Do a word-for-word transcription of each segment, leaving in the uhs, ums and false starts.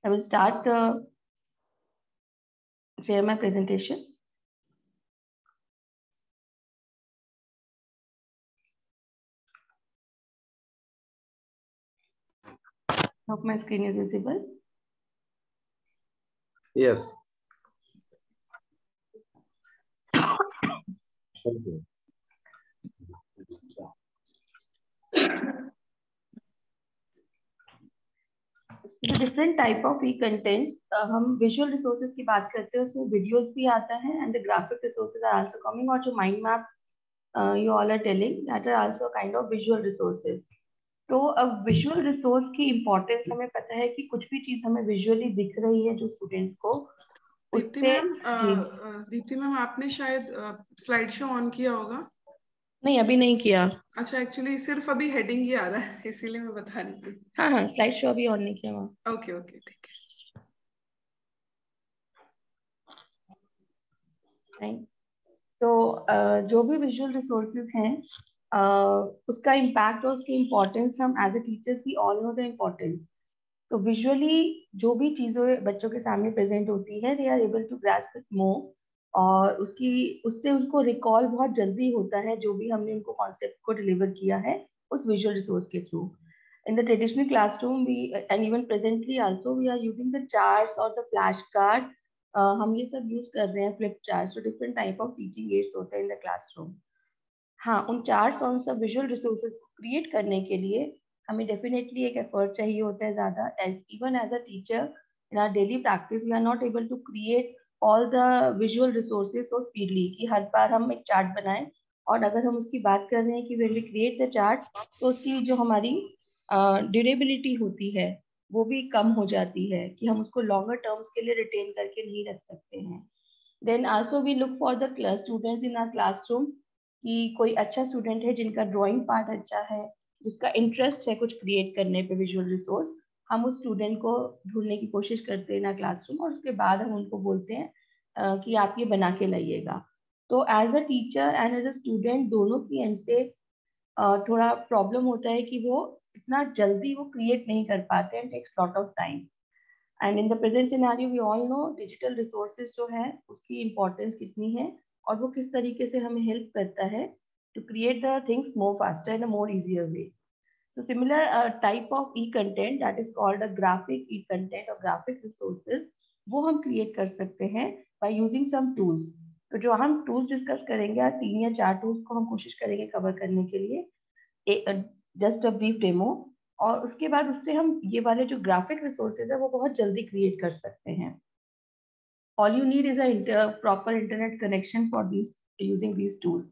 I will start the share my presentation. Hope my screen is visible. Yes. Thank you. So different type of e-content, uh, हम visual resources की बात करते हैं, उसमें videos भी आता है and the graphic resources are also coming, और जो mind map uh, you all are telling that are also kind of visual resources. तो अब visual resource की importance हमें पता है कि कुछ भी चीज हमें visually दिख रही है जो students को दीप्ति मैम, दीप्ति मैम आपने शायद स्लाइड शो ऑन किया होगा? नहीं, अभी नहीं किया। अच्छा, एक्चुअली सिर्फ अभी हेडिंग ही आ रहा है, इसीलिए मैं बता रही थी। हाँ हाँ, स्लाइड शो अभी ऑन नहीं किया वहाँ। ओके ओके, ठीक है। तो uh, जो भी विजुअल रिसोर्सेज हैं, uh, उसका इम्पैक्ट और उसकी इम्पोर्टेंस हम as a teachers we all know the importance. तो विजुअली जो भी चीज़ें बच्चों के सामने प्रेजेंट होती है, they are able to grasp it more, और उसकी उससे उनको रिकॉल बहुत जल्दी होता है जो भी हमने उनको कॉन्सेप्ट को डिलीवर किया है उस विजुअल रिसोर्स के through. In the traditional classroom we and even presently also we are using the charts और द फ्लैश कार्ड, हम ये सब यूज कर रहे हैं, फ्लिप चार्ट्स। तो different type of teaching aids होते हैं इन द क्लासरूम। हाँ, उन चार्ट्स और उन सब विजुअल रिसोर्सेज को क्रिएट करने के लिए हमें डेफिनेटली एक एफर्ट चाहिए होता है ज़्यादा। Even as a teacher in our daily practice we are not able to create all the visual resources so speedily कि हर बार हम एक चार्ट बनाएं, और अगर हम उसकी बात कर रहे हैं कि when we create the chart तो उसकी जो हमारी ड्यूरेबिलिटी uh, होती है वो भी कम हो जाती है कि हम उसको लॉन्गर टर्म्स के लिए रिटेन करके नहीं रख सकते हैं। Then also we look for the students in our classroom कि कोई अच्छा स्टूडेंट है जिनका ड्राइंग पार्ट अच्छा है, जिसका इंटरेस्ट है कुछ क्रिएट करने पे विजुअल रिसोर्स, हम उस स्टूडेंट को ढूंढने की कोशिश करते हैं ना क्लासरूम, और उसके बाद हम उनको बोलते हैं कि आप ये बना के लाइएगा। तो as a teacher and as a student दोनों की एंड से थोड़ा प्रॉब्लम होता है कि वो इतना जल्दी वो क्रिएट नहीं कर पाते हैं, takes lot of time. And in the present scenario we all know digital resources जो है उसकी इम्पोर्टेंस कितनी है और वो किस तरीके से हमें हेल्प करता है to create the things more faster and a more easier way. So similar uh, type of e-content that is called a graphic e-content or graphic resources, वो हम create कर सकते हैं by using some tools. तो जो हम tools discuss करेंगे, आज तीन या चार tools को हम कोशिश करेंगे cover करने के लिए, just a brief demo, और उसके बाद उससे हम ये वाले जो graphic resources है वो बहुत जल्दी create कर सकते हैं। All you need is a inter, proper internet connection for these using these tools.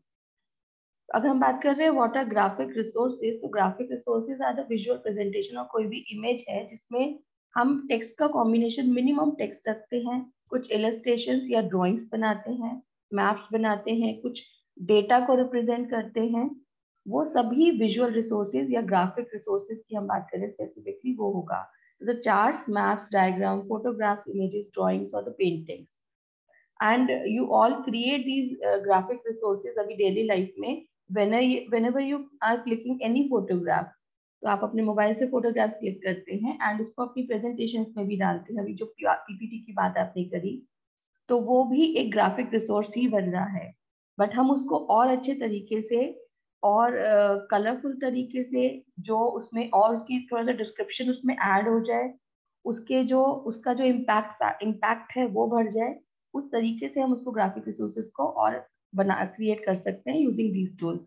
अगर हम बात कर रहे हैं व्हाट आर ग्राफिक रिसोर्सेज, तो graphic resources are the visual presentation, और कोई भी इमेज है जिसमें हम टेक्स्ट का कॉम्बिनेशन मिनिमम टेक्स्ट रखते हैं, कुछ इलस्ट्रेशंस या ड्राइंग्स बनाते हैं, मैप्स बनाते हैं, कुछ डेटा को रिप्रेजेंट करते हैं, वो सभी विजुअल रिसोर्सेज या ग्राफिक रिसोर्सेज की हम बात करें स्पेसिफिकली वो होगा। The charts, maps, diagram, photographs, images, drawings और the paintings, and you all create these graphic resources अभी डेली लाइफ में। whenever you are clicking any photograph, तो आप अपने मोबाइल से फोटोग्राफ्स क्लिक करते हैं एंड उसको अपनी प्रेजेंटेशंस में भी डालते हैं। अभी जो पीपीटी की बात आपने करी तो वो भी एक ग्राफिक रिसोर्स ही बन रहा है, बट हम उसको और अच्छे तरीके से और कलरफुल uh, तरीके से, जो उसमें और उसकी थोड़ा सा डिस्क्रिप्शन उसमें ऐड हो जाए, उसके जो उसका जो इम्पैक्ट इम्पैक्ट है वो बढ़ जाए, उस तरीके से हम उसको ग्राफिक रिसोर्सेज को और बना क्रिएट कर सकते हैं using these tools.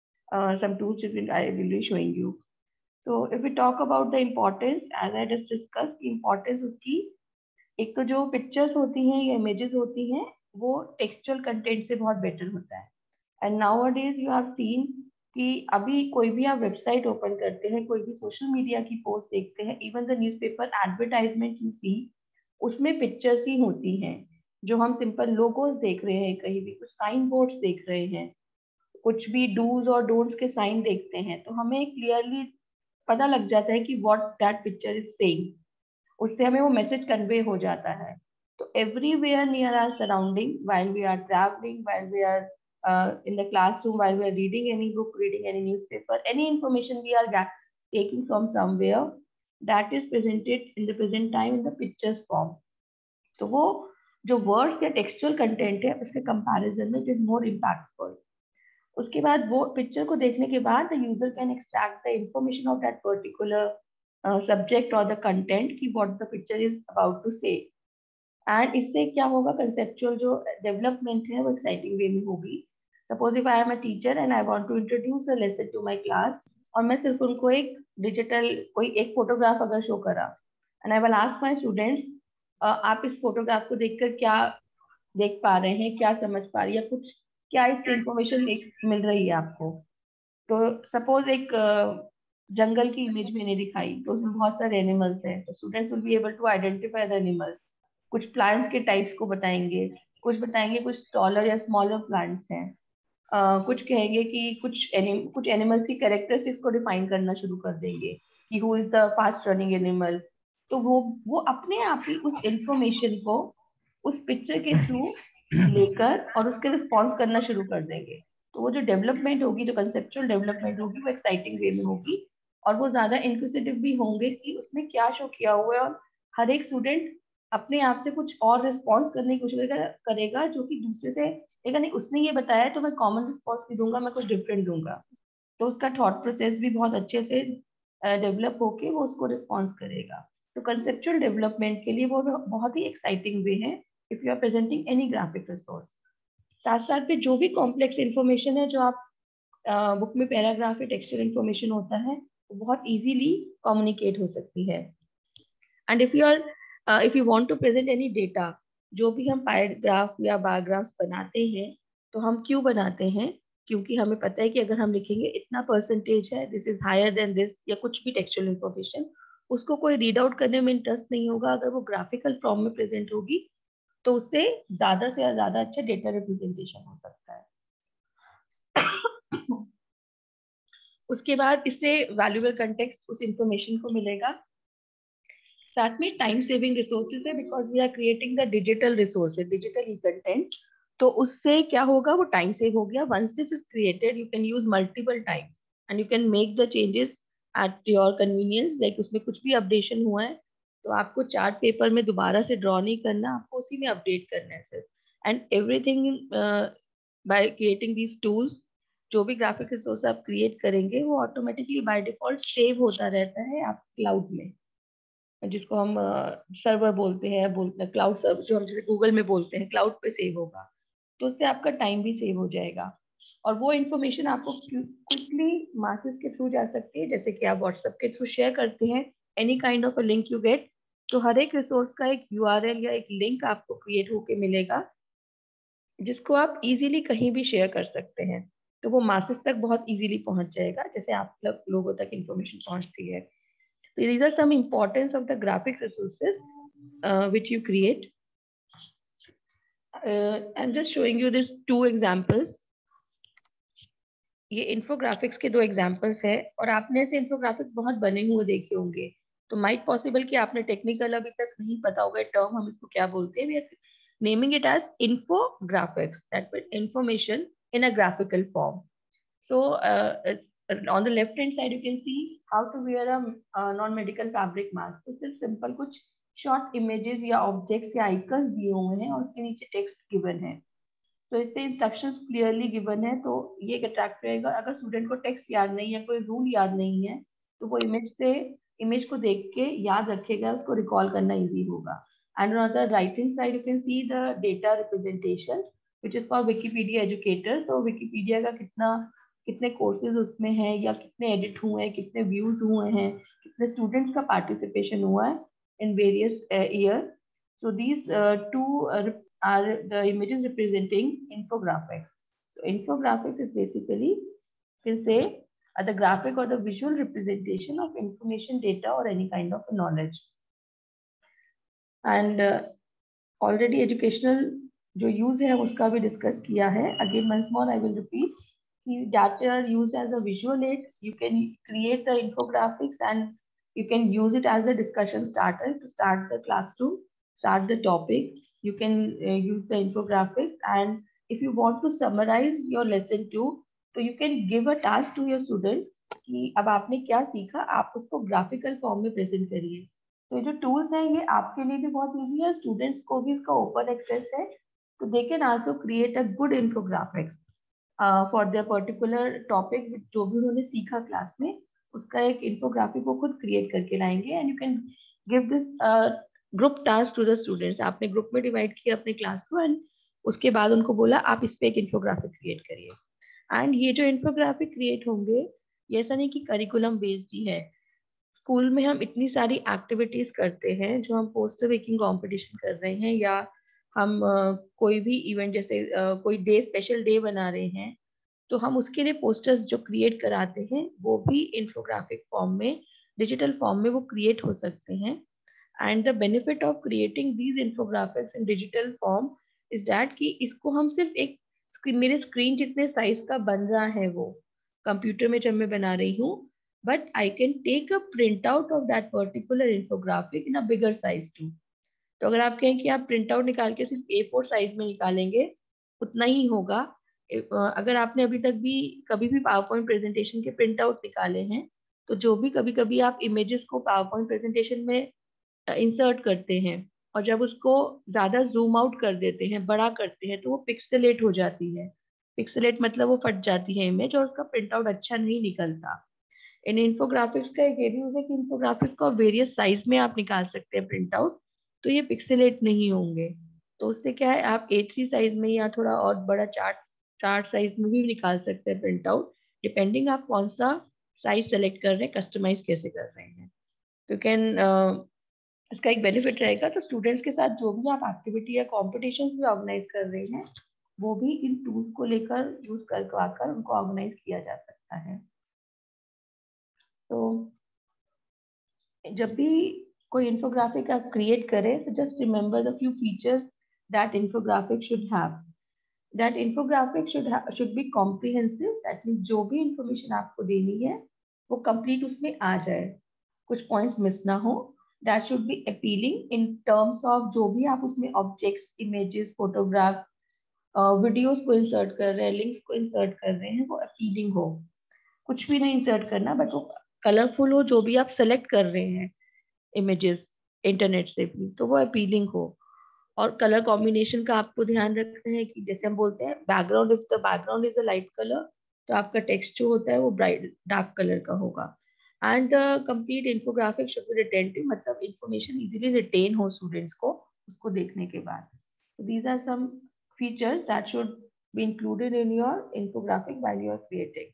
Some tools I will be showing you. So if we talk about the importance, as I just discuss, importance उसकी, एक तो जो पिक्चर्स होती हैं या इमेजेस होती हैं वो टेक्सचुअल कंटेंट से बहुत बेटर होता है। And nowadays you have seen कि अभी कोई भी आप वेबसाइट ओपन करते हैं, कोई भी सोशल मीडिया की पोस्ट देखते हैं, even the newspaper advertisement you see, उसमें पिक्चर्स ही होती हैं। जो हम सिंपल लोगोस देख रहे हैं, कहीं भी कुछ साइन बोर्ड्स देख रहे हैं, कुछ भी डूज और डोंट्स के साइन देखते हैं, तो हमें क्लियरली पता लग जाता है कि what that picture is saying, उससे हमें वो मैसेज कन्वे हो जाता है। तो everywhere near our surrounding, while we are travelling, while we are in the classroom, while we are reading any book, reading any newspaper, any information we are taking from somewhere, that is presented in the present time in the pictures form. तो वो जो words या textual content है उसके comparison में it is more impactful. उसके बाद वो पिक्चर को देखने के बाद the user can extract the information of that particular subject और द कंटेंट की what the picture is about to say. And इससे क्या होगा, कंसेप्चुअल जो डेवलपमेंट है वो एक्साइटिंग वे में होगी. Suppose if I am a teacher and I want to introduce a lesson to my class, और मैं सिर्फ उनको एक डिजिटल कोई एक फोटोग्राफ अगर शो करा and I will ask my students, आप इस फोटोग्राफ को देखकर क्या देख पा रहे हैं, क्या समझ पा रही है, कुछ क्या इससे इंफॉर्मेशन मिल रही है आपको. तो सपोज एक जंगल की इमेज मैंने दिखाई तो उसमें बहुत सारे एनिमल्स हैं, तो students will be able to identify the animals. कुछ प्लांट्स के टाइप्स को बताएंगे, कुछ बताएंगे कुछ टॉलर या स्मॉलर प्लांट्स हैं, uh, कुछ कहेंगे कि कुछ एनि, कुछ एनिमल्स की कैरेक्टरिस्टिक्स को डिफाइन करना शुरू कर देंगे कि who is the fast running animal. तो वो वो अपने आप ही उस इंफॉर्मेशन को उस पिक्चर के थ्रू लेकर और उसके रिस्पॉन्स करना शुरू कर देंगे. तो वो जो डेवलपमेंट होगी, जो कंसेप्चुअल डेवलपमेंट होगी, वो एक्साइटिंग वे में होगी और वो ज्यादा इंक्विजिटिव भी होंगे कि उसमें क्या शो किया हुआ है, और हर एक स्टूडेंट अपने आप से कुछ और रिस्पॉन्स करने की कोशिश करेगा जो कि दूसरे से लेकिन नहीं, उसने ये बताया तो मैं कॉमन रिस्पॉन्स नहीं दूंगा, मैं कुछ डिफरेंट दूंगा. तो उसका थॉट प्रोसेस भी बहुत अच्छे से डेवलप होके वो उसको रिस्पॉन्स करेगा. तो कंसेप्चुअल डेवलपमेंट के लिए वो बहुत ही एक्साइटिंग वे है if you are presenting any graphic resource. साथ साथ में जो भी कॉम्प्लेक्स इंफॉर्मेशन है जो आप बुक में पैराग्राफ या टेक्सचुअल इंफॉर्मेशन होता है वो बहुत इजीली कम्युनिकेट हो सकती है. And if you are if you want to present any data, जो भी हम पैराग्राफ या बारग्राफ्स बनाते हैं तो हम क्यों बनाते हैं, क्योंकि हमें पता है कि अगर हम लिखेंगे इतना परसेंटेज है, this is higher than this, या कुछ भी टेक्सचुअल इंफॉर्मेशन, उसको कोई रीड आउट करने में इंटरेस्ट नहीं होगा. अगर वो ग्राफिकल फॉर्म में प्रेजेंट होगी तो उससे ज्यादा से ज्यादा अच्छा डेटा रिप्रेजेंटेशन हो सकता है. उसके बाद इससे वैल्यूएबल कंटेक्स्ट उस इंफॉर्मेशन को मिलेगा. साथ में टाइम सेविंग रिसोर्सेज है because we are creating the digital resources, digital e content. तो उससे क्या होगा, वो टाइम सेव हो गया. Once this is created you can use multiple times and you can make the changes at your convenience. Like उसमें कुछ भी अपडेशन हुआ है तो आपको चार्ट पेपर में दोबारा से ड्रॉ नहीं करना, आपको उसी में अपडेट करना है सिर्फ. And everything by creating these tools, जो भी ग्राफिक रिसोर्स आप क्रिएट करेंगे वो ऑटोमेटिकली बाय डिफॉल्ट सेव होता रहता है आप क्लाउड में, जिसको हम सर्वर uh, बोलते हैं बोलते हैं क्लाउड सर्वर, जो हम जैसे गूगल में बोलते हैं क्लाउड पे सेव होगा. तो उससे आपका टाइम भी सेव हो जाएगा और वो इन्फॉर्मेशन आपको क्विकली मासेस के थ्रू जा सकती है. जैसे कि आप व्हाट्सएप के थ्रू शेयर करते हैं any kind of a link you get, तो हर एक रिसोर्स का एक यूआरएल या एक लिंक आपको क्रिएट होके मिलेगा जिसको आप इजीली कहीं भी शेयर कर सकते हैं. तो वो मासेस तक बहुत इजीली पहुंच जाएगा जैसे आप लोग लोगों तक इन्फॉर्मेशन पहुंचती है. So these are some importance of the graphic resources uh, which you create. Uh, I'm just showing you these two examples. ये infographics के दो examples है और आपने ऐसे infographics बहुत बने हुए देखे होंगे. तो might possible कि आपने technical अभी तक नहीं पता होगा term हम इसको क्या बोलते हैं. We are naming it as infographics, that means information in a graphical form. So uh, on the left hand side you can see how to wear a uh, non-medical fabric mask. तो सिर्फ simple कुछ short images या objects या icons दिए हुए हैं और उसके नीचे टेक्स्ट गिवन है. तो इससे इंस्ट्रक्शंस क्लियरली गिवन है तो ये एक अट्रैक्ट रहेगा. अगर स्टूडेंट को टेक्स्ट याद नहीं है, कोई रूल याद नहीं है, तो वो इमेज से इमेज को देख के याद रखेगा, उसको रिकॉल करना इजी होगा. And on the right hand side you can see the data representation which is for Wikipedia educators. तो विकीपीडिया का कितना कितने कोर्सेज उसमें हैं या कितने एडिट हुए हैं, कितने व्यूज हुए हैं, कितने स्टूडेंट्स का पार्टिसिपेशन हुआ है in various year. So these two are the images representing infographics. So infographics is basically, you can say, uh, the graphic or the visual representation of information, data or any kind of knowledge. And uh, already educational जो use है उसका भी discuss किया है. Again once more I will repeat. Data are used as a visual aid. You can create the infographics and you can use it as a discussion starter to start the classroom, start the topic. You can uh, use the infographics, and if you want to summarize your lesson too, so you can give a task to your students कि अब आपने क्या सीखा, आप उसको graphical form में present करिए। तो जो टूल्स हैं ये आपके लिए भी बहुत ईजी है, स्टूडेंट्स को भी इसका ओपन एक्सेस है, तो they can also create a good infographics for their particular topic, जो भी उन्होंने सीखा क्लास में उसका एक इन्फोग्राफिक वो खुद क्रिएट करके लाएंगे। And you can give this group task to the students. आपने ग्रुप में डिवाइड किया अपने क्लास को एंड उसके बाद उनको बोला आप इस पे एक इन्फोग्राफिक क्रिएट करिए। एंड ये जो इन्फोग्राफिक क्रिएट होंगे ये ऐसा नहीं कि करिकुलम बेस्ड ही है। स्कूल में हम इतनी सारी एक्टिविटीज करते हैं, जो हम पोस्टर मेकिंग कंपटीशन कर रहे हैं या हम uh, कोई भी इवेंट जैसे uh, कोई डे स्पेशल डे बना रहे हैं, तो हम उसके लिए पोस्टर्स जो क्रिएट कराते हैं वो भी इन्फोग्राफिक फॉर्म में, डिजिटल फॉर्म में वो क्रिएट हो सकते हैं। And the benefit of creating these infographics in digital form is that कि इसको हम सिर्फ एक मेरे स्क्रीन जितने साइज का बन रहा है वो कंप्यूटर में जब मैं बना रही हूँ, but I can take a printout of that particular infographic in a bigger size too. तो अगर आप कहें कि आप प्रिंट आउट निकाल के सिर्फ ए फोर साइज में निकालेंगे उतना ही होगा। अगर आपने अभी तक भी कभी भी पावर पॉइंट प्रेजेंटेशन के प्रिंट आउट निकाले हैं, तो जो भी कभी कभी आप इमेजेस को पावर पॉइंट प्रेजेंटेशन में इंसर्ट करते हैं और जब उसको ज्यादा जूम आउट कर देते हैं, बड़ा करते हैं, तो वो पिक्सेलेट हो जाती है। पिक्सेलेट मतलब वो फट जाती है इमेज और उसका प्रिंट आउट अच्छा नहीं निकलता। इन इन्फोग्राफिक्स का एक ये भी यूज है कि इन्फोग्राफिक्स को वेरियस साइज में आप निकाल सकते हैं प्रिंट आउट, तो ये पिक्सेलेट नहीं होंगे। तो उससे क्या है, आप ए थ्री साइज में या थोड़ा और बड़ा चार्ट चार्ट साइज में भी निकाल सकते हैं प्रिंट आउट, डिपेंडिंग आप कौन सा साइज सेलेक्ट कर रहे हैं, कस्टमाइज कैसे कर रहे हैं। तो कैन इसका एक बेनिफिट रहेगा, तो स्टूडेंट्स के साथ जो भी आप एक्टिविटी या कॉम्पिटिशन भी ऑर्गेनाइज कर रहे हैं वो भी इन टूल्स को लेकर यूज करवाकर उनको ऑर्गेनाइज किया जा सकता है। तो जब भी कोई इन्फोग्राफिक आप क्रिएट करें तो just remember the few features that infographic should have. That infographic should should be comprehensive, that means जो भी इंफॉर्मेशन आपको देनी है वो कंप्लीट उसमें आ जाए, कुछ पॉइंट्स मिस ना हो। That should be appealing in terms of जो भी आप उसमें ऑब्जेक्ट्स, इमेजेस, फोटोग्राफ, वीडियोस को इंसर्ट कर रहे हैं, लिंक्स को इंसर्ट कर रहे हैं, वो अपीलिंग हो। कुछ भी नहीं इंसर्ट करना, बट वो कलरफुल हो, जो भी आप सेलेक्ट कर रहे हैं इमेजेस इंटरनेट से भी, तो वो अपीलिंग हो। और कलर कॉम्बिनेशन का आपको ध्यान रखना है कि जैसे हम बोलते हैं background, if the background is a light colour तो आपका टेक्स्ट जो होता है वो ब्राइट डार्क कलर का होगा। And the complete infographic should be retentive, मतलब इंफॉर्मेशन इजीली रिटेन हो स्टूडेंट्स को उसको देखने के बाद। So these are some features that should be included in your infographic while you are creating.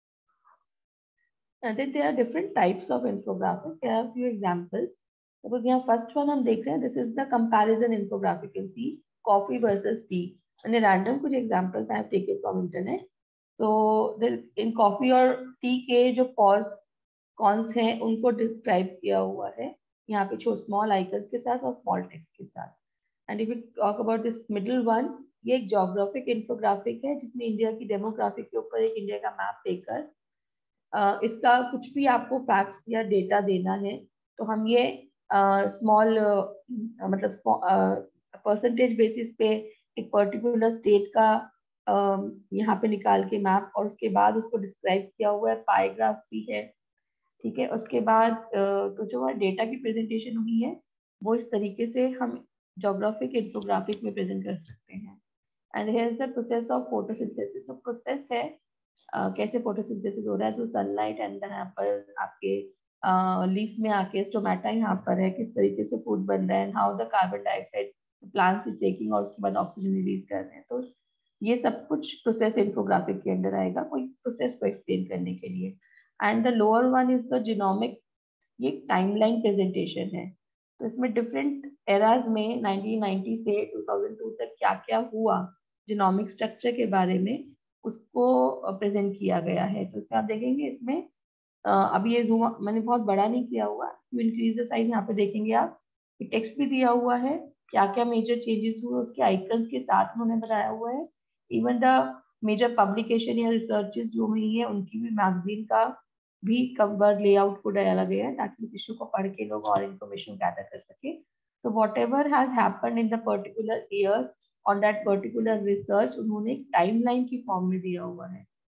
And then there are different types of infographics. Here are a few examples. Suppose यहाँ first one हम देख रहे हैं, this is the comparison infographic. You can see coffee versus tea. मैंने random कुछ examples I have taken from internet. So in coffee और tea के जो pros cons हैं उनको describe किया हुआ है यहाँ पे छो small icons के साथ और small text के साथ. And if we talk about this middle one, ये एक geographic infographic है जिसमें इंडिया की demographic के ऊपर एक इंडिया का मैप देकर uh, इसका कुछ भी आपको फैक्ट्स या डेटा देना है तो हम ये स्मॉल uh, uh, मतलब परसेंटेज बेसिस पे एक पर्टिकुलर स्टेट का uh, यहाँ पे निकाल के मैप और उसके बाद उसको डिस्क्राइब किया हुआ है, पाइग्राफ भी है, ठीक है। उसके बाद uh, तो जो डेटा की प्रेजेंटेशन हुई है वो इस तरीके से हम जोग्राफिक इन्फोग्राफिक में प्रेजेंट कर सकते हैं। And here is the process of photosynthesis. तो प्रोसेस है uh, कैसे फोटोसिंथेसिस हो रहा है। तो सनलाइट एंड यहाँ पर आपके लीफ uh, में आके स्टोमेटा यहाँ पर है, किस तरीके से फूड बन रहा है, how the carbon dioxide plants is taking और उसके बाद ऑक्सीजन रिलीज कर रहे हैं। तो ये सब कुछ प्रोसेस इन्फोग्राफिक के अंदर आएगा, कोई प्रोसेस को एक्सप्लेन करने के लिए। And the lower one is the genomic, ये टाइमलाइन प्रेजेंटेशन है। तो इसमें डिफरेंट एराज में नाइनटीन नाइंटी से टू थाउज़ेंड टू तक क्या क्या हुआ जीनोमिक स्ट्रक्चर के बारे में उसको प्रेजेंट किया गया है। तो इसमें आप देखेंगे इसमें अभी ये जूम मैंने बहुत बड़ा नहीं किया हुआ, टू इंक्रीज द साइज यहाँ पे देखेंगे आप, टेक्स्ट भी दिया हुआ है, क्या क्या मेजर चेंजेस हुए उसके आइकन्स के साथ उन्होंने बताया हुआ है। इवन द मेजर पब्लिकेशन या रिसर्चेस जो हुई है उनकी भी मैगजीन का भी कवर लेआउट को डाला गया है ताकि इस इशू को पढ़ के लोग और इन्फॉर्मेशन गैदर कर सके। तो whatever has happened in the particular year on that particular research उन्होंने एक टाइमलाइन की फॉर्म में दिया हुआ है।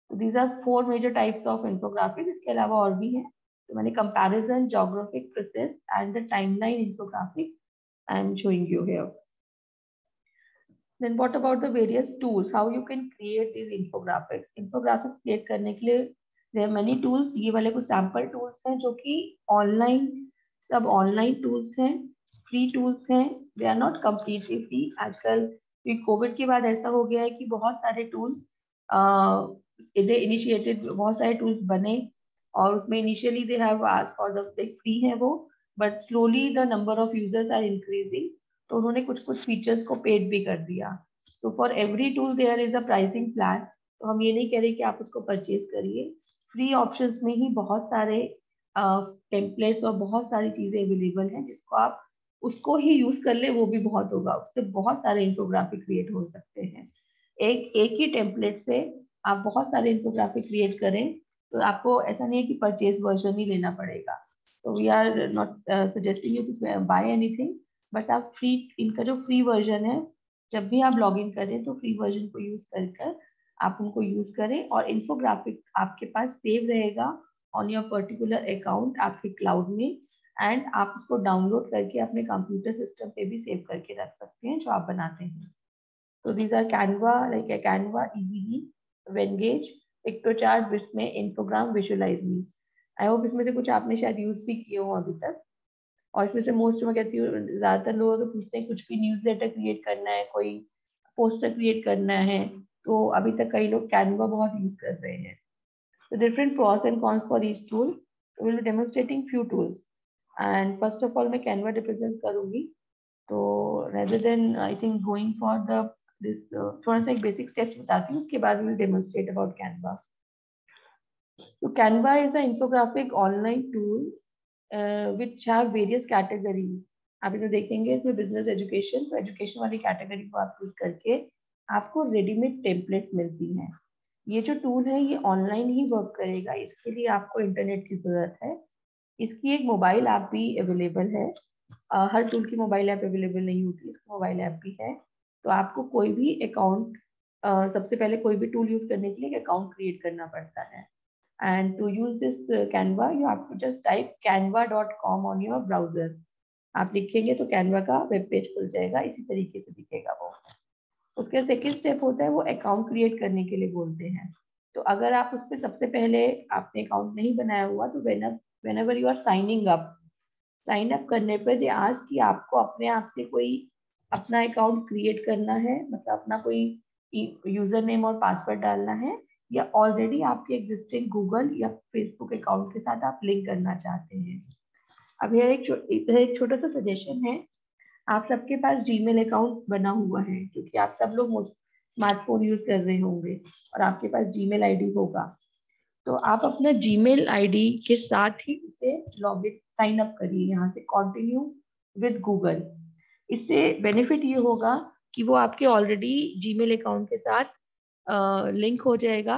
These are four major types of infographic. इसके अलावा और भी हैं, तो मैंने comparison, geographic, process and the timeline infographic I am showing you here. Then what about the various tools? How you can create these infographics? Infographics create करने के लिए there are many tools. ये वाले कुछ sample tools हैं जो कि online, सब online tools हैं, free tools हैं. They are not completely free. आजकल कोविड के बाद ऐसा हो गया है कि बहुत सारे tools they initiated, बहुत सारे tools बने और उसमें initially they have asked for the free है वो, but slowly the number of users are increasing. तो उन्होंने कुछ कुछ फीचर्स को पेड भी कर दिया. तो for every tool there is a pricing plan. तो हम ये नहीं कह रहे कि आप उसको परचेज करिए. फ्री ऑप्शंस में ही बहुत सारे टेम्पलेट्स uh, और बहुत सारी चीजें अवेलेबल हैं जिसको आप उसको ही यूज कर ले, वो भी बहुत होगा. उससे बहुत सारे इन्फोग्राफिक क्रिएट हो सकते हैं. एक एक ही टेम्पलेट से आप बहुत सारे इन्फोग्राफिक क्रिएट करें तो आपको ऐसा नहीं है कि परचेज वर्जन ही लेना पड़ेगा. तो we are not suggesting you to buy anything, but आप फ्री, इनका जो फ्री वर्जन है, जब भी आप लॉग इन करें तो फ्री वर्जन को यूज कर कर आप उनको यूज करें और इन्फोग्राफिक आपके पास सेव रहेगा ऑन योर पर्टिकुलर अकाउंट आपके क्लाउड में, एंड आप उसको डाउनलोड करके अपने कंप्यूटर सिस्टम पे भी सेव करके रख सकते हैं जो आप बनाते हैं. तो these are Canva, like Canva, Easelly, Venngage, Piktochart, जिसमें Infogram, visualise me. I hope इसमें से कुछ आपने शायद यूज भी किए हो अभी तक. और इसमें से मोस्ट मैं कहती हूँ ज्यादातर लोग तो पूछते हैं कुछ भी न्यूज़लेटर क्रिएट करना है, कोई पोस्टर क्रिएट करना है, तो अभी तक कई लोग कैनवा बहुत यूज कर रहे हैं. तो different pros and cons for each tool. Will be demonstrating few tools and first of all मैं कैनवा रिप्रेजेंट करूंगी. तो rather than I think going for the this थोड़ा सा एक बेसिक स्टेप्स बताती हूँ, उसके बाद विल डेमोन्स्ट्रेट अबाउट कैनवा. तो Canva is a infographic online tool Uh, which have various categories. आप इसे देखेंगे इसमें बिजनेस एजुकेशन, तो एजुकेशन वाली कैटेगरी को आप यूज करके आपको रेडीमेड टेम्पलेट्स मिलती हैं. ये जो टूल है ये ऑनलाइन ही वर्क करेगा, इसके लिए आपको इंटरनेट की जरूरत है. इसकी एक मोबाइल ऐप भी अवेलेबल है. uh, हर टूल की मोबाइल ऐप अवेलेबल नहीं होती, इसकी मोबाइल ऐप भी है. तो आपको कोई भी अकाउंट, uh, सबसे पहले कोई भी टूल यूज करने के लिए एक अकाउंट क्रिएट करना पड़ता है. And to use this uh, Canva, you have to just type canva dot com on your browser. आप लिखेंगे तो कैनवा का वेब पेज खुल जाएगा, इसी तरीके से दिखेगा वो. उसके सेकेंड स्टेप होता है वो अकाउंट क्रिएट करने के लिए बोलते हैं. तो अगर आप उस पर सबसे पहले आपने अकाउंट नहीं बनाया हुआ तो whenever you are signing up, sign up करने पर दे आस्क कि आपको अपने आप से कोई अपना अकाउंट क्रिएट करना है, मतलब अपना कोई यूजर नेम और पासवर्ड डालना है, या ऑलरेडी आपके एग्जिस्टिंग गूगल या फेसबुक अकाउंट के साथ आप लिंक करना चाहते हैं. अब यह एक इधर एक छोटा सा सजेशन है. आप सबके पास जीमेल अकाउंट बना हुआ है क्योंकि आप सब लोग स्मार्टफोन यूज कर रहे होंगे और आपके पास जीमेल आईडी होगा. तो आप अपना जीमेल आईडी के साथ ही उसे लॉग इन साइन अप करिए, यहाँ से कंटिन्यू विद गूगल. इससे बेनिफिट ये होगा कि वो आपके ऑलरेडी जीमेल अकाउंट के साथ लिंक uh, हो जाएगा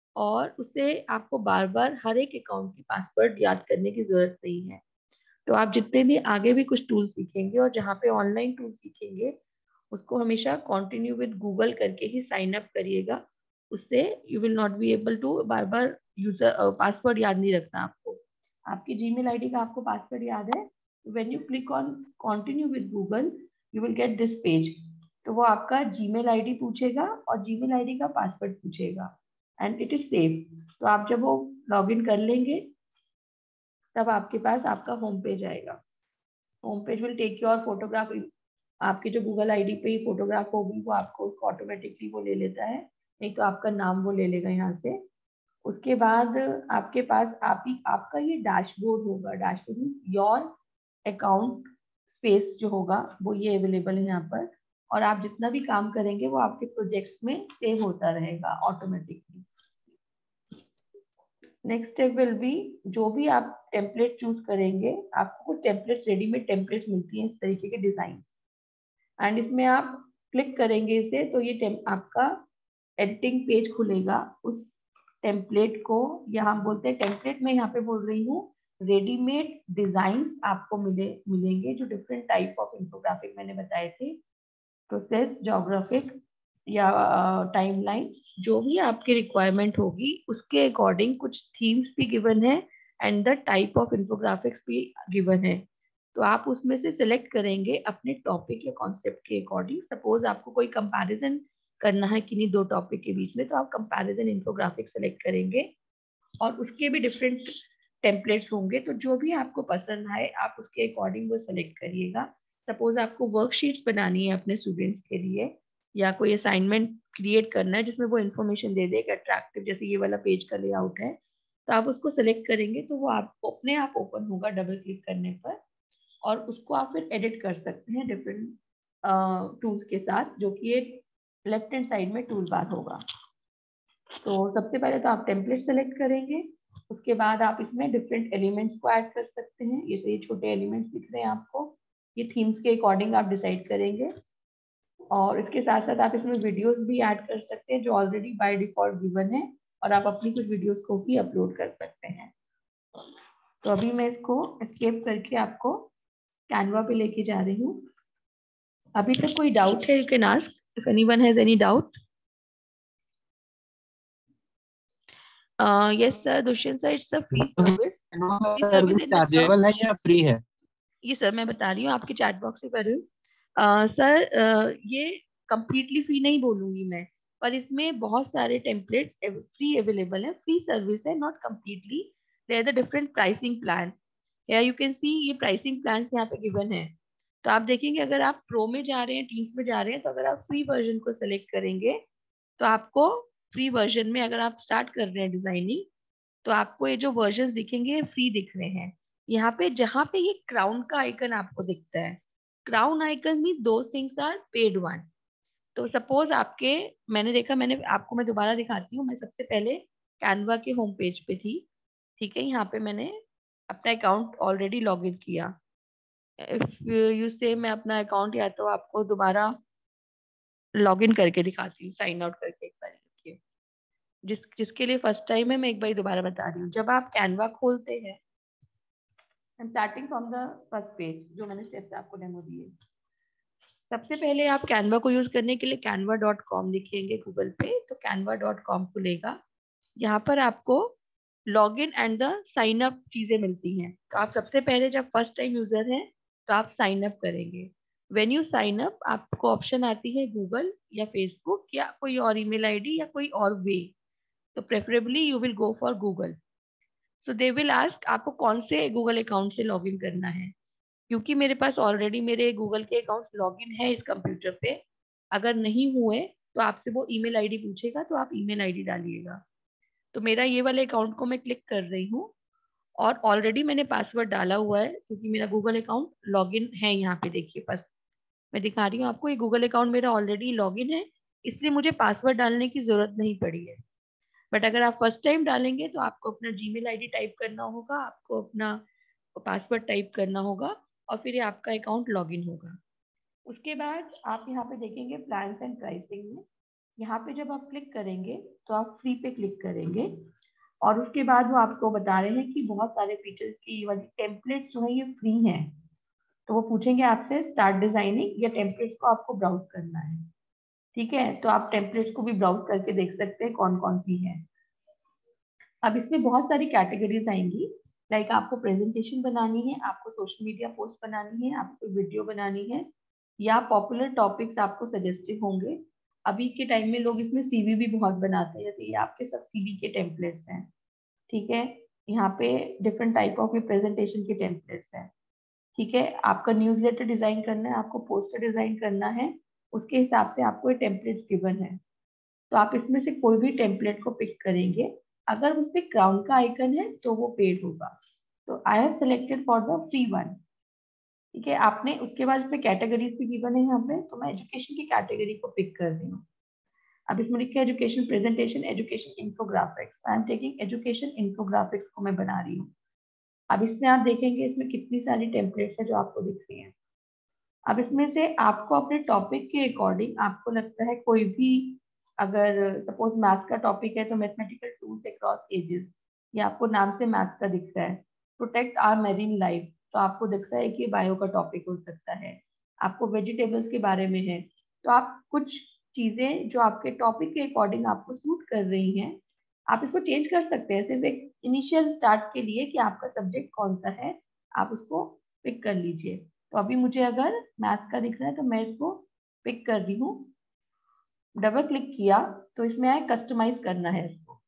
और उससे आपको बार बार हर एक अकाउंट की पासवर्ड याद करने की जरूरत नहीं है. तो आप जितने भी आगे भी कुछ टूल सीखेंगे और जहाँ पे ऑनलाइन टूल सीखेंगे उसको हमेशा कंटिन्यू विद गूगल करके ही साइन अप करिएगा. उससे you will not be able to बार बार यूजर पासवर्ड याद नहीं रखना आपको. आपकी जीमेल आईडी का आपको पासवर्ड याद है, when you click on continue with Google you will get this page. तो वो आपका जीमेल आईडी पूछेगा और जीमेल आईडी का पासवर्ड पूछेगा एंड इट इज सेव. तो आप जब वो लॉगिन कर लेंगे तब आपके पास आपका होम पेज आएगा. Home page will take your photograph. आपके जो गूगल आईडी पे ही फोटोग्राफ होगी वो आपको उसको ऑटोमेटिकली वो ले लेता है, नहीं तो आपका नाम वो ले लेगा यहाँ से. उसके बाद आपके पास आप ही आपका ये डैशबोर्ड होगा. Dashboard means your account space जो होगा वो ये अवेलेबल है यहाँ पर, और आप जितना भी काम करेंगे वो आपके प्रोजेक्ट्स में सेव होता रहेगा automatically. Next step will be, जो भी आप टेम्पलेट चूज करेंगे आपको टेम्पलेट्स, रेडीमेड टेम्पलेट्स मिलती हैं इस तरीके के डिजाइन, एंड इसमें आप क्लिक करेंगे इसे तो ये आपका एडिटिंग पेज खुलेगा. उस टेम्पलेट को यहाँ बोलते हैं टेम्पलेट, में यहाँ पे बोल रही हूँ रेडीमेड डिजाइन्स आपको मिले मिलेंगे जो डिफरेंट टाइप ऑफ इन्फोग्राफिक मैंने बताए थे. प्रोसेस, ज्योग्राफिक, या टाइमलाइन, जो भी आपकी रिक्वायरमेंट होगी उसके अकॉर्डिंग कुछ थीम्स भी गिवन है and the type of infographics भी गिवन है। तो आप उसमें से सिलेक्ट करेंगे अपने टॉपिक या कॉन्सेप्ट के अकॉर्डिंग। सपोज आपको कोई कंपैरिजन करना है किन्हीं दो टॉपिक के बीच में, तो आप कंपैरिजन इन्फोग्राफिक सेलेक्ट करेंगे और उसके भी डिफरेंट टेम्पलेट्स होंगे। तो जो भी आपको पसंद आए आप उसके अकॉर्डिंग वो सेलेक्ट करिएगा। सपोज आपको वर्कशीट्स बनानी है अपने स्टूडेंट्स के लिए या कोई असाइनमेंट क्रिएट करना है जिसमें वो इन्फॉर्मेशन दे दे अट्रैक्टिव, जैसे ये वाला पेज का लेआउट है, तो आप उसको सेलेक्ट करेंगे तो वो आप अपने आप ओपन होगा डबल क्लिक करने पर, और उसको आप फिर एडिट कर सकते हैं डिफरेंट टूल्स के साथ, जो कि एक लेफ्ट हैंड साइड में टूल बार होगा। तो सबसे पहले तो आप टेम्पलेट सेलेक्ट करेंगे, उसके बाद आप इसमें डिफरेंट एलिमेंट्स को ऐड कर सकते हैं। जैसे ये छोटे एलिमेंट्स दिख रहे हैं आपको, ये थीम्स के अकॉर्डिंग आप डिसाइड करेंगे। और इसके साथ साथ आप इसमें वीडियोस भी ऐड कर सकते हैं जो ऑलरेडी बाय डिफॉल्ट गिवन है, और आप अपनी कुछ वीडियोस को भी अपलोड कर सकते हैं। तो अभी मैं इसको एस्केप करके आपको कैनवा पे लेके जा रही हूँ। अभी तक कोई डाउट है, you can ask if anyone has any doubt. Yes sir, Dushyant sir, it's a free service. Service chargeable है या फ्री है? ये सर मैं बता रही हूँ, आपके चैट बॉक्स से कर रही हूँ। सर uh, ये कंप्लीटली फ्री नहीं बोलूंगी मैं, पर इसमें बहुत सारे टेम्पलेट्स फ्री अवेलेबल है। फ्री सर्विस है, not completely. There the different pricing plan, या यू कैन सी ये प्राइसिंग प्लान यहाँ पे गिवन है। तो आप देखेंगे अगर आप प्रो में जा रहे हैं, टीम्स में जा रहे हैं, तो अगर आप फ्री वर्जन को सेलेक्ट करेंगे तो आपको फ्री वर्जन में अगर आप स्टार्ट कर रहे हैं डिजाइनिंग, तो आपको ये जो वर्जन दिखेंगे फ्री दिख रहे हैं। यहाँ पे जहाँ पे ये क्राउन का आइकन आपको दिखता है, क्राउन आइकन मीन दो थिंग्स आर पेड वन। तो सपोज आपके, मैंने देखा, मैंने आपको मैं दोबारा दिखाती हूँ। मैं सबसे पहले कैनवा के होम पेज पे थी, ठीक है। यहाँ पे मैंने अपना अकाउंट ऑलरेडी लॉग इन किया। इफ यू से मैं अपना अकाउंट या तो आपको दोबारा लॉग इन करके दिखाती हूँ, साइन आउट करके एक बार देखिए। जिस जिसके लिए फर्स्ट टाइम है, मैं एक बार दोबारा बता रही हूँ। जब आप कैनवा खोलते हैं, I am starting from the first page, जो मैंने स्टेप्स आपको डेमो दिए। सबसे पहले आप कैनवा को यूज करने के लिए कैनवा डॉट कॉम लिखेंगे गूगल पे, तो कैनवा डॉट कॉम खुलेगा। यहाँ पर आपको log in and the sign up चीजें मिलती हैं। तो आप सबसे पहले जब फर्स्ट टाइम यूजर हैं तो आप साइन अप करेंगे। व्हेन यू साइन अप, आपको ऑप्शन आती है गूगल या फेसबुक या कोई और ईमेल आईडी या कोई और वे। तो preferably you will go for Google. So they will ask आपको कौन से गूगल अकाउंट से लॉग इन करना है। क्योंकि मेरे पास ऑलरेडी मेरे गूगल के अकाउंट लॉग इन है इस कंप्यूटर पे, अगर नहीं हुए तो आपसे वो ईमेल आईडी पूछेगा, तो आप ईमेल आईडी डालिएगा। तो मेरा ये वाले अकाउंट को मैं क्लिक कर रही हूँ और ऑलरेडी मैंने पासवर्ड डाला हुआ है, क्योंकि मेरा गूगल अकाउंट लॉगिन है। यहाँ पे देखिए, फर्स्ट मैं दिखा रही हूँ आपको, ये गूगल अकाउंट मेरा ऑलरेडी लॉगिन है, इसलिए मुझे पासवर्ड डालने की जरूरत नहीं पड़ी है। बट अगर आप फर्स्ट टाइम डालेंगे तो आपको अपना जीमेल आईडी टाइप करना होगा, आपको अपना पासवर्ड टाइप करना होगा, और फिर ये आपका अकाउंट लॉगिन होगा। उसके बाद आप यहाँ पे देखेंगे प्लान्स एंड प्राइसिंग में, यहाँ पे जब आप क्लिक करेंगे तो आप फ्री पे क्लिक करेंगे, और उसके बाद वो आपको बता रहे हैं कि बहुत सारे फीचर्स की वाली टेम्पलेट्स जो है ये फ्री हैं। तो वो पूछेंगे आपसे स्टार्ट डिजाइनिंग या टेम्पलेट्स को आपको ब्राउज करना है, ठीक है। तो आप टेम्पलेट्स को भी ब्राउज करके देख सकते हैं कौन कौन सी है। अब इसमें बहुत सारी कैटेगरीज आएंगी, लाइक आपको प्रेजेंटेशन बनानी है, आपको सोशल मीडिया पोस्ट बनानी है, आपको वीडियो बनानी है, या पॉपुलर टॉपिक्स आपको सजेस्टिव होंगे। अभी के टाइम में लोग इसमें सीवी भी बहुत बनाते हैं, जैसे ये आपके सब सीवी के टेम्पलेट्स हैं, ठीक है। यहाँ पे डिफरेंट टाइप ऑफ प्रेजेंटेशन के टेम्पलेट्स हैं, ठीक है। आपका न्यूज़लेटर डिजाइन करना है, आपको पोस्टर डिजाइन करना है, उसके हिसाब से आपको ये टेम्पलेट्स गिवन है। तो आप इसमें से कोई भी टेम्पलेट को पिक करेंगे, अगर उस पर क्राउन का आइकन है तो वो पेड होगा। तो I have selected for the free one, ठीक है। आपने उसके बाद इसमें कैटेगरीज भी गिवन है यहाँ पे, तो मैं एजुकेशन की कैटेगरी को पिक कर रही हूँ। अब इसमें लिखा है education presentation, education infographics. I am taking education infographics को मैं बना रही हूँ। अब इसमें आप देखेंगे इसमें कितनी सारी टेम्पलेट्स है जो आपको दिख रही हैं। अब इसमें से आपको अपने टॉपिक के अकॉर्डिंग आपको लगता है कोई भी, अगर सपोज मैथ्स का टॉपिक है तो मैथमेटिकल टूल्स अक्रॉस एजेस, ये आपको नाम से मैथ्स का दिख रहा है। प्रोटेक्ट आवर मैरीन लाइफ, तो आपको दिखता है कि बायो का टॉपिक हो सकता है। आपको वेजिटेबल्स के बारे में है, तो आप कुछ चीजें जो आपके टॉपिक के अकॉर्डिंग आपको सूट कर रही हैं, आप इसको चेंज कर सकते हैं। सिर्फ एक इनिशियल स्टार्ट के लिए कि आपका सब्जेक्ट कौन सा है, आप उसको पिक कर लीजिए। तो अभी मुझे अगर मैथ का दिख रहा है तो मैं इसको पिक कर रही हूँ। डबल क्लिक किया तो इसमें आया कस्टमाइज करना है इसको।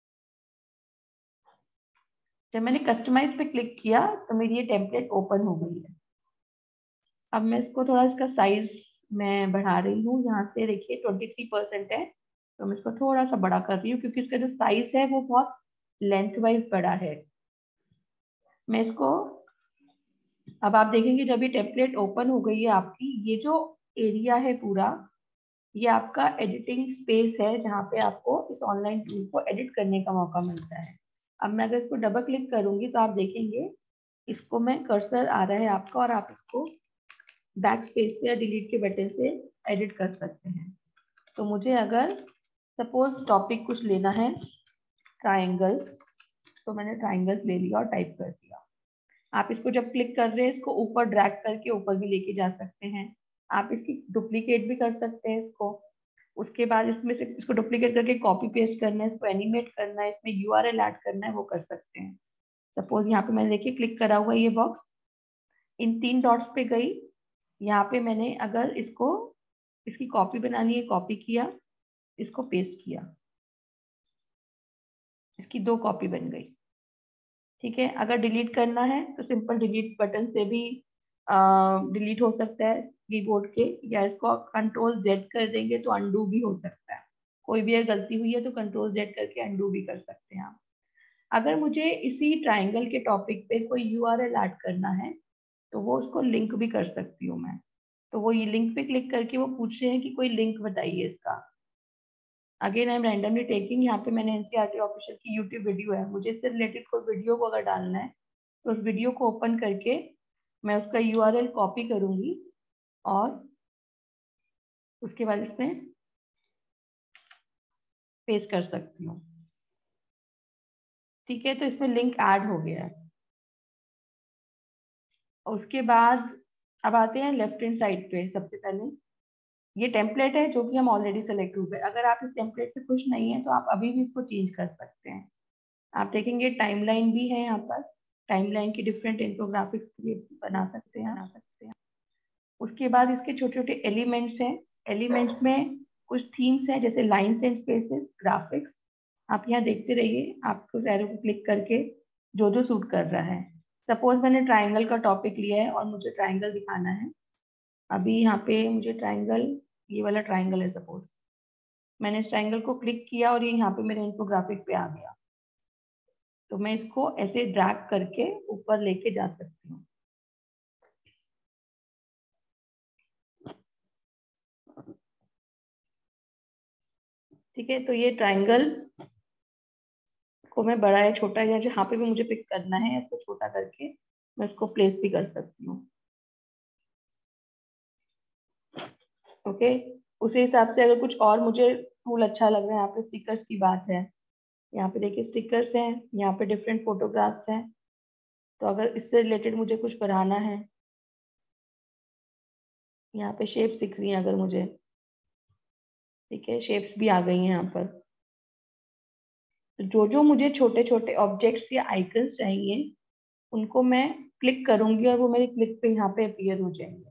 जब मैंने कस्टमाइज पे क्लिक किया तो मेरी ये टेम्पलेट ओपन हो गई है। अब मैं इसको थोड़ा इसका साइज मैं बढ़ा रही हूँ। यहाँ से देखिए ट्वेंटी थ्री परसेंट है, तो मैं इसको थोड़ा सा बड़ा कर रही हूँ क्योंकि इसका जो साइज है वो बहुत लेंथ वाइज बड़ा है। मैं इसको, अब आप देखेंगे जब ये टेम्पलेट ओपन हो गई है आपकी, ये जो एरिया है पूरा, ये आपका एडिटिंग स्पेस है जहाँ पे आपको इस ऑनलाइन टूल को एडिट करने का मौका मिलता है। अब मैं अगर इसको डबल क्लिक करूंगी तो आप देखेंगे इसको मैं कर्सर आ रहा है आपका, और आप इसको बैक स्पेस से या डिलीट के बटन से एडिट कर सकते हैं। तो मुझे अगर सपोज टॉपिक कुछ लेना है ट्राइंगल्स, तो मैंने ट्राइंगल्स ले लिया और टाइप कर दिया। आप इसको जब क्लिक कर रहे हैं इसको ऊपर ड्रैग करके ऊपर भी लेके जा सकते हैं। आप इसकी डुप्लीकेट भी कर सकते हैं इसको। उसके बाद इसमें से इसको डुप्लीकेट करके कॉपी पेस्ट करना है, इसको एनिमेट करना है, इसमें यूआरएल ऐड करना है, वो कर सकते हैं। सपोज यहाँ पे मैंने देखिए क्लिक करा हुआ ये बॉक्स, इन तीन डॉट्स पे गई। यहाँ पे मैंने अगर इसको इसकी कॉपी बनानी है, कॉपी किया, इसको पेस्ट किया, इसकी दो कॉपी बन गई। ठीक है, अगर डिलीट करना है तो सिंपल डिलीट बटन से भी डिलीट हो सकता है कीबोर्ड के, या इसको कंट्रोल जेड कर देंगे तो अंडू भी हो सकता है। कोई भी अगर गलती हुई है तो कंट्रोल जेड करके अंडू भी कर सकते हैं आप। अगर मुझे इसी ट्राइंगल के टॉपिक पे कोई यूआरएल ऐड करना है तो वो उसको लिंक भी कर सकती हूँ मैं। तो वो ये लिंक पे क्लिक करके वो पूछ रहे हैं कि कोई लिंक बताइए इसका। Again I am randomly taking, यहाँ पे मैंने एनसीईआरटी ऑफिशियल की यूट्यूब वीडियो है, मुझे इससे रिलेटेड कोई वीडियो को अगर डालना है तो उस वीडियो को ओपन करके मैं उसका यूआरएल कॉपी करूंगी और उसके बाद इसमें पेस्ट कर सकती हूँ। ठीक है, तो इसमें लिंक ऐड हो गया है। उसके बाद अब आते हैं लेफ्ट हैंड साइड पे। सबसे पहले ये टेम्पलेट है जो कि हम ऑलरेडी सेलेक्ट हो गए। अगर आप इस टेम्पलेट से खुश नहीं है तो आप अभी भी इसको चेंज कर सकते हैं। आप देखेंगे टाइमलाइन भी है यहाँ पर, टाइमलाइन की डिफरेंट इन्फोग्राफिक्स बना सकते हैं बना सकते हैं उसके बाद इसके छोटे छोटे एलिमेंट्स हैं। एलिमेंट्स में कुछ थीम्स हैं जैसे लाइन्स एंड स्पेसेस, ग्राफिक्स। आप यहाँ देखते रहिए, आपको एरो को क्लिक करके जो जो सूट कर रहा है। सपोज मैंने ट्राइंगल का टॉपिक लिया है और मुझे ट्राइंगल दिखाना है। अभी यहाँ पे मुझे ट्राइंगल, ये वाला ट्राइंगल है सपोज, मैंने इस ट्राइंगल को क्लिक किया और ये यहाँ पे मेरे इन्फोग्राफिक पे आ गया। तो मैं इसको ऐसे ड्रैग करके ऊपर लेके जा सकती हूँ। ठीक है, तो ये ट्राइंगल को मैं बड़ा या छोटा या जहाँ पे भी मुझे पिक करना है इसको छोटा करके मैं इसको प्लेस भी कर सकती हूँ। ओके, उसी हिसाब से अगर कुछ और मुझे टूल अच्छा लग रहा है, यहाँ पे स्टिकर्स की बात है, यहाँ पे देखिए स्टिकर्स हैं, यहाँ पे डिफरेंट फोटोग्राफ्स हैं। तो अगर इससे रिलेटेड मुझे कुछ बनाना है, यहाँ पे शेप्स दिख रही हैं अगर मुझे, ठीक है, शेप्स भी आ गई हैं यहाँ पर। तो जो जो मुझे छोटे छोटे ऑब्जेक्ट्स या आइकन्स चाहिए उनको मैं क्लिक करूंगी और वो मेरे क्लिक पे यहाँ पे अपीयर हो जाएंगे।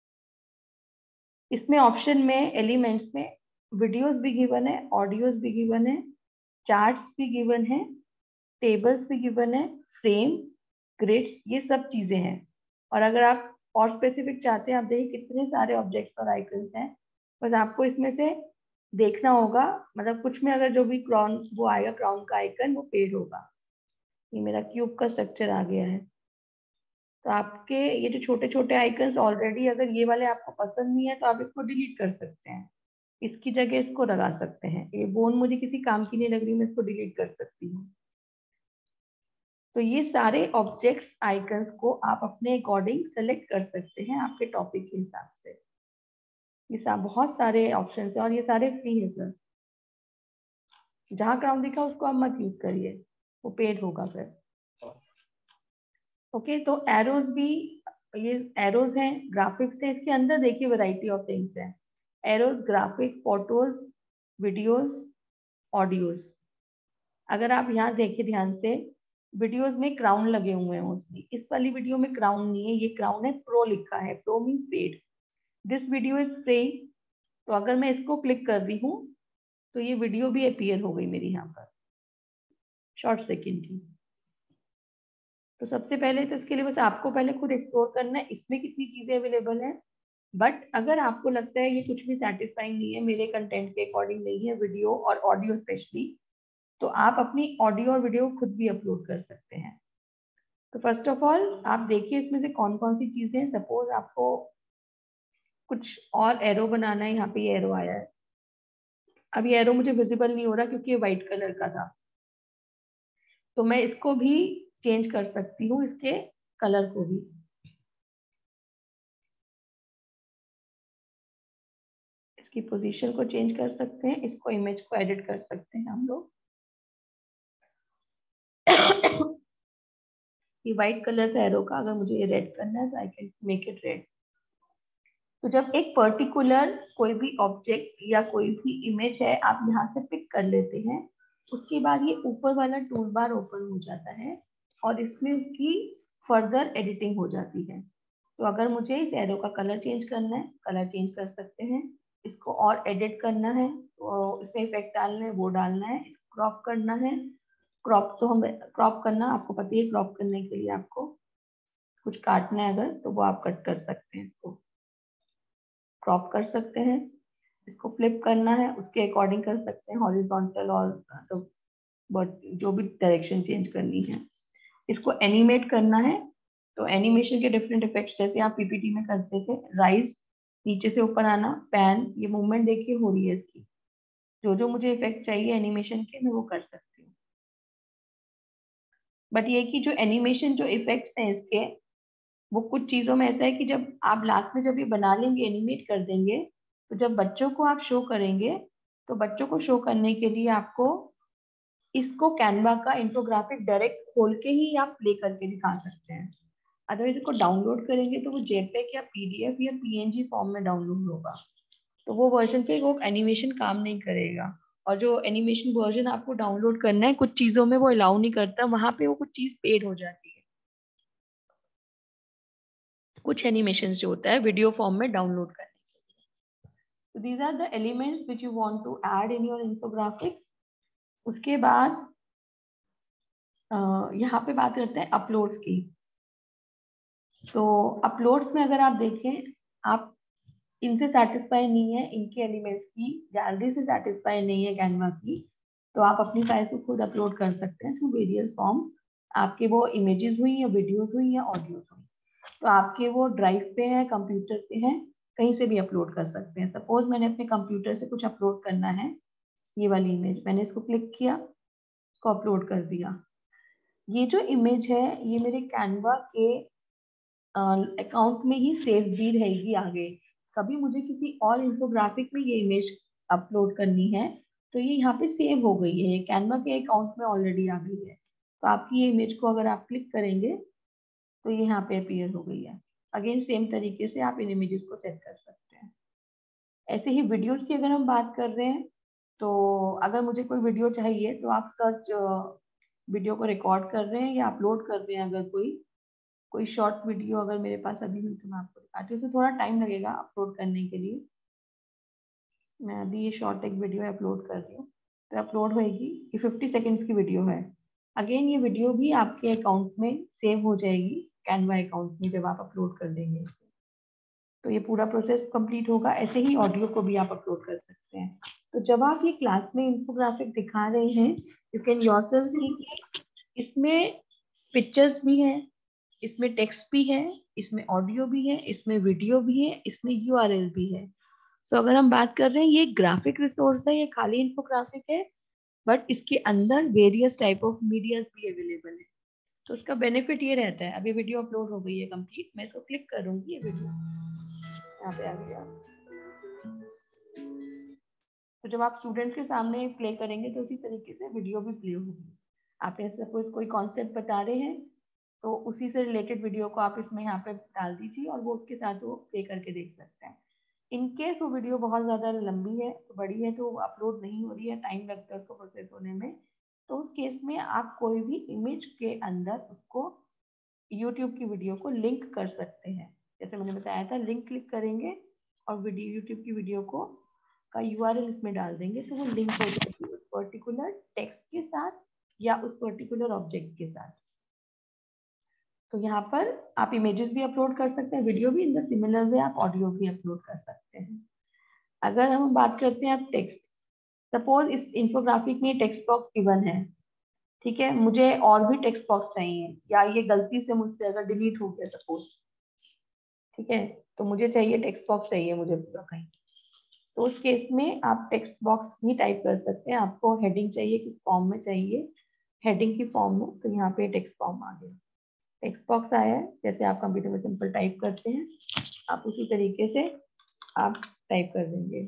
इसमें ऑप्शन में एलिमेंट्स में वीडियोस भी गिवन है, ऑडियोज भी गिवन है, चार्ट्स भी गिवन है, टेबल्स भी गिवन है, फ्रेम, ग्रिड्स, ये सब चीजें हैं। और अगर आप और स्पेसिफिक चाहते हैं, आप देखिए कितने सारे ऑब्जेक्ट्स और आइकन्स हैं। बस आपको इसमें से देखना होगा, मतलब कुछ में अगर जो भी क्राउन वो आएगा, क्राउन का आइकन वो पेड होगा। ये मेरा क्यूब का स्ट्रक्चर आ गया है। तो आपके ये जो छोटे छोटे आइकन्स ऑलरेडी अगर ये वाले आपको पसंद नहीं है तो आप इसको डिलीट कर सकते हैं, इसकी जगह इसको लगा सकते हैं। ये बोन मुझे किसी काम की नहीं लग रही, मैं इसको डिलीट कर सकती हूँ। तो ये सारे ऑब्जेक्ट्स आइकन्स को आप अपने अकॉर्डिंग सेलेक्ट कर सकते हैं आपके टॉपिक के हिसाब से। ये सब बहुत सारे ऑप्शंस हैं और ये सारे फ्री है सर। जहाँ क्राउन दिखा उसको आप मत यूज करिए, वो पेड होगा फिर। ओके, तो एरोज भी, ये एरोज हैं, ग्राफिक्स है, इसके अंदर देखिए वैरायटी ऑफ थिंग्स है। Arrows graphic, photos, videos, audios. अगर आप यहाँ देखें ध्यान से, वीडियोज में क्राउन लगे हुए हैं मोस्टली, इस वाली वीडियो में क्राउन नहीं है, ये क्राउन है, प्रो लिखा है, pro means paid. This video is free. तो अगर मैं इसको क्लिक कर रही हूँ तो ये वीडियो भी अपीयर हो गई मेरी यहाँ पर शॉर्ट सेकेंड की। तो सबसे पहले तो इसके लिए बस आपको पहले खुद एक्सप्लोर करना है इसमें कितनी चीजें अवेलेबल है। बट अगर आपको लगता है ये कुछ भी सेटिस्फाइंग नहीं है, मेरे कंटेंट के अकॉर्डिंग नहीं है वीडियो और ऑडियो स्पेशली, तो आप अपनी ऑडियो और वीडियो खुद भी अपलोड कर सकते हैं। तो फर्स्ट ऑफ ऑल आप देखिए इसमें से कौन कौन सी चीजें हैं। सपोज आपको कुछ और एरो बनाना है, यहाँ पे ये एरो आया है, अब ये एरो मुझे विजिबल नहीं हो रहा क्योंकि ये व्हाइट कलर का था, तो मैं इसको भी चेंज कर सकती हूँ, इसके कलर को भी। इसकी पोजीशन को चेंज कर सकते हैं, इसको इमेज को एडिट कर सकते हैं हम लोग। ये व्हाइट कलर था एरो का, अगर मुझे ये रेड करना है तो I can make it red. तो जब एक पर्टिकुलर कोई भी ऑब्जेक्ट या कोई भी इमेज है आप यहाँ से पिक कर लेते हैं, उसके बाद ये ऊपर वाला टूल बार ओपन हो जाता है और इसमें उसकी फर्दर एडिटिंग हो जाती है। तो अगर मुझे इस एरो का कलर चेंज करना है, कलर चेंज कर सकते हैं। इसको और एडिट करना है तो इसमें इफेक्ट डालना है, वो डालना है। इसको क्रॉप करना है, क्रॉप तो हम क्रॉप करना आपको पता है, क्रॉप करने के लिए आपको कुछ काटना है अगर, तो वो आप कट कर सकते हैं, इसको क्रॉप कर सकते हैं। इसको फ्लिप करना है उसके अकॉर्डिंग कर सकते हैं, हॉरिजॉन्टल और तो जो भी डायरेक्शन चेंज करनी है। इसको एनिमेट करना है तो एनिमेशन के डिफरेंट इफेक्ट्स जैसे आप पीपीटी में करते थे, राइज, नीचे से ऊपर आना, पैन, ये मूवमेंट देखिए हो रही है इसकी। जो जो मुझे इफेक्ट चाहिए एनिमेशन के मैं वो कर सकती हूँ। बट ये कि जो एनिमेशन जो इफेक्ट्स हैं इसके, वो कुछ चीजों में ऐसा है कि जब आप लास्ट में जब ये बना लेंगे, एनिमेट कर देंगे, तो जब बच्चों को आप शो करेंगे तो बच्चों को शो करने के लिए आपको इसको कैनवा का इंफोग्राफिक डायरेक्ट खोल के ही आप प्ले करके दिखा सकते हैं। अदरवाइज इसको डाउनलोड करेंगे तो वो जेपेग या पीडीएफ या पीएनजी फॉर्म में डाउनलोड होगा, तो वो वर्जन पे वो एनिमेशन काम नहीं करेगा। और जो एनिमेशन वर्जन आपको डाउनलोड करना है कुछ चीजों में वो अलाउ नहीं करता, वहां पे वो कुछ चीज पेड हो जाती है। कुछ एनिमेशन जो होता है वीडियो फॉर्म में डाउनलोड करने। So these are the elements which you want to add in your infographic. उसके बाद यहाँ पे बात करते हैं अपलोड्स की। तो अपलोड्स में अगर आप देखें, आप इनसे सेटिस्फाई नहीं है, इनके एलिमेंट्स की गैलरी से सेटिस्फाई नहीं है कैनवा की, तो आप अपनी फाइल्स को खुद अपलोड कर सकते हैं थ्रू वेरियस फॉर्म्स। आपके वो इमेजेस हुई या वीडियोस हुई या ऑडियोस हुई, तो आपके वो ड्राइव पे है, कंप्यूटर पे है, कहीं से भी अपलोड कर सकते हैं। सपोज मैंने अपने कंप्यूटर से कुछ अपलोड करना है, ये वाली इमेज मैंने इसको क्लिक किया, इसको अपलोड कर दिया। ये जो इमेज है ये मेरे कैनवा के अकाउंट में ही सेव भी रहेगी आगे। कभी मुझे किसी और इंफोग्राफिक में ये इमेज अपलोड करनी है तो ये यहाँ पे सेव हो गई है, ये कैनवा के अकाउंट में ऑलरेडी आ गई है। तो आपकी ये इमेज को अगर आप क्लिक करेंगे तो ये यहाँ पे अपीयर हो गई है। अगेन सेम तरीके से आप इन इमेजेस को सेट कर सकते हैं। ऐसे ही वीडियोस की अगर हम बात कर रहे हैं, तो अगर मुझे कोई वीडियो चाहिए तो आप सर्च वीडियो को रिकॉर्ड कर रहे हैं या अपलोड कर रहे हैं, अगर कोई कोई शॉर्ट वीडियो अगर मेरे पास अभी हुई तो मैं आपको दिखाती हूँ। उसमें थोड़ा टाइम लगेगा अपलोड करने के लिए। मैं अभी ये शॉर्ट एक वीडियो अपलोड कर रही हूँ, तो अपलोड होएगी। ये फिफ्टी सेकेंड्स की वीडियो है। अगेन ये वीडियो भी आपके अकाउंट में सेव हो जाएगी कैनवा अकाउंट में जब आप अपलोड कर देंगे इसे। तो ये पूरा प्रोसेस कंप्लीट होगा। ऐसे ही ऑडियो को भी आप अपलोड कर सकते हैं। तो जब आप ये क्लास में इंफोग्राफिक दिखा रहे हैं, यू कैन योरसेल्फ सी कि इसमें पिक्चर्स भी हैं, इसमें टेक्स्ट भी है, इसमें ऑडियो भी है, इसमें वीडियो भी है, इसमें यूआरएल भी है। सो so, अगर हम बात कर रहे हैं ये ग्राफिक रिसोर्स है, ये खाली इंफोग्राफिक है, बट इसके अंदर वेरियस टाइप ऑफ मीडियाज भी अवेलेबल है। तो उसका बेनिफिट ये रहता है। अभी वीडियो अपलोड हो गई है कंप्लीट, मैं इसको क्लिक करूंगी, ये वीडियो यहाँ पे आ गया। तो जब आप स्टूडेंट्स के सामने प्ले करेंगे तो उसी तरीके से वीडियो भी प्ले होगी। आप ऐसे सपोज कोई कॉन्सेप्ट बता रहे हैं तो उसी से रिलेटेड वीडियो को आप इसमें यहाँ पे डाल दीजिए और वो उसके साथ वो प्ले करके देख सकते हैं। इन केस वो वीडियो बहुत ज़्यादा लंबी है, तो बड़ी है, तो अपलोड नहीं हो रही है, टाइम लगता है उसको प्रोसेस होने में, तो उस केस में आप कोई भी इमेज के अंदर उसको यूट्यूब की वीडियो को लिंक कर सकते हैं। जैसे मैंने बताया था, लिंक क्लिक करेंगे और वीडियो यूट्यूब की वीडियो को का यूआरएल इसमें डाल देंगे, तो वो लिंक हो जाएगी उस पर्टिकुलर टेक्स्ट के साथ या उस पर्टिकुलर ऑब्जेक्ट के साथ। तो यहाँ पर आप इमेजेस भी अपलोड कर सकते हैं, वीडियो भी, इन द सिमिलर वे आप ऑडियो भी अपलोड कर सकते हैं। अगर हम बात करते हैं आप टेक्स्ट, सपोज इस इन्फोग्राफिक में टेक्स्ट बॉक्स गिवन है, ठीक है, मुझे और भी टेक्स्ट बॉक्स चाहिए, या ये गलती से मुझसे अगर डिलीट हो गया सपोज, ठीक है, तो मुझे चाहिए टेक्स्ट बॉक्स चाहिए मुझे पूरा कहीं, तो उस केस में आप टेक्स्ट बॉक्स भी टाइप कर सकते हैं। आपको हेडिंग चाहिए, किस फॉर्म में चाहिए, हेडिंग की फॉर्म में, तो यहाँ पे टेक्स्ट फॉर्म आ गया, टेक्स्ट बॉक्स आया है। जैसे आप कंप्यूटर में सिंपल टाइप करते हैं, आप उसी तरीके से आप टाइप कर देंगे,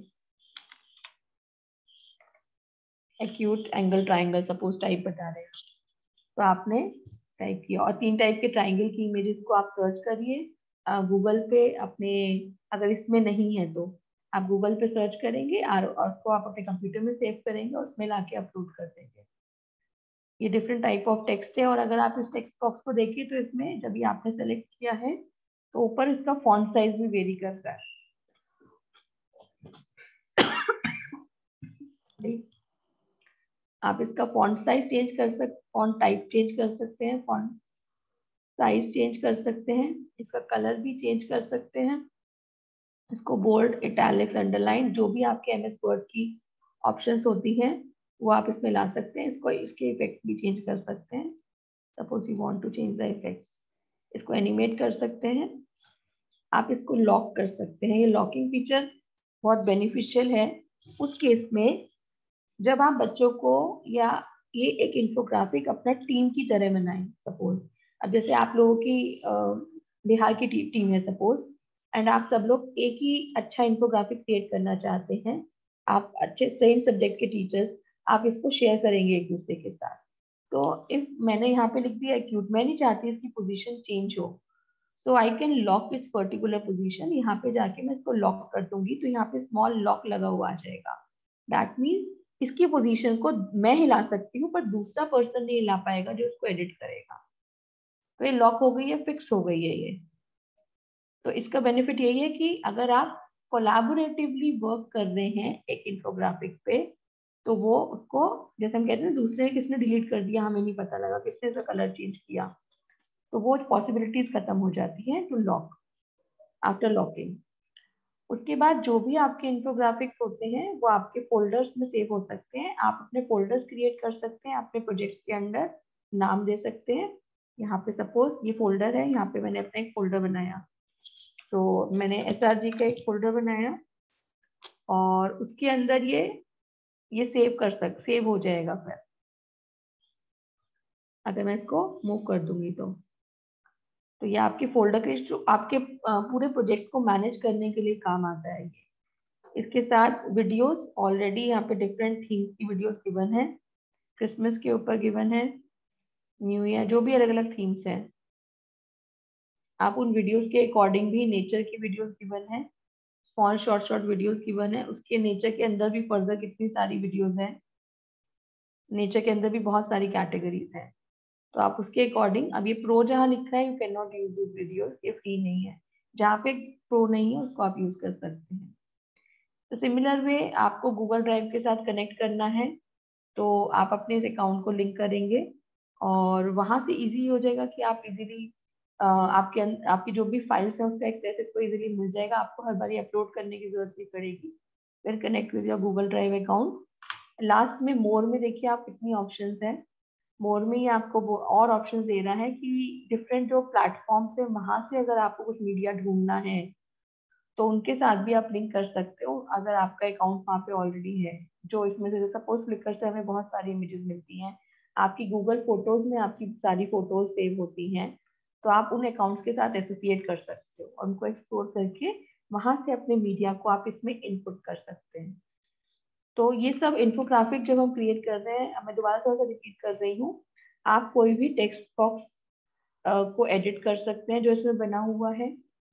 acute angle triangle suppose type बता रहे हैं, तो आपने टाइप किया। और तीन टाइप के ट्राइंगल की इमेजेस को आप सर्च करिए गूगल पे अपने, अगर इसमें नहीं है तो आप गूगल पे सर्च करेंगे और उसको आप अपने कंप्यूटर में सेव करेंगे और उसमें लाके अपलोड कर देंगे। ये डिफरेंट टाइप ऑफ टेक्स्ट है। और अगर आप इस टेक्स्ट बॉक्स को देखिए तो इसमें जब ये आपने सेलेक्ट किया है तो ऊपर इसका फॉन्ट साइज भी वेरी करता है। आप इसका फॉन्ट साइज चेंज कर सकते, फॉन्ट टाइप चेंज कर सकते हैं, फॉन्ट साइज चेंज कर सकते हैं, इसका कलर भी चेंज कर सकते हैं, इसको बोल्ड, इटैलिक्स, अंडरलाइन, जो भी आपके एमएस वर्ड की ऑप्शंस होती हैं वो आप इसमें ला सकते हैं। इसको, इसके इफेक्ट्स भी चेंज कर सकते हैं। Suppose you want to change the effects, इसको एनिमेट कर सकते हैं, आप इसको लॉक कर सकते हैं। ये लॉकिंग फीचर बहुत बेनिफिशियल है उस केस में जब आप बच्चों को, या ये एक इन्फोग्राफिक अपना टीम की तरह बनाएं। सपोज अब जैसे आप लोगों की बिहार की टी, टीम है सपोज, एंड आप सब लोग एक ही अच्छा इन्फोग्राफिक क्रिएट करना चाहते हैं, आप अच्छे सेम सब्जेक्ट के टीचर्स, आप इसको शेयर करेंगे एक दूसरे के साथ। तो इफ मैंने यहाँ पे लिख दिया एक्यूट, मैं नहीं चाहती इसकी पोजीशन चेंज हो, so I can lock its particular position. यहाँ पे जाके मैं इसको लॉक कर दूंगी तो यहाँ पे स्मॉल लॉक लगा हुआ आ जाएगा। दैट मीन्स इसकी पोजीशन को मैं हिला सकती हूँ पर दूसरा पर्सन नहीं हिला पाएगा जो इसको एडिट करेगा। तो ये लॉक हो गई है, फिक्स हो गई है ये। तो इसका बेनिफिट यही है कि अगर आप कोलैबोरेटिवली वर्क कर रहे हैं एक इन्फोग्राफिक पे, तो वो उसको, जैसे हम कहते हैं दूसरे किसने डिलीट कर दिया हमें नहीं पता लगा, किसने इसका कलर चेंज किया, तो वो पॉसिबिलिटीज खत्म हो जाती है टू लॉक आफ्टर लॉकिंग। उसके बाद जो भी आपके इन्फोग्राफिक्स होते हैं वो आपके फोल्डर्स में सेव हो सकते हैं। आप अपने फोल्डर्स क्रिएट कर सकते हैं, अपने प्रोजेक्ट्स के अंदर नाम दे सकते हैं। यहाँ पे सपोज ये फोल्डर है, यहाँ पे मैंने अपना एक फोल्डर बनाया, तो मैंने एस आर जी का एक फोल्डर बनाया और उसके अंदर ये ये सेव कर सक सेव हो जाएगा। फिर अगर मैं इसको मूव कर दूंगी तो तो ये आपके फोल्डर के जो आपके पूरे प्रोजेक्ट्स को मैनेज करने के लिए काम आता है ये। इसके साथ वीडियोस, ऑलरेडी यहाँ पे डिफरेंट थीम्स की वीडियोस गिवन है, क्रिसमस के ऊपर गिवन है, न्यू ईयर, जो भी अलग अलग थीम्स हैं, आप उन वीडियोस के अकॉर्डिंग भी, नेचर की वीडियोस गिवन है, small short short videos given है, उसके नेचर के अंदर भी फर्दर कितनी सारी वीडियोस हैं, नेचर के अंदर भी बहुत सारी कैटेगरीज हैं। तो आप उसके अकॉर्डिंग, अब ये प्रो जहाँ लिखा है you can not use this videos, ये फ्री नहीं है, जहाँ पे प्रो नहीं है उसको आप यूज कर सकते हैं। तो सिमिलर वे आपको गूगल ड्राइव के साथ कनेक्ट करना है, तो आप अपने इस अकाउंट को लिंक करेंगे और वहां से इजी हो जाएगा कि आप इजीली आपके आपकी जो भी फाइल्स हैं उसका एक्सेस इसको इजीली मिल जाएगा, आपको हर बार अपलोड करने की जरूरत नहीं पड़ेगी। फिर connect with your Google drive account. Last में मोर में देखिए आप कितनी ऑप्शंस हैं, मोर में ही आपको और ऑप्शंस दे रहा है कि डिफरेंट जो प्लेटफॉर्म्स है वहां से अगर आपको कुछ मीडिया ढूंढना है तो उनके साथ भी आप लिंक कर सकते हो अगर आपका अकाउंट वहाँ पे ऑलरेडी है। जो इसमें से सपोज फ्लिकर से हमें बहुत सारी इमेजेस मिलती हैं, आपकी गूगल फोटोज में आपकी सारी फोटोज सेव होती हैं, तो आप उन अकाउंट्स के साथ एसोसिएट कर सकते हो, उनको एक्सप्लोर करके वहां से अपने मीडिया को आप इसमें इनपुट कर सकते हैं। तो ये सब इन्फोग्राफिक जब हम क्रिएट कर रहे हैं, मैं दोबारा थोड़ा सा रिपीट कर रही हूँ, आप कोई भी टेक्स्ट बॉक्स को एडिट कर सकते हैं जो इसमें बना हुआ है,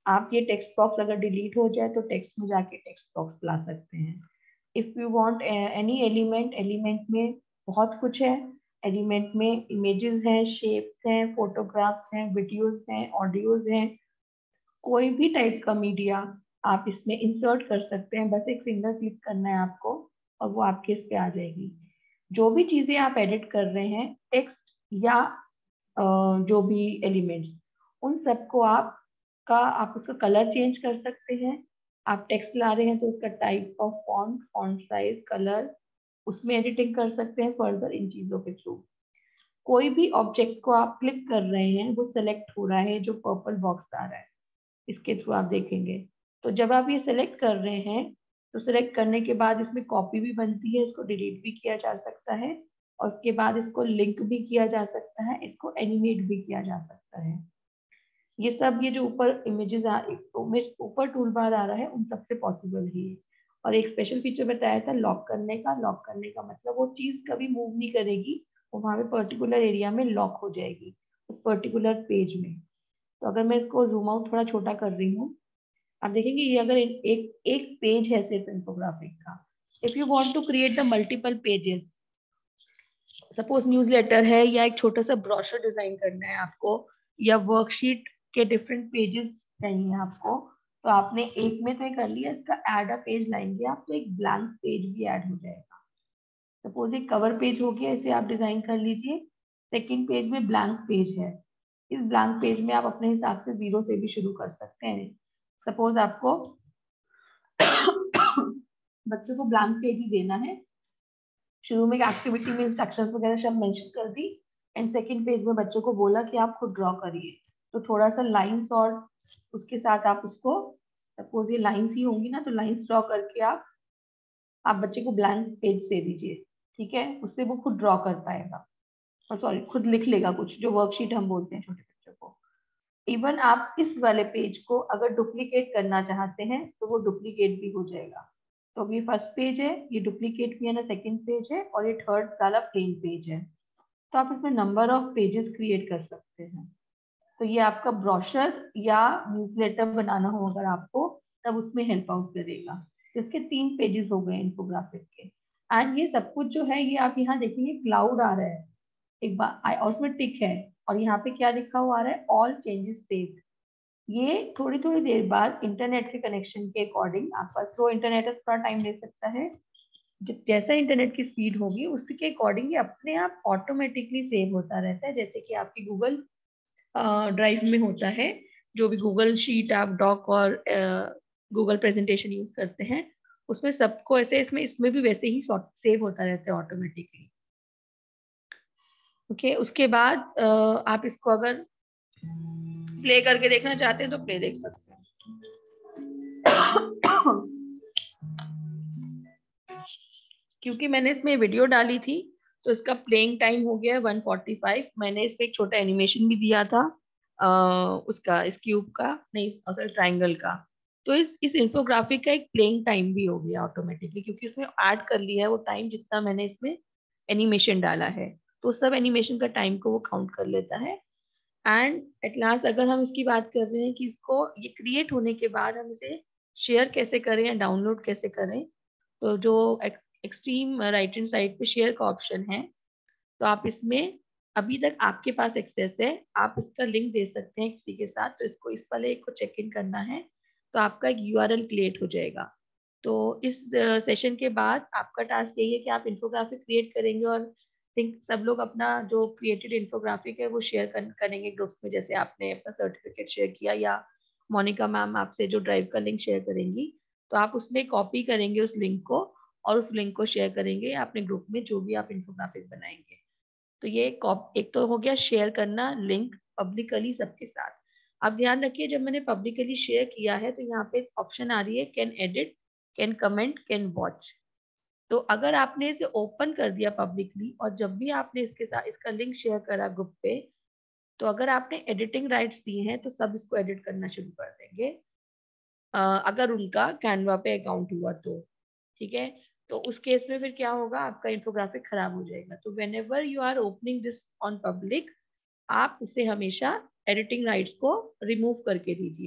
आप ये टेक्स्ट बॉक्स अगर डिलीट हो जाए तो टेक्स्ट में जाके टेक्स्ट बॉक्स ला सकते हैं। If you want any element, element में बहुत कुछ है। एलिमेंट में इमेजेस हैं, शेप्स हैं, फोटोग्राफ्स हैं, वीडियोस हैं, ऑडियोज हैं, कोई भी टाइप का मीडिया आप इसमें इंसर्ट कर सकते हैं। बस एक फिंगर क्लिक करना है आपको और वो आपके इस पे आ जाएगी। जो भी चीजें आप एडिट कर रहे हैं, टेक्स्ट या जो भी एलिमेंट्स, उन सबको आप का आप उसका कलर चेंज कर सकते हैं। आप टेक्स्ट ला रहे हैं तो उसका type of font, font size, colour, उसमें एडिटिंग कर सकते हैं फर्दर इन चीजों के थ्रू। कोई भी ऑब्जेक्ट को आप क्लिक कर रहे हैं वो सेलेक्ट हो रहा है, जो पर्पल बॉक्स आ रहा है इसके थ्रू आप देखेंगे। तो जब आप ये सेलेक्ट कर रहे हैं तो सेलेक्ट करने के बाद इसमें कॉपी भी बनती है, इसको डिलीट भी किया जा सकता है और उसके बाद इसको लिंक भी किया जा सकता है, इसको एनिमेट भी किया जा सकता है। ये सब ये जो ऊपर इमेजेस ऊपर टूल बार आ रहा है उन सबसे पॉसिबल ही है। और एक स्पेशल फीचर बताया था लॉक करने का। लॉक करने का मतलब वो चीज कभी मूव नहीं करेगी, वो वहां पे पर्टिकुलर एरिया में लॉक हो जाएगी उस पर्टिकुलर पेज में। तो अगर मैं इसको जूम आउट थोड़ा छोटा कर रही हूँ, आप देखेंगे ये अगर एक एक पेज है सिर्फ इन्फोग्राफिक का। If you want to create the multiple pages, suppose newsletter है या एक छोटा सा ब्रोशर डिजाइन करना है आपको, या वर्कशीट के डिफरेंट पेजेस चाहिए आपको, तो आपने एक में तो ये कर लिया, इसका ऐड अ पेज लाएंगे आप तो एक ब्लैंक पेज भी ऐड हो जाएगा। सपोज एक कवर पेज हो गया, इसे आप डिजाइन कर लीजिए। सेकंड पेज में ब्लैंक पेज है, इस ब्लैंक पेज में आप अपने हिसाब से जीरो से भी शुरू कर सकते हैं। सपोज आपको बच्चों को ब्लैंक पेज ही देना है, शुरू में एक्टिविटी में इंस्ट्रक्शंस वगैरह सब मेंशन कर दी एंड सेकंड पेज में बच्चों को बोला कि आप खुद ड्रॉ करिए, तो थोड़ा सा लाइंस और उसके साथ आप उसको, सपोज ये लाइंस ही होंगी ना, तो लाइंस ड्रॉ करके आप आप बच्चे को ब्लैंक पेज दे दीजिए, ठीक है, उससे वो खुद ड्रॉ कर पाएगा और सॉरी खुद लिख लेगा कुछ, जो वर्कशीट हम बोलते हैं छोटे बच्चों को। इवन आप इस वाले पेज को अगर डुप्लीकेट करना चाहते हैं तो वो डुप्लीकेट भी हो जाएगा। तो अभी फर्स्ट पेज है, ये डुप्लीकेट भी है ना, सेकंड पेज है और ये थर्ड वाला प्लेन पेज है। तो आप इसमें नंबर ऑफ पेजेस क्रिएट कर सकते हैं। तो ये आपका ब्रोशर या न्यूज़लेटर बनाना हो अगर आपको, तब उसमें हेल्प आउट करेगा। तो इसके तीन पेजेस हो गए इन्फोग्राफिक के। एंड ये सब कुछ जो है ये आप यहाँ देखेंगे क्लाउड आ रहा है एक बार, और उसमें टिक है और यहाँ पे क्या लिखा हुआ आ रहा है, ऑल चेंजेस सेव्ड। ये थोड़ी थोड़ी देर बाद इंटरनेट के कनेक्शन के अकॉर्डिंग, आपका स्लो इंटरनेट है थोड़ा टाइम ले सकता है, जैसा इंटरनेट की स्पीड होगी उसके अकॉर्डिंग ये अपने आप ऑटोमेटिकली सेव होता रहता है। जैसे कि आपकी गूगल ड्राइव में होता है, जो भी गूगल शीट आप डॉक और गूगल प्रेजेंटेशन यूज करते हैं उसमें सबको ऐसे, इसमें इसमें भी वैसे ही सेव होता रहता है ऑटोमेटिकली। ओके okay, उसके बाद uh, आप इसको अगर प्ले करके देखना चाहते हैं तो प्ले देख सकते हैं। क्योंकि मैंने इसमें वीडियो डाली थी तो इसका प्लेइंग टाइम हो गया है वन फोर्टी फाइव। मैंने इसमें एक छोटा एनिमेशन भी दिया था आ, उसका, इस क्यूब का नहीं, सॉरी ट्रायंगल का। तो इस इस इन्फोग्राफिक का एक प्लेइंग टाइम भी हो गया ऑटोमेटिकली, क्योंकि उसमें ऐड कर लिया है वो टाइम जितना मैंने इसमें एनिमेशन डाला है, तो सब एनिमेशन का टाइम को वो काउंट कर लेता है। एंड एट लास्ट अगर हम इसकी बात कर रहे हैं कि इसको ये क्रिएट होने के बाद हम इसे शेयर कैसे करें या डाउनलोड कैसे करें, तो जो एक्सट्रीम राइट हैंड साइड पे शेयर का ऑप्शन है, तो आप इसमें अभी तक आपके पास एक्सेस है, आप इसका लिंक दे सकते हैं किसी के साथ। तो इसको इस वाले को चेक इन करना है तो आपका एक यूआरएल क्रिएट हो जाएगा। तो इस सेशन के बाद आपका टास्क यही है कि आप इन्फोग्राफिक क्रिएट करेंगे और थिंक सब लोग अपना जो क्रिएटेड इन्फोग्राफिक है वो शेयर कर, करेंगे ग्रुप्स में, जैसे आपने अपना सर्टिफिकेट शेयर किया या मोनिका मैम आपसे जो ड्राइव का लिंक शेयर करेंगी, तो आप उसमें कॉपी करेंगे उस लिंक को और उस लिंक को शेयर करेंगे अपने ग्रुप में जो भी आप इन्फोग्राफिक बनाएंगे। तो ये एक तो हो गया शेयर करना लिंक पब्लिकली सबके साथ। अब ध्यान रखिए जब मैंने पब्लिकली शेयर किया है तो यहाँ पे ऑप्शन आ रही है can edit, can comment, can watch. तो अगर आपने इसे ओपन कर दिया पब्लिकली और जब भी आपने इसके साथ इसका लिंक शेयर करा ग्रुप पे, तो अगर आपने एडिटिंग राइट्स दिए हैं तो सब इसको एडिट करना शुरू कर देंगे, अगर उनका कैनवा पे अकाउंट हुआ तो, ठीक है। तो उस केस में फिर क्या होगा, आपका इन्फोग्राफिक खराब हो जाएगा। तो whenever you are opening this on public, आप उसे हमेशा एडिटिंग राइट्स को रिमूव करके दीजिए।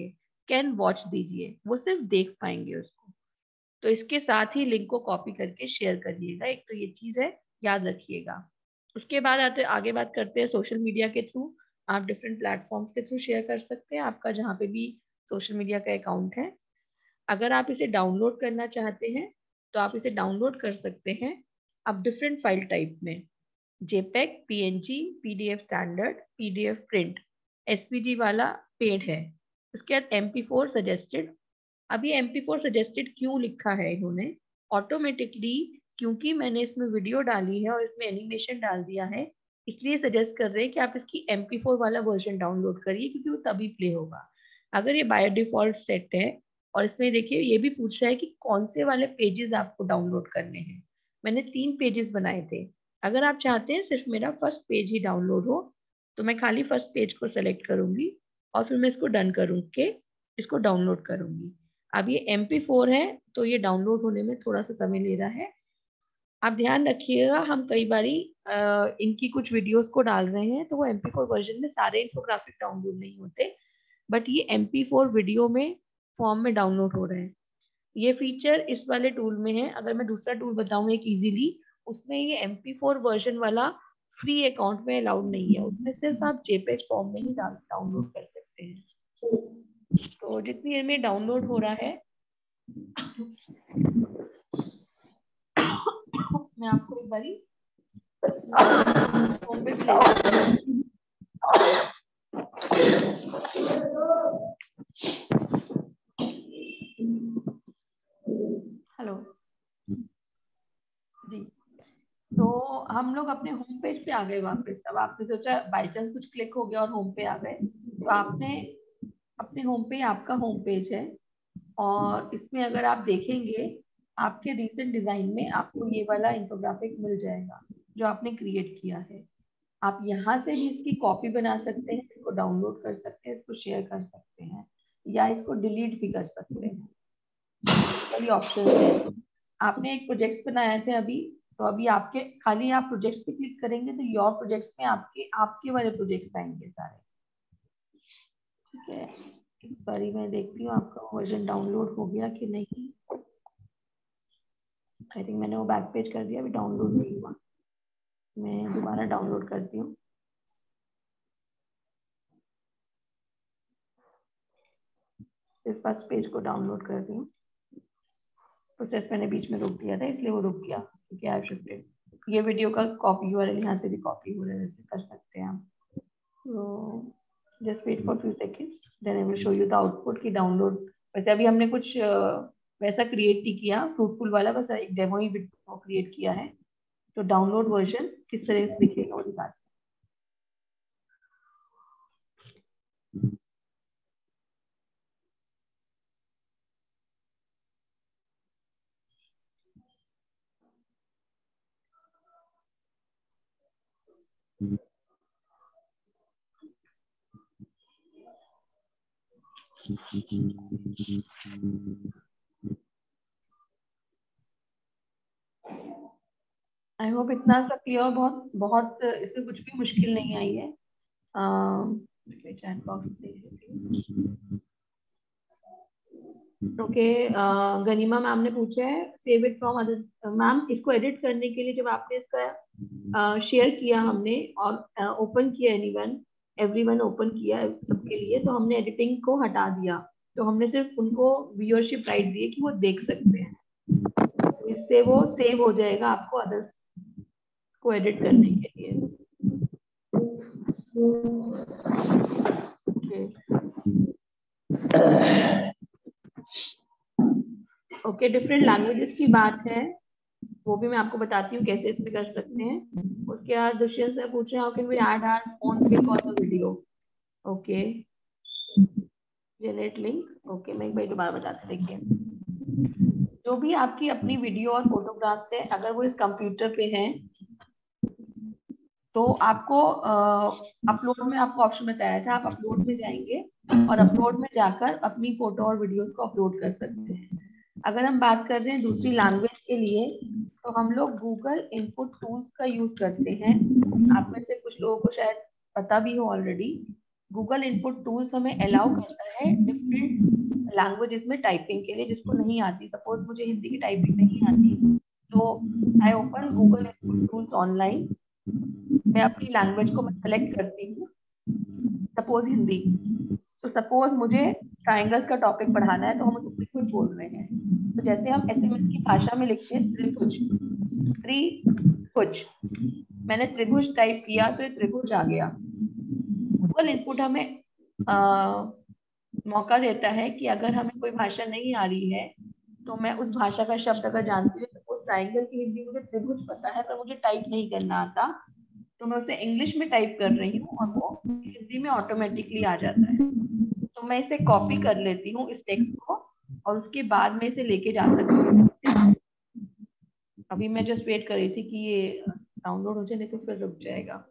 कैन वॉच दीजिए, वो सिर्फ देख पाएंगे उसको। तो इसके साथ ही लिंक को कॉपी करके शेयर करिएगा, एक तो ये चीज है, याद रखिएगा। उसके बाद आते आगे बात करते हैं सोशल मीडिया के थ्रू। आप डिफरेंट प्लेटफॉर्म्स के थ्रू शेयर कर सकते हैं, आपका जहाँ पे भी सोशल मीडिया का अकाउंट है। अगर आप इसे डाउनलोड करना चाहते हैं तो आप इसे डाउनलोड कर सकते हैं अब डिफरेंट फाइल टाइप में, JPEG, PNG, PDF standard, PDF print, एसपीजी वाला पेड है। उसके बाद एम पी फोर सजेस्टेड। अब ये एम पी फोर सजेस्टेड क्यों लिखा है इन्होंने? ऑटोमेटिकली क्योंकि मैंने इसमें वीडियो डाली है और इसमें एनिमेशन डाल दिया है, इसलिए सजेस्ट कर रहे हैं कि आप इसकी एम पी फोर वाला वर्जन डाउनलोड करिए, क्योंकि वो तभी प्ले होगा। अगर ये बाय डिफॉल्ट सेट है, और इसमें देखिए ये भी पूछ रहा है कि कौन से वाले पेजेस आपको डाउनलोड करने हैं। मैंने तीन पेजेस बनाए थे। अगर आप चाहते हैं सिर्फ मेरा फर्स्ट पेज ही डाउनलोड हो, तो मैं खाली फर्स्ट पेज को सेलेक्ट करूंगी और फिर मैं इसको डन करूँ के इसको डाउनलोड करूंगी। अब ये एम पी फोर है तो ये डाउनलोड होने में थोड़ा सा समय ले रहा है। आप ध्यान रखिएगा, हम कई बारी इनकी कुछ वीडियोस को डाल रहे हैं तो वो एम पी फोर वर्जन में सारे इन्फोग्राफिक डाउनलोड नहीं होते, बट ये एम पी फोर वीडियो में फॉर्म में डाउनलोड हो रहे हैं। ये फीचर इस वाले टूल में है। अगर मैं दूसरा टूल बताऊं एक इजीली, उसमें ये एम पी फोर वर्जन वाला फ्री अकाउंट में अलाउड नहीं है, उसमें सिर्फ आप जेपेग फॉर्म में ही डाउनलोड कर सकते हैं। तो जितनी देर में डाउनलोड हो रहा है मैं आपको एक बारी होम पे प्ले हेलो जी। तो हम लोग अपने होम पेज पे आ गए वापस। अब आपने सोचा बाई चांस कुछ क्लिक हो गया और होम पे आ गए, तो आपने अपने होम पे, आपका होम पेज है और इसमें अगर आप देखेंगे आपके रिसेंट डिजाइन में आपको ये वाला इंफोग्राफिक मिल जाएगा जो आपने क्रिएट किया है। आप यहाँ से भी इसकी कॉपी बना सकते हैं, इसको डाउनलोड कर सकते हैं, इसको शेयर कर सकते हैं या इसको डिलीट भी कर सकते हैं। कई ऑप्शन है। आपने एक प्रोजेक्ट बनाया थे अभी, तो अभी आपके खाली आप प्रोजेक्ट्स पे क्लिक करेंगे तो योर प्रोजेक्ट्स में आपके आपके वाले प्रोजेक्ट्स आएंगे सारे। ठीक है, एक बारी मैं देखती हूँ आपका वर्जन डाउनलोड हो गया कि नहीं। आई थिंक मैंने वो बैक पेज कर दिया, अभी डाउनलोड नहीं हुआ। मैं दोबारा डाउनलोड करती हूँ। सिर्फ फर्स्ट पेज को डाउनलोड कर रही हूँ। प्रोसेस मैंने बीच में रोक दिया था इसलिए वो रुक गया, क्योंकि आई शिफ्टेड। ये वीडियो का कॉपी यूआरएल यहाँ से भी कॉपी हो रहा है, वैसे कर सकते हैं आप। तो just wait for few seconds, then I will show you the output की डाउनलोड। वैसे अभी हमने कुछ वैसा क्रिएट नहीं किया फ्रूटफुल वाला, बस एक डेमो ही वीडियो क्रिएट किया है। तो डाउनलोड वर्जन किस तरह से दिखेगा वो दिखाते हैं। आई होप इतना सा क्लियर, बहुत बहुत इसमें कुछ भी मुश्किल नहीं आई है। Chat box okay. Ganima ma'am ने पूछा है save it from other. Ma'am इसको एडिट करने के लिए जब आपने इसका शेयर uh, किया हमने और ओपन uh, किया, एनीवन एवरीवन ओपन किया सबके लिए, तो हमने एडिटिंग को हटा दिया। तो हमने सिर्फ उनको व्यूअरशिप राइट दिए कि वो देख सकते हैं। तो इससे वो सेव हो जाएगा आपको अदर्स को एडिट करने के लिए। ओके, डिफरेंट लैंग्वेजेस की बात है, वो भी मैं आपको बताती हूँ कैसे इसमें कर सकते हैं। उसके बाद दुष्यंत सर पूछ रहे हैं how can we add our own pic on the video. Okay, generate link. Okay, मैं एक बार दोबारा बताती हूँ। देखिए, जो भी आपकी अपनी वीडियो और फोटोग्राफ्स है, अगर वो इस कंप्यूटर पे हैं तो आपको अपलोड में आपको ऑप्शन बताया था, आप अपलोड में जाएंगे और अपलोड में जाकर अपनी फोटो और वीडियोस को अपलोड कर सकते हैं। अगर हम बात कर रहे हैं दूसरी लैंग्वेज के लिए, तो हम लोग गूगल इनपुट टूल्स का यूज करते हैं। आप में से कुछ लोगों को शायद पता भी हो ऑलरेडी। गूगल इनपुट टूल्स हमें अलाउ करता है डिफरेंट लैंग्वेजेस में टाइपिंग के लिए जिसको नहीं आती। सपोज मुझे हिंदी की टाइपिंग नहीं आती, तो I open Google input tools online, मैं अपनी लैंग्वेज को मैं सेलेक्ट करती हूँ, सपोज हिंदी। तो सपोज मुझे ट्राइंगल्स का टॉपिक पढ़ाना है, तो हम उसको त्रिभुज बोल रहे हैं। तो जैसे हम एसएमएस की भाषा में लिखते हैं त्रिभुज, त्रिभुज, मैंने त्रिभुज टाइप किया तो ये त्रिभुज आ गया। गूगल इनपुट हमें आ, मौका देता है कि अगर हमें कोई भाषा नहीं आ रही है तो मैं उस भाषा का शब्द अगर जानती हूँ, सपोज ट्राइंगल की हिंदी मुझे त्रिभुज पता है पर मुझे टाइप नहीं करना आता, तो मैं उसे इंग्लिश में टाइप कर रही हूँ और वो हिंदी में ऑटोमेटिकली आ जाता है। तो मैं इसे कॉपी कर लेती हूँ इस टेक्स्ट को और उसके बाद में इसे लेके जा सकती हूँ। अभी मैं जस्ट वेट कर रही थी कि ये डाउनलोड हो जाए, नहीं तो फिर रुक जाएगा।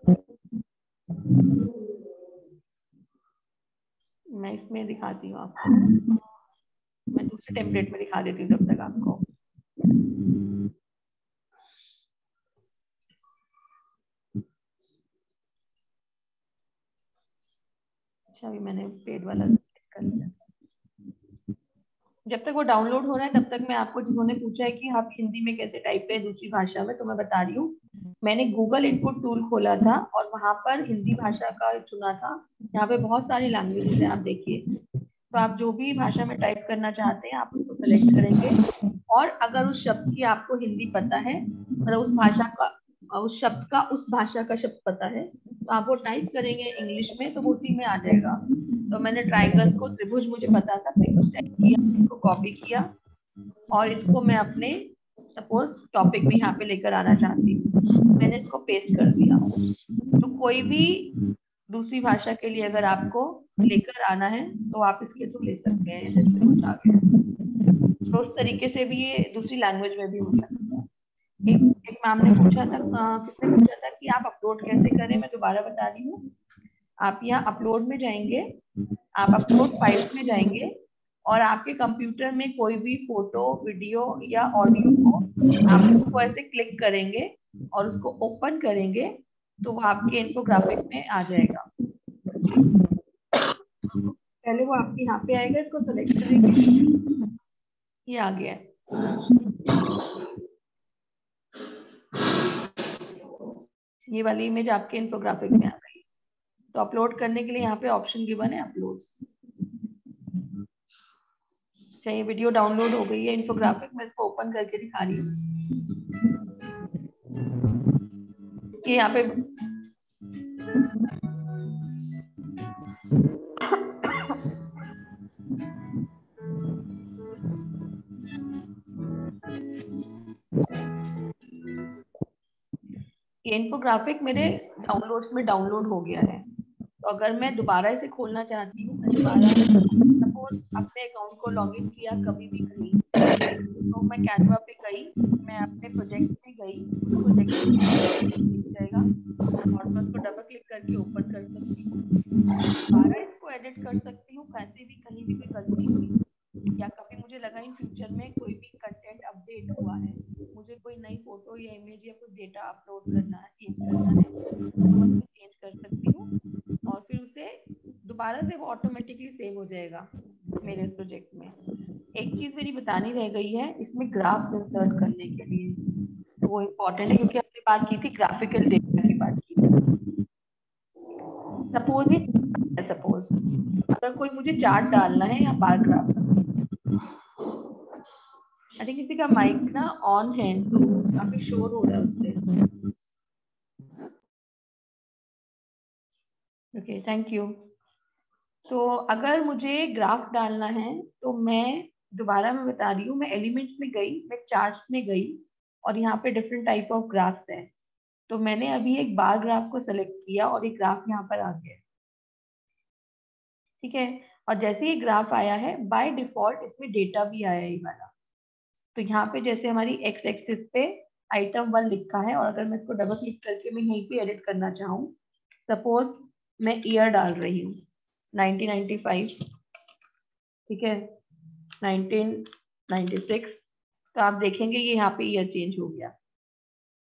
मैं इसमें दिखाती हूँ आपको, मैं दूसरे टेम्पलेट में दिखा देती हूँ तब तक आपको। अच्छा, अभी मैंने पेड वाला कर लिया। जब तक वो डाउनलोड हो रहा है तब तक मैं आपको, जिन्होंने पूछा है कि आप हिंदी में कैसे टाइप करें दूसरी भाषा में, तो मैं बता रही हूँ। मैंने गूगल इनपुट टूल खोला था और वहां पर हिंदी भाषा का चुना था। यहाँ पे बहुत सारी लैंग्वेजेस हैं, आप देखिए। तो आप जो भी भाषा में टाइप करना चाहते हैं आप उसको सेलेक्ट करेंगे, और अगर उस शब्द की आपको हिंदी पता है, मतलब उस भाषा का, उस शब्द का उस भाषा का शब्द पता है, तो आप वो टाइप करेंगे इंग्लिश में तो वो उसी में आ जाएगा। तो मैंने ट्राइंगल्स को त्रिभुज मुझे पता था, त्रिभुज टाइप किया, इसको कॉपी किया और इसको मैं अपने सपोज टॉपिक में यहाँ पे लेकर आना चाहती हूँ, मैंने इसको पेस्ट कर दिया। तो कोई भी दूसरी भाषा के लिए अगर आपको लेकर आना है तो आप इसके थ्रू ले सकते हैं, जैसे त्रिभुज आ गया। तो उस तरीके से भी ये दूसरी लैंग्वेज में भी हो सकता है। एक एक मैम ने पूछा था, किसने पूछा था कि आप अपलोड कैसे करें, मैं दोबारा बता रही हूँ। आप यहाँ अपलोड में जाएंगे, आप अपलोड फाइल्स में जाएंगे और आपके कंप्यूटर में कोई भी फोटो, वीडियो या ऑडियो को आप उसको ऐसे क्लिक करेंगे और उसको ओपन करेंगे तो वो आपके इन्फोग्राफिक में आ जाएगा। पहले वो आपके यहाँ पे आएगा, इसको सेलेक्ट करेंगे, ये आ गया है। ये वाली इमेज आपके इन्फोग्राफिक में आ गई। तो अपलोड करने के लिए यहाँ पे ऑप्शन गिवन है अपलोड। चाहिए वीडियो डाउनलोड हो गई है इन्फोग्राफिक, मैं इसको ओपन करके दिखा रही हूँ। ये यहाँ पे ये इन्फोग्राफिक मेरे डाउनलोड्स में डाउनलोड हो गया है। तो अगर मैं दोबारा इसे खोलना चाहती हूँ, मैं दोबारा सपोज अपने अकाउंट को लॉगिन किया कभी भी कहीं, तो मैं कैनवा पे गई, मैं अपने प्रोजेक्ट्स में गई, उस प्रोजेक्ट में जाएगा और मैं उसको डबल क्लिक करके ओपन कर सकती हूँ, दोबारा इसको एडिट कर सकती हूँ, कैसे भी कहीं भी कोई गलती हुई या कभी मुझे लगा इन फ्यूचर में कोई भी कंटेंट अपडेट हुआ है, मुझे कोई नई फोटो या इमेज या कोई डेटा अपलोड करना है, चेंज करना है, तो मैं उसको चेंज कर सकती हूँ और फिर उसे दोबारा से वो ऑटोमेटिकली सेव हो जाएगा मेरे प्रोजेक्ट में। एक चीज मेरी बतानी रह गई है, इसमें ग्राफ इंसर्ट करने के लिए, तो वो इम्पोर्टेंट है क्योंकि हमने बात की थी ग्राफिकल डेटा की बात की थी। सपोज ये सपोज अगर कोई मुझे चार्ट डालना है या बार ग्राफ, आई थिंक किसी का माइक ना ऑन है तो काफी शोर हो रहा है उससे। Okay, thank you. तो अगर मुझे ग्राफ डालना है तो मैं दोबारा मैं बता रही हूँ, मैं एलिमेंट्स में गई, मैं चार्ट्स में गई और यहाँ पे डिफरेंट टाइप ऑफ ग्राफ्स हैं। तो मैंने अभी एक बार ग्राफ को सेलेक्ट किया और एक ग्राफ यहाँ पर आ गया, ठीक है। और जैसे ये ग्राफ आया है बाय डिफॉल्ट इसमें डेटा भी आया है ये वाला। तो यहाँ पे जैसे हमारी एक्स एक्सिस पे आइटम वन लिखा है और अगर मैं इसको डबल क्लिक करके मैं यहीं पे एडिट करना चाहूँ, सपोज मैं ईयर डाल रही हूँ नाइनटीन नाइंटी फाइव, ठीक है, नाइनटीन नाइंटी सिक्स, तो आप देखेंगे ये यहाँ पे ईयर चेंज हो गया।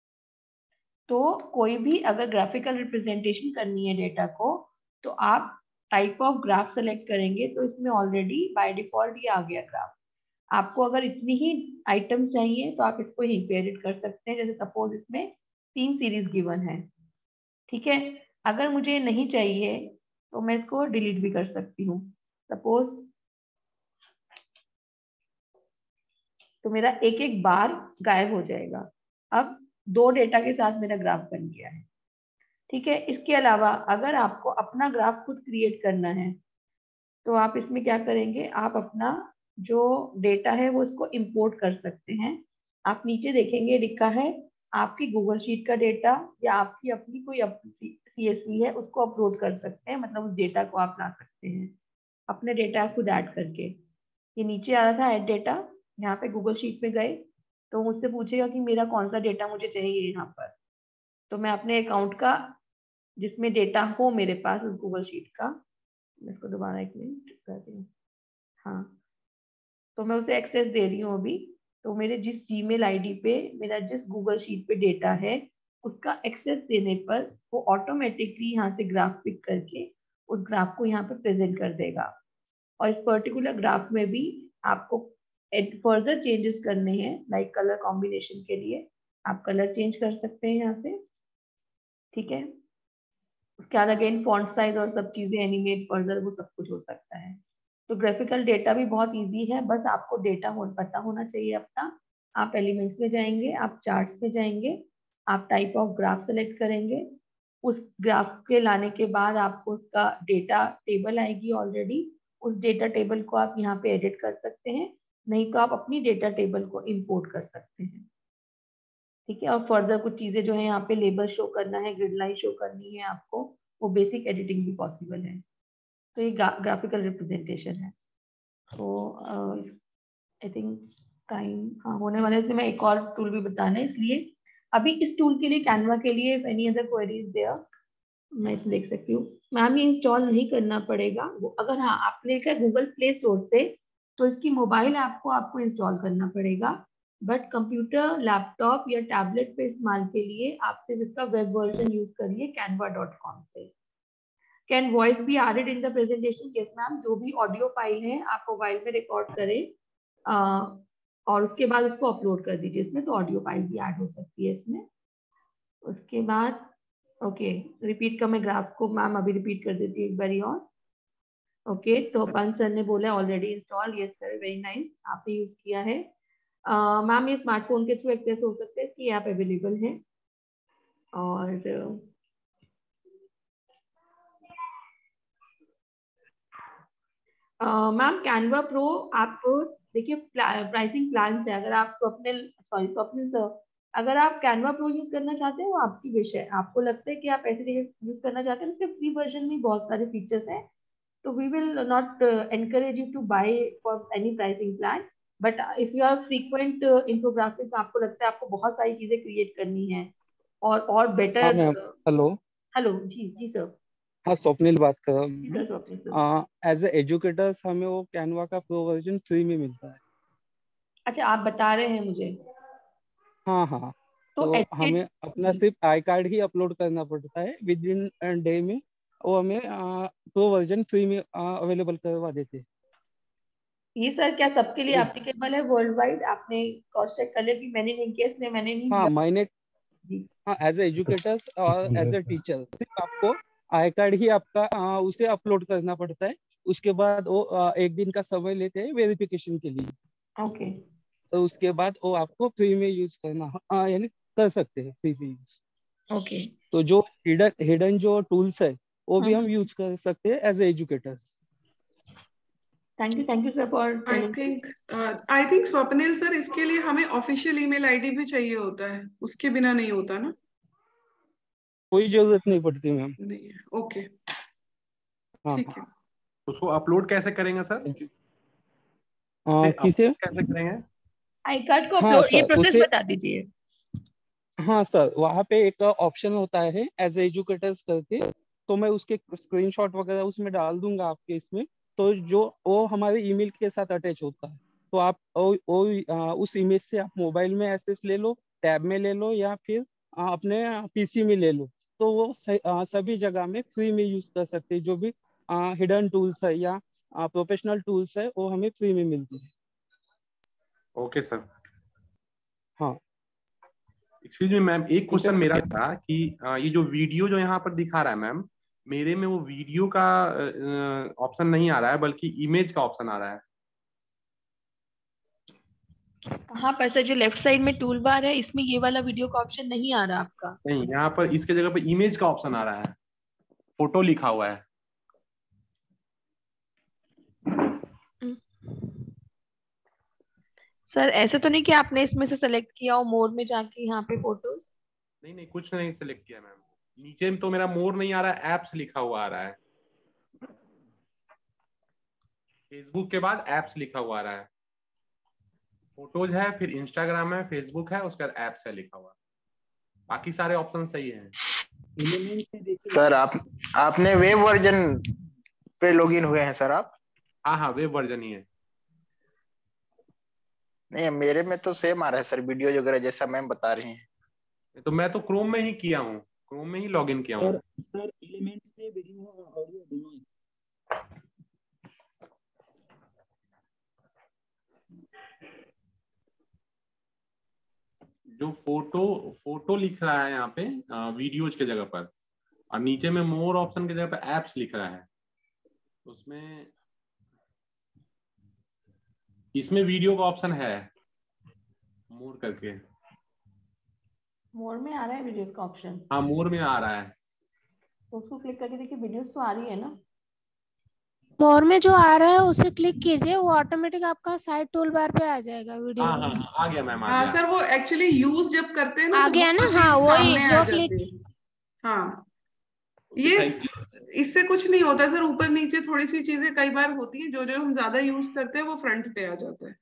तो कोई भी अगर ग्राफिकल रिप्रेजेंटेशन करनी है डेटा को तो आप टाइप ऑफ ग्राफ सेलेक्ट करेंगे तो इसमें ऑलरेडी बाय डिफॉल्ट ये आ गया ग्राफ। आपको अगर इतनी ही आइटम्स चाहिए तो आप इसको यहीं पे एडिट कर सकते हैं। जैसे सपोज इसमें तीन सीरीज गिवन है, ठीक है। अगर मुझे नहीं चाहिए तो मैं इसको डिलीट भी कर सकती हूँ। सपोज तो मेरा एक एक बार गायब हो जाएगा। अब दो डेटा के साथ मेरा ग्राफ बन गया है, ठीक है। इसके अलावा अगर आपको अपना ग्राफ खुद क्रिएट करना है तो आप इसमें क्या करेंगे, आप अपना जो डेटा है वो इसको इंपोर्ट कर सकते हैं। आप नीचे देखेंगे लिखा है आपकी गूगल शीट का डेटा या आपकी अपनी कोई सीएसवी है उसको अपलोड कर सकते हैं, मतलब उस डेटा को आप ला सकते हैं अपने डेटा खुद ऐड करके। ये नीचे आ रहा था ऐड डेटा, यहाँ पे गूगल शीट में गए तो मुझसे पूछेगा कि मेरा कौन सा डेटा मुझे चाहिए यहाँ पर। तो मैं अपने अकाउंट का जिसमें डेटा हो मेरे पास उस गूगल शीट का, मैं इसको दोबारा एक मिनट करती हूँ, हाँ, तो मैं उसे एक्सेस दे रही हूँ अभी। तो मेरे जिस जीमेल आईडी पे मेरा जिस गूगल शीट पे डेटा है उसका एक्सेस देने पर वो ऑटोमेटिकली यहाँ से ग्राफ पिक करके उस ग्राफ को यहाँ पे प्रेजेंट कर देगा। और इस पर्टिकुलर ग्राफ में भी आपको फर्दर चेंजेस करने हैं, लाइक कलर कॉम्बिनेशन के लिए आप कलर चेंज कर सकते हैं यहाँ से, ठीक है। उसके बाद अगेन फॉन्ट साइज और सब चीजें एनिमेट फर्दर वो सब कुछ हो सकता है। तो ग्राफिकल डेटा भी बहुत इजी है, बस आपको डेटा हो, पता होना चाहिए अपना। आप एलिमेंट्स में जाएंगे, आप चार्ट्स में जाएंगे, आप टाइप ऑफ ग्राफ सेलेक्ट करेंगे। उस ग्राफ के लाने के बाद आपको उसका डेटा टेबल आएगी ऑलरेडी, उस डेटा टेबल को आप यहाँ पे एडिट कर सकते हैं, नहीं तो आप अपनी डेटा टेबल को इंपोर्ट कर सकते हैं, ठीक है। और फर्दर कुछ चीजें जो है यहाँ पे लेबल शो करना है, ग्रिड लाइन शो करनी है आपको, वो बेसिक एडिटिंग भी पॉसिबल है। तो ये ग्राफिकल रिप्रेजेंटेशन है। तो आई थिंक टाइम हाँ होने वाले थे, मैं एक और टूल भी बताना है, इसलिए अभी इस टूल के लिए कैनवा के लिए एनी अदर क्वेरीज देयर मैं इसे देख सकती हूँ। मैम ये इंस्टॉल नहीं करना पड़ेगा, वो अगर हाँ आपने लिखा है गूगल प्ले स्टोर से तो इसकी मोबाइल ऐप को आपको इंस्टॉल करना पड़ेगा, बट कंप्यूटर लैपटॉप या टैबलेट पे इस्तेमाल के लिए आप सिर्फ इसका वेब वर्जन यूज करिए कैनवा डॉट कॉम से। Can voice be added in the presentation? Yes ma'am, जो भी ऑडियो फाइल है आप मोबाइल में रिकॉर्ड करें आ, और उसके बाद उसको अपलोड कर दीजिए इसमें, तो ऑडियो फाइल भी ऐड हो सकती है इसमें। उसके बाद ओके रिपीट का मैं ग्राफ को मैम अभी रिपीट कर देती हूँ एक बारी और। ओके okay, तो पंच सर ने बोला already install, yes sir very nice, आपने यूज किया है। मैम uh, ये स्मार्टफोन के थ्रू एक्सेस हो सकते हैं, इसकी ऐप अवेलेबल है। और मैम कैनवा प्रो आप देखिए प्राइसिंग प्लान है, अगर आप स्वप्निल सॉरी स्वप्निल सर अगर आप कैनवा प्रो यूज करना चाहते हैं वो आपकी विश है, आपको लगता है कि आप ऐसे यूज करना चाहते हैं, उसके फ्री वर्जन में बहुत सारे फीचर्स हैं, तो we will not encourage you to buy for any pricing plan. But if you are frequent infographic, आपको लगता है आपको बहुत सारी चीजें क्रिएट करनी है और और बेटर। हाँ मैम, हेलो हेलो जी जी सर। हाँ स्वप्निल बात कर रहा जी सर स्वप्निल सर। हूँ। एज ए एजुकेटर्स हमें वो कैनवा का प्रो वर्जन फ्री में मिलता है। अच्छा आप बता रहे हैं मुझे। हाँ हाँ, तो, तो एजुकेट हमें अपना सिर्फ आई कार्ड ही अपलोड करना पड़ता है, विद इन डे में वो हमें प्रो वर्जन फ्री में अवेलेबल करवा देते हैं। ये सर क्या सबके लिए तो एप्लीकेबल है वर्ल्ड वाइड? आपने क्रॉस चेक कर लिया कि मैंने नहीं किया इसलिए मैंने नहीं हाँ दिया मैंने जी। हाँ एज ए एजुकेटर्स और एज ए टीचर सिर्फ आपको आई कार्ड ही आपका आ, उसे अपलोड करना पड़ता है। उसके बाद वो आ, एक दिन का समय लेते हैं वेरिफिकेशन के लिए। ओके तो उसके बाद वो आपको फ्री में यूज करना आ, यानी कर सकते हैं फ्री में यूज। ओके तो जो हिडन हिडन जो टूल्स है वो भी हम यूज कर सकते हैं as a educators. Thank you thank you sir for I telling. Think I think Swapnil sir इसके लिए हमें ऑफिशियल ईमेल आईडी भी चाहिए होता है, उसके बिना नहीं होता ना? कोई जरूरत नहीं पड़ती मैम। नहीं है, ओके हाँ ठीक हाँ है। उसको अपलोड कैसे करेंगे सर? Thank you. आ, किसे? अपलोड कैसे करेंगे? आई कार्ड को हाँ अपलोड, ये सर प्रोसेस उसे बता दीजिए। हाँ सर वहाँ पे एक ऑप्शन होता है एज एजुकेटर्स करके, तो मैं उसके स्क्रीनशॉट वगैरह उसमें डाल दूंगा आपके इसमें। तो जो वो हमारे ईमेल के साथ अटैच होता है, तो आप वो, वो, आ, उस इमेज से आप मोबाइल में एक्सेस ले लो, टैब में ले लो या फिर आ, अपने पीसी में ले लो। तो वो स, आ, सभी जगह में फ्री में यूज कर सकते हैं, जो भी हिडन टूल्स है या प्रोफेशनल टूल्स है वो हमें फ्री में मिलती है। Okay sir. हाँ एक्सक्यूज मी मैम, एक क्वेश्चन है। मेरा था कि आ, ये जो वीडियो जो यहाँ पर दिखा रहा है मैम, मेरे में वो वीडियो का ऑप्शन नहीं आ रहा है बल्कि इमेज का ऑप्शन आ रहा है। कहाँ पर सर? जो लेफ्ट साइड में टूल बार है इसमें ये वाला वीडियो का ऑप्शन नहीं आ रहा आपका? नहीं, यहाँ पर इसके जगह पर इमेज का ऑप्शन आ रहा है, फोटो लिखा हुआ है। सर ऐसे तो नहीं कि आपने इसमें से सेलेक्ट किया हो मोर में जाके यहाँ पे फोटोज? नहीं नहीं, कुछ नहीं सिलेक्ट किया मैम। नीचे में तो मेरा मोर नहीं आ रहा है, एप्स लिखा हुआ आ रहा है। फेसबुक के बाद एप्स लिखा हुआ आ रहा है। फोटोज है, फिर इंस्टाग्राम है, फेसबुक है, उसके बाद एप्स है लिखा हुआ। बाकी सारे ऑप्शन सही हैं। सर आप आपने वेब वर्जन पे लॉगिन हुए हैं सर आप? हाँ हाँ, वेब वर्जन ही है। नहीं, मेरे में तो सेम आ रहा है सर, वीडियो वगैरह जैसा मैम बता रही हैं। तो मैं तो क्रोम में ही किया हूँ, क्रोम में ही लॉगिन किया हूँ। सर एलिमेंट्स से वीडियो और ऑडियो दोनों। जो फोटो फोटो लिख रहा है यहाँ पे वीडियोज के जगह पर, और नीचे में मोर ऑप्शन के जगह पे एप्स लिख रहा है, उसमें इसमें वीडियो का ऑप्शन है मोर करके। मोर में आ रहा है वीडियोस का ऑप्शन? हाँ, मोर में आ रहा है। तो उसको क्लिक करके देखिए, वीडियोस तो आ रही है ना। मोर में जो आ रहा है उसे क्लिक कीजिए, वो ऑटोमेटिक आपका साइड टूल बार पे आ जाएगा वीडियो। हाँ हाँ हाँ, आ गया मैम, आ हाँ गया। सर, वो एक्चुअली यूज जब करते हैं ना आ तो गया वो ना? चीज हाँ वही सामने आ जो जाती क्लिक। है। हाँ, ओके, ये थैंक यू। इससे कुछ नहीं होता सर, ऊपर नीचे थोड़ी सी चीजें कई बार होती हैं, जो जो हम ज्यादा यूज करते हैं वो फ्रंट पे आ जाता है।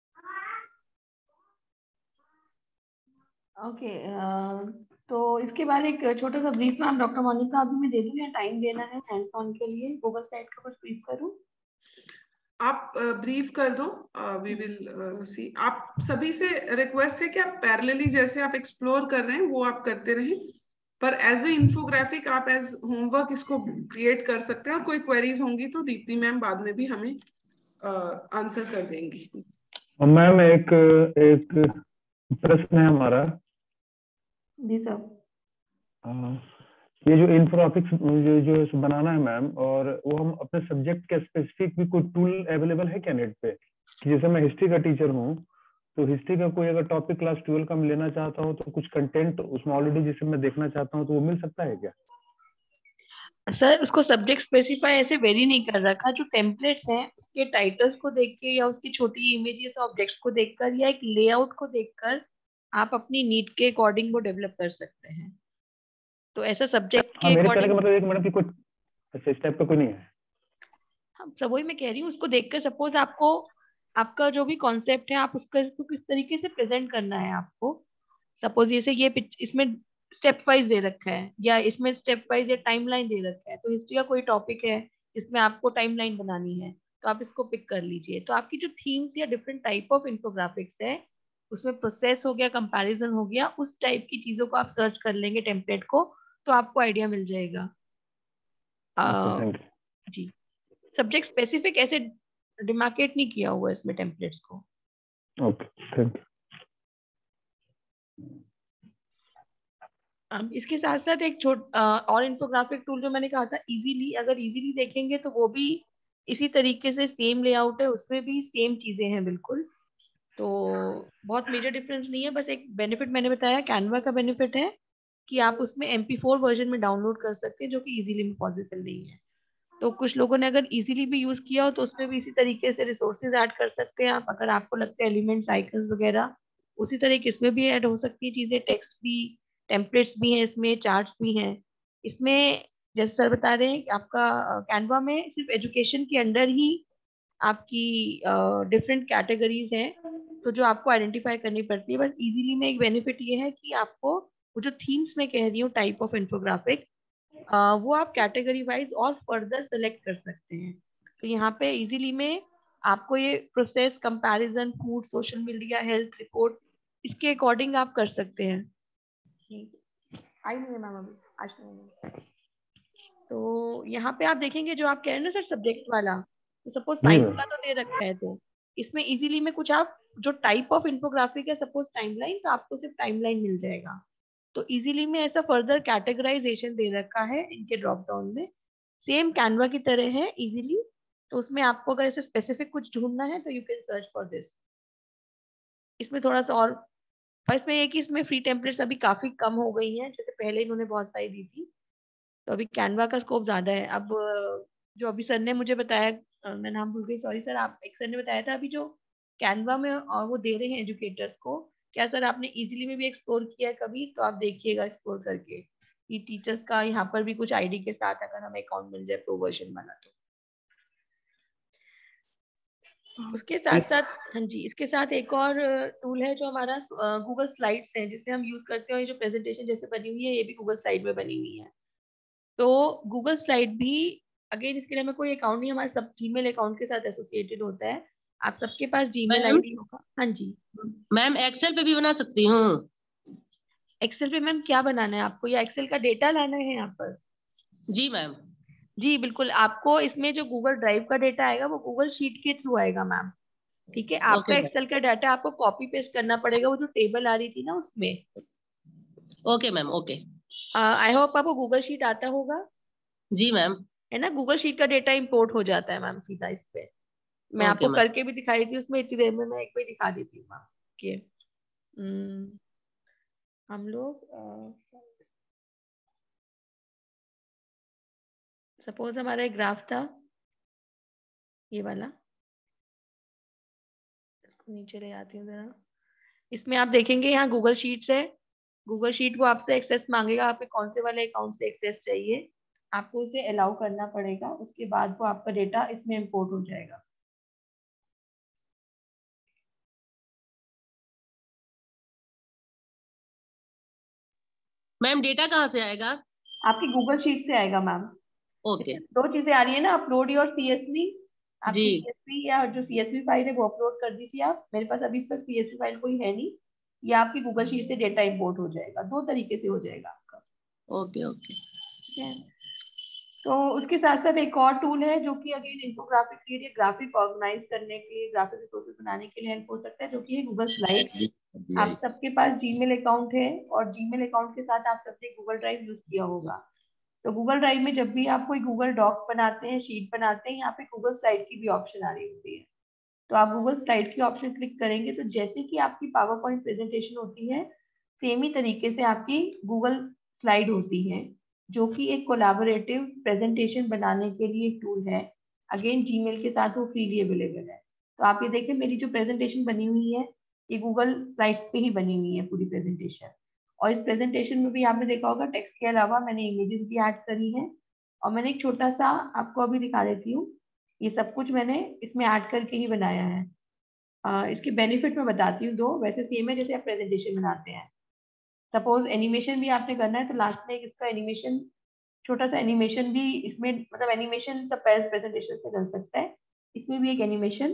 ओके, तो इसके बाद एक छोटा सा ब्रीफ मैम डॉक्टर मोनिका अभी मैं दे दूँ या टाइम देना है हैंड्स ऑन के लिए? गूगल साइट का कुछ ब्रीफ करूँ? आप ब्रीफ कर दो, वी विल सी। आप सभी से रिक्वेस्ट है कि आप पैरेलली जैसे आप एक्सप्लोर कर रहे हैं वो आप करते रहें, पर एज ए इंफोग्राफिक आप एज होमवर्क इसको क्रिएट कर सकते हैं, और कोई क्वेरीज होंगी तो दीप्ति मैम बाद में भी हमें आंसर uh, कर देंगी। मैम एक एक प्रश्न है हमारा। जी सर। ये जो इंफोग्राफिक्स जो जो बनाना है मैम, और वो हम अपने सब्जेक्ट के स्पेसिफिक भी कोई टूल अवेलेबल है क्या नेट पे? कि जैसे मैं हिस्ट्री का टीचर हूँ, तो हिस्ट्री का कोई अगर टॉपिक क्लास ट्वेल्व का मैं लेना चाहता हूँ तो कुछ कंटेंट उसमें ऑलरेडी जिसे मैं देखना चाहता हूँ तो वो मिल सकता है क्या? सर उसको सब्जेक्ट स्पेसिफाई ऐसे वेरी नहीं कर रखा। जो टेम्पलेट्स हैं उसके टाइटल्स को देख के या उसकी छोटी इमेजेस ऑब्जेक्ट्स को देखकर या एक लेआउट को देखकर आप अपनी नीड के अकॉर्डिंग वो डेवलप कर सकते हैं। तो ऐसा सब्जेक्ट हाँ, के मेरे कहने अकॉर्डिंग। का मतलब एक मैडम की कोई अच्छा इस टाइप का कोई नहीं है। हाँ, सब वही मैं कह रही हूँ, उसको देखकर सपोज आपको आपका जो भी कॉन्सेप्ट है आप उसका इसको किस तरीके से प्रेजेंट करना है आपको। सपोज जैसे ये पिच- इसमें स्टेप वाइज दे रखा है या इसमें स्टेप वाइज या टाइमलाइन दे रखा है, तो हिस्ट्री का कोई टॉपिक है इसमें आपको टाइमलाइन बनानी है तो आप इसको पिक कर लीजिए। तो आपकी जो थीम्स या डिफरेंट टाइप ऑफ इंफोग्राफिक्स है उसमें प्रोसेस हो गया, कंपैरिजन हो गया, उस टाइप की चीजों को आप सर्च कर लेंगे टेम्पलेट को तो आपको आइडिया मिल जाएगा। आ, थैंक जी, सब्जेक्ट स्पेसिफिक ऐसे डिमार्केट नहीं किया हुआ इसमें टेम्पलेट्स को। You. Okay, thank you. Um, इसके साथ साथ एक छोट uh, और इंफोग्राफिक टूल जो मैंने कहा था इजीली, अगर इजीली देखेंगे तो वो भी इसी तरीके से सेम लेआउट है, उसमें भी सेम चीजें हैं बिल्कुल। तो बहुत मेजर डिफरेंस नहीं है, बस एक बेनिफिट मैंने बताया कैनवा का बेनिफिट है कि आप उसमें एम पी फोर वर्जन में डाउनलोड कर सकते हैं जो कि इजीली में पॉसिबल नहीं है। तो कुछ लोगों ने अगर इजीली भी यूज किया हो तो उसमें भी इसी तरीके से रिसोर्सेज ऐड कर सकते हैं आप। अगर आपको लगता है एलिमेंट्स आइकन्स वगैरह उसी तरीके इसमें भी ऐड हो सकती है चीजें, टेक्स्ट भी, टेम्पलेट्स भी हैं इसमें, चार्ट्स भी हैं इसमें। जैसे सर बता रहे हैं कि आपका कैनवा में सिर्फ एजुकेशन के अंडर ही आपकी डिफरेंट कैटेगरीज हैं, तो जो आपको आइडेंटिफाई करनी पड़ती है। बस इजीली में एक बेनिफिट ये है कि आपको वो जो थीम्स में कह रही हूँ टाइप ऑफ इंफोग्राफिक, आ, वो आप कैटेगरी वाइज और फर्दर सेलेक्ट कर सकते हैं। तो यहाँ पे इजीली में आपको ये process, comparison, food, social media, health report, इसके अकॉर्डिंग आप कर सकते हैं। आई नहीं है मैम अभी, आज नहीं है। तो यहाँ पे आप देखेंगे जो आप कह रहे हैं ना सर सब्जेक्ट वाला, तो सपोज जी साइंस मैम। का तो दे रखा है, तो इसमें इजीली में कुछ आप जो टाइप ऑफ इन्फोग्राफिक है सपोज टाइमलाइन, तो आपको सिर्फ टाइमलाइन मिल जाएगा। तो इजीली में ऐसा फर्दर कैटेगराइजेशन दे रखा है इनके ड्रॉप डाउन में, सेम कैनवा की तरह है इजीली। तो उसमें आपको अगर ऐसे स्पेसिफिक कुछ ढूंढना है तो you can search for this. इसमें थोड़ा सा और, और इसमें ये कि इसमें फ्री टेम्पलेट्स अभी काफी कम हो गई हैं, जैसे पहले इन्होंने बहुत सारी दी थी, तो अभी कैनवा का स्कोप ज्यादा है। अब जो अभी सर ने मुझे बताया, अ, मैं नाम भूल गई सॉरी सर, आप एक सर ने बताया था अभी जो कैनवा में और वो दे रहे हैं एजुकेटर्स को, क्या सर आपने इजीली में भी एक्सप्लोर किया है कभी? तो आप देखिएगा एक्सप्लोर करके कि टीचर्स का यहाँ पर भी कुछ आईडी के साथ अगर हमें अकाउंट मिल जाए प्रो वर्जन वाला तो। उसके साथ साथ हाँ जी, इसके साथ एक और टूल है जो हमारा गूगल स्लाइड्स है, जिसे हम यूज करते हैं। ये जो प्रेजेंटेशन जैसे बनी हुई है ये भी गूगल स्लाइड में बनी हुई है। तो गूगल स्लाइड भी अगेन इसके लिए हमें कोई अकाउंट नहीं, हमारे सब जीमेल अकाउंट के साथ एसोसिएटेड होता है। आप सबके पास जीमेल मैम आईडी होगा। हाँ जी मैम एक्सेल पे भी बना सकती हूँ। एक्सेल पे मैम क्या बनाना है आपको, या एक्सेल का डेटा लाना है यहाँ पर? जी मैम। जी बिल्कुल, आपको इसमें जो गूगल ड्राइव का डेटा आएगा वो गूगल शीट के थ्रू आएगा मैम। ठीक है, आपका ओके मैम। एक्सेल का डाटा आपको कॉपी पेस्ट करना पड़ेगा, वो जो टेबल आ रही थी ना उसमें। Okay ma'am okay. I hope आपको गूगल शीट आता होगा। जी मैम। है ना, गूगल शीट का डेटा इंपोर्ट हो जाता है मैम सीधा इस पे। मैं ओके आपको मैम। करके भी दिखाई थी उसमें, इतनी देर में मैं एक बार दिखा देती हूँ मैम कि हम्म, हम लोग सपोज हमारा एक ग्राफ था ये वाला, इसको नीचे ले आती हूँ जरा। इसमें आप देखेंगे यहाँ गूगल शीट्स है। गूगल शीट वो आपसे एक्सेस मांगेगा, आपके कौन से वाले अकाउंट से एक्सेस चाहिए, आपको उसे अलाउ करना पड़ेगा। उसके बाद वो आपका डेटा इसमें इंपोर्ट हो जाएगा। मैम डेटा कहाँ से आएगा? आपकी गूगल शीट से आएगा मैम। ओके। दो चीजें आ रही है ना, अपलोड योर सीएसवी। आपकी जी सीएसवी या जो सीएसवी फाइल है वो अपलोड कर दीजिए आप। मेरे पास अभी इस पर सीएसवी फाइल कोई है नहीं, या आपकी गूगल शीट से डेटा इंपोर्ट हो जाएगा। दो तरीके से हो जाएगा आपका। Okay okay. ठीक है, तो उसके साथ साथ एक और टूल है जो कि अगेन इन्फोग्राफिक के लिए, ग्राफिक ऑर्गेनाइज करने के लिए, ग्राफिक रिसोर्सेज बनाने के लिए हेल्प हो सकता है, जो कि है गूगल स्लाइड। आप सबके पास जीमेल अकाउंट है, और जीमेल अकाउंट के साथ आप सबने गूगल ड्राइव यूज किया होगा। तो गूगल ड्राइव में जब भी आप कोई गूगल डॉक बनाते हैं, शीट बनाते हैं, यहाँ पे गूगल स्लाइड की भी ऑप्शन आ रही होती है। तो आप गूगल स्लाइड की ऑप्शन क्लिक करेंगे तो जैसे कि आपकी पावर पॉइंट प्रेजेंटेशन होती है, सेम ही तरीके से आपकी गूगल स्लाइड होती है, जो कि एक कोलैबोरेटिव प्रेजेंटेशन बनाने के लिए एक टूल है। अगेन जीमेल के साथ वो फ्रीली अवेलेबल है। तो आप ये देखें, मेरी जो प्रेजेंटेशन बनी हुई है ये गूगल स्लाइड्स पे ही बनी हुई है पूरी प्रेजेंटेशन। और इस प्रेजेंटेशन में भी आपने देखा होगा टेक्स्ट के अलावा मैंने इमेजेस भी ऐड करी हैं। और मैंने एक छोटा सा आपको अभी दिखा देती हूँ, ये सब कुछ मैंने इसमें ऐड करके ही बनाया है। आ, इसके बेनिफिट मैं बताती हूँ दो, वैसे सेम है जैसे आप प्रेजेंटेशन बनाते हैं। सपोज एनिमेशन भी आपने करना है तो लास्ट में एक इसका एनिमेशन, छोटा सा एनिमेशन भी इसमें, मतलब एनिमेशन सब प्रेजेंटेशन से कर सकता है, इसमें भी एक एनिमेशन,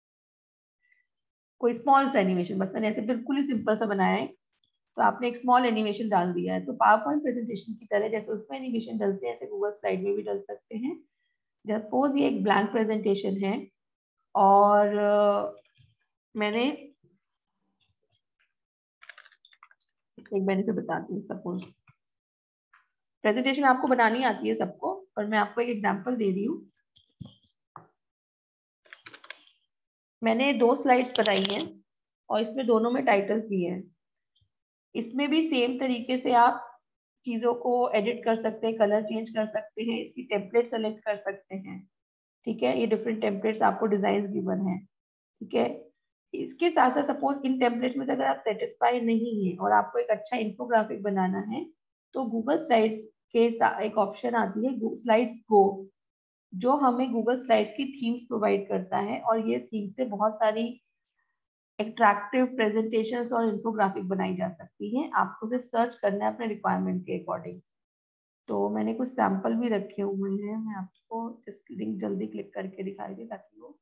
कोई स्मॉल सा एनिमेशन, बस मैंने ऐसे बिल्कुल ही सिंपल सा बनाया है। तो आपने एक स्मॉल एनिमेशन डाल दिया है, तो पावर पॉइंट प्रेजेंटेशन की तरह जैसे उसमें एनिमेशन डलते हैं ऐसे गूगल स्लाइड में भी डल सकते हैं। सपोज ये एक ब्लैंक प्रेजेंटेशन है और uh, मैंने इसका एक बेनिफिट बताती हूँ। सपोज प्रेजेंटेशन आपको बनानी आती है सबको, और मैं आपको एक एग्जांपल दे रही हूँ। मैंने दो स्लाइड्स बनाई हैं और इसमें दोनों में टाइटल्स दिए हैं। इसमें भी सेम तरीके से आप चीज़ों को एडिट कर सकते हैं, कलर चेंज कर सकते हैं, इसकी टेम्पलेट सेलेक्ट कर सकते हैं। ठीक है, ये डिफरेंट टेम्पलेट्स आपको डिजाइन गिवन है। ठीक है, इसके साथ साथ सपोज इन टेम्पलेट्स में अगर आप सेटिस्फाई नहीं है और आपको एक अच्छा इन्फोग्राफिक बनाना है, तो गूगल स्लाइड्स के एक ऑप्शन आती है स्लाइड्स गो, जो हमें गूगल स्लाइड्स की थीम्स प्रोवाइड करता है। और ये थीम से बहुत सारी अट्रैक्टिव प्रेजेंटेशंस और इन्फोग्राफिक बनाई जा सकती हैं। आपको सिर्फ सर्च करना है अपने रिक्वायरमेंट के अकॉर्डिंग। तो मैंने कुछ सैंपल भी रखे हुए हैं, मैं आपको जस्ट लिंक जल्दी क्लिक करके दिखाई दे ताकि वो,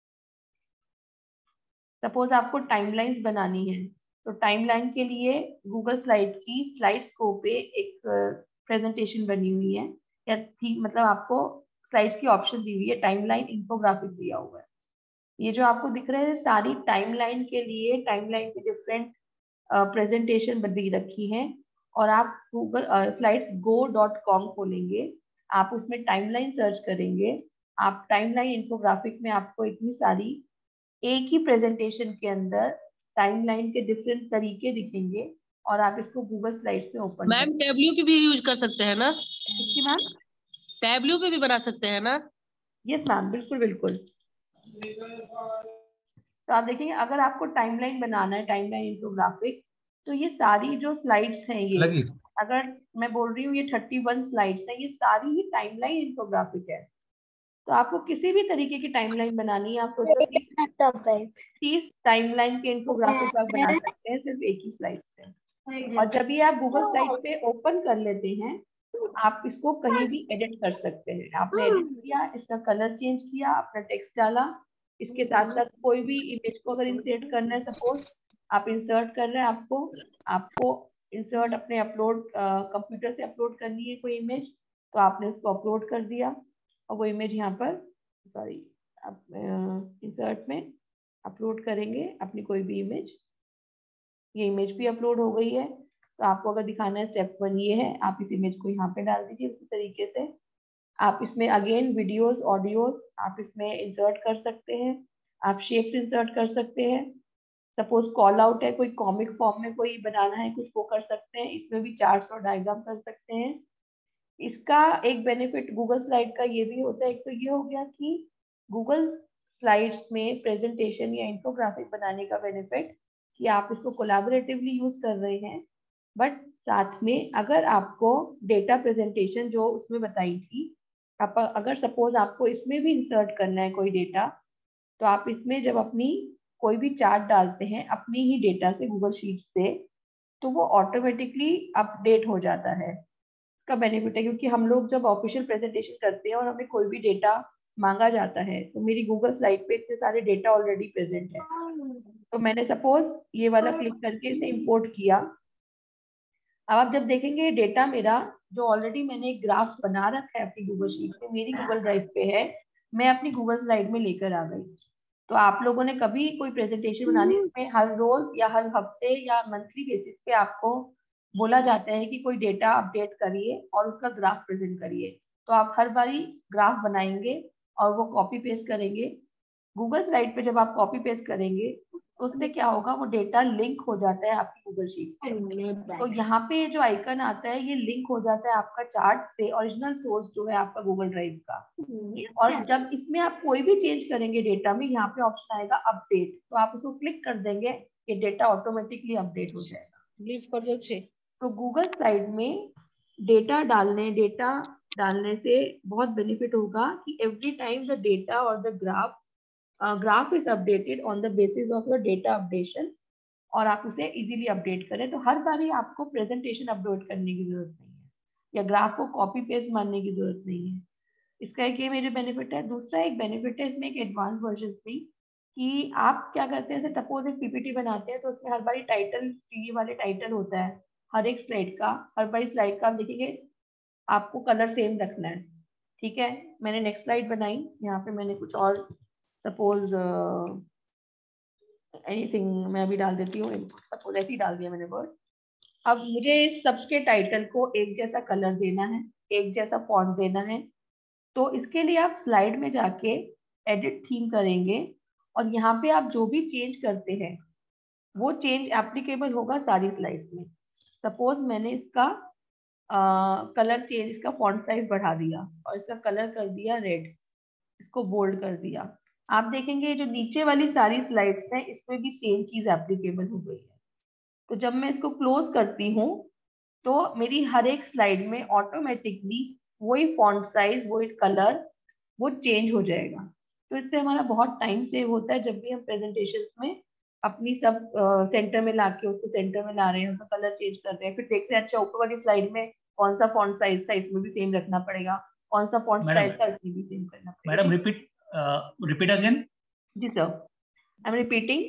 सपोज आपको टाइमलाइंस बनानी है, तो टाइमलाइन के लिए गूगल स्लाइड की स्लाइड स्कोप पे एक प्रेजेंटेशन बनी हुई है। या थीम, मतलब आपको स्लाइड्स की ऑप्शन दी हुई है, टाइमलाइन, इन्फोग्राफिक दिया हुआ है। ये जो आपको दिख रहे हैं सारी टाइमलाइन के लिए, टाइमलाइन की डिफरेंट प्रेजेंटेशन दी रखी है। और आप Google slides go dot com खोलेंगे, आप उसमें टाइमलाइन सर्च करेंगे, आप टाइमलाइन इन्फोग्राफिक में आपको इतनी सारी एक ही प्रेजेंटेशन के अंदर टाइमलाइन के डिफरेंट तरीके दिखेंगे और आप इसको गूगल स्लाइड्स में ओपन मैम टैबल्यू पे भी यूज कर सकते हैं ना? किसकी मैम? टैबल्यू पे भी बना सकते हैं ना? यस मैम, बिल्कुल बिल्कुल। तो आप देखेंगे अगर आपको टाइमलाइन बनाना है, टाइमलाइन इन्फोग्राफिक, तो ये सारी जो स्लाइड्स हैं, ये लगी। अगर मैं बोल रही हूँ ये थर्टी वन स्लाइड्स हैं, ये सारी ही टाइमलाइन इन्फोग्राफिक है। तो आपको किसी भी तरीके की टाइमलाइन बनानी है, आप सोचो तीस टाइमलाइन के इन्फोग्राफिक आप बना सकते हैं सिर्फ एक ही स्लाइड से। और जब ये आप गूगल स्लाइड पे ओपन कर लेते हैं, आप इसको कहीं भी एडिट कर सकते हैं। आपने एडिट किया, इसका कलर चेंज किया, अपना टेक्स्ट डाला, इसके साथ साथ कोई भी इमेज को अगर इंसर्ट करना है, सपोज आप इंसर्ट कर रहे हैं, आपको आपको इंसर्ट अपने अपलोड कंप्यूटर से अपलोड करनी है कोई इमेज, तो आपने उसको अपलोड कर दिया और वो इमेज यहाँ पर, सॉरी, आप इंसर्ट में अपलोड करेंगे अपनी कोई भी इमेज, ये इमेज भी अपलोड हो गई है। तो आपको अगर दिखाना है स्टेप वन ये है, आप इस इमेज को यहाँ पे डाल दीजिए। उसी तरीके से आप इसमें अगेन वीडियोस, ऑडियोस आप इसमें इंसर्ट कर सकते हैं, आप शेप्स इंसर्ट कर सकते हैं। सपोज कॉल आउट है, कोई कॉमिक फॉर्म में कोई बनाना है कुछ, वो कर सकते हैं। इसमें भी चार्ट्स और डायग्राम कर सकते हैं। इसका एक बेनिफिट गूगल स्लाइड का ये भी होता है, एक तो ये हो गया कि गूगल स्लाइड्स में प्रेजेंटेशन या इन्फोग्राफिक बनाने का बेनिफिट कि आप इसको कोलैबोरेटिवली यूज कर रहे हैं। बट साथ में अगर आपको डेटा प्रेजेंटेशन जो उसमें बताई थी, आप अगर सपोज आपको इसमें भी इंसर्ट करना है कोई डेटा, तो आप इसमें जब अपनी कोई भी चार्ट डालते हैं अपनी ही डेटा से, गूगल शीट से, तो वो ऑटोमेटिकली अपडेट हो जाता है। इसका बेनिफिट है क्योंकि हम लोग जब ऑफिशियल प्रेजेंटेशन करते हैं और हमें कोई भी डेटा मांगा जाता है, तो मेरी गूगल स्लाइड पे इतने सारे डेटा ऑलरेडी प्रेजेंट है। तो मैंने सपोज ये वाला क्लिक करके इसे इंपोर्ट किया। अब आप जब देखेंगे डेटा मेरा जो ऑलरेडी मैंने एक ग्राफ बना रखा है अपनी गूगल शीट पे, मेरी गूगल ड्राइव पे है, मैं अपनी गूगल स्लाइड में लेकर आ गई। तो आप लोगों ने कभी कोई प्रेजेंटेशन बनानी, इसमें हर रोज या हर हफ्ते या मंथली बेसिस पे आपको बोला जाता है कि कोई डेटा अपडेट करिए और उसका ग्राफ प्रेजेंट करिए। तो आप हर बारी ग्राफ बनाएंगे और वो कॉपी पेस्ट करेंगे गूगल स्लाइड पे। जब आप कॉपी पेस्ट करेंगे तो उससे क्या होगा, वो डेटा लिंक हो जाता है आपकी गूगल शीट से। तो यहाँ पे जो आइकन आता है ये लिंक हो जाता है आपका चार्ट से, ओरिजिनल सोर्स जो है आपका गूगल ड्राइव का। और जब इसमें आप कोई भी चेंज करेंगे डेटा में, यहाँ पे ऑप्शन आएगा अपडेट, तो आप उसको क्लिक कर देंगे, ये डेटा ऑटोमेटिकली अपडेट हो जाएगा। तो गूगल स्लाइड में डेटा डालने डेटा डालने से बहुत बेनिफिट होगा कि एवरी टाइम द डेटा और the graph graph is updated on the basis of your data updation, और आप उसे इजीली अपडेट करें। तो हर बारी आपको प्रेजेंटेशन अपलोड करने की जरूरत नहीं है या ग्राफ को कॉपी पेस्ट मारने की जरूरत नहीं है। इसका एक ये मेरे बेनिफिट है। दूसरा एक बेनिफिट है इसमें एक एडवांस वर्जन भी, कि आप क्या करते हैं, जैसे सपोज एक पीपीटी बनाते हैं तो उसमें हर बारी टाइटल, टीवी वाले टाइटल होता है हर एक स्लाइड का। हर बारी स्लाइड का आप देखेंगे आपको कलर सेम रखना है, ठीक है। मैंने नेक्स्ट स्लाइड बनाई, यहाँ पे मैंने कुछ और सपोज एनीथिंग मैं अभी डाल देती हूँ, सपोज ऐसे ही डाल दिया मैंने वर्ड। अब मुझे इस सबके टाइटल को एक जैसा कलर देना है, एक जैसा फॉन्ट देना है। तो इसके लिए आप स्लाइड में जाके एडिट थीम करेंगे और यहाँ पे आप जो भी चेंज करते हैं वो चेंज एप्लीकेबल होगा सारी स्लाइड्स में। सपोज मैंने इसका कलर चेंज, इसका फॉन्ट साइज बढ़ा दिया और इसका कलर कर दिया रेड, इसको बोल्ड कर दिया। आप देखेंगे जो नीचे वाली सारी स्लाइड्स हैं इसमें भी सेम चीज एप्लीकेबल हो गई है। तो जब मैं इसको क्लोज करती हूँ तो मेरी हर एक स्लाइड में ऑटोमेटिकली वही फॉन्ट साइज, वही कलर, वो चेंज हो जाएगा। तो इससे हमारा बहुत टाइम सेव होता है। जब भी हम प्रेजेंटेशन में अपनी सब सेंटर में लाके उसको सेंटर में ला रहे हैं, उसका कलर चेंज कर रहे हैं, फिर देखते हैं अच्छा ऊपर वाली स्लाइड में कौन सा फॉन्ट साइज था, इसमें भी सेम रखना पड़ेगा, कौन सा फॉन्ट साइज था इसमें भी सेम करना पड़ेगा। Madam repeat repeat again. जी सर, आई एम रिपीटिंग।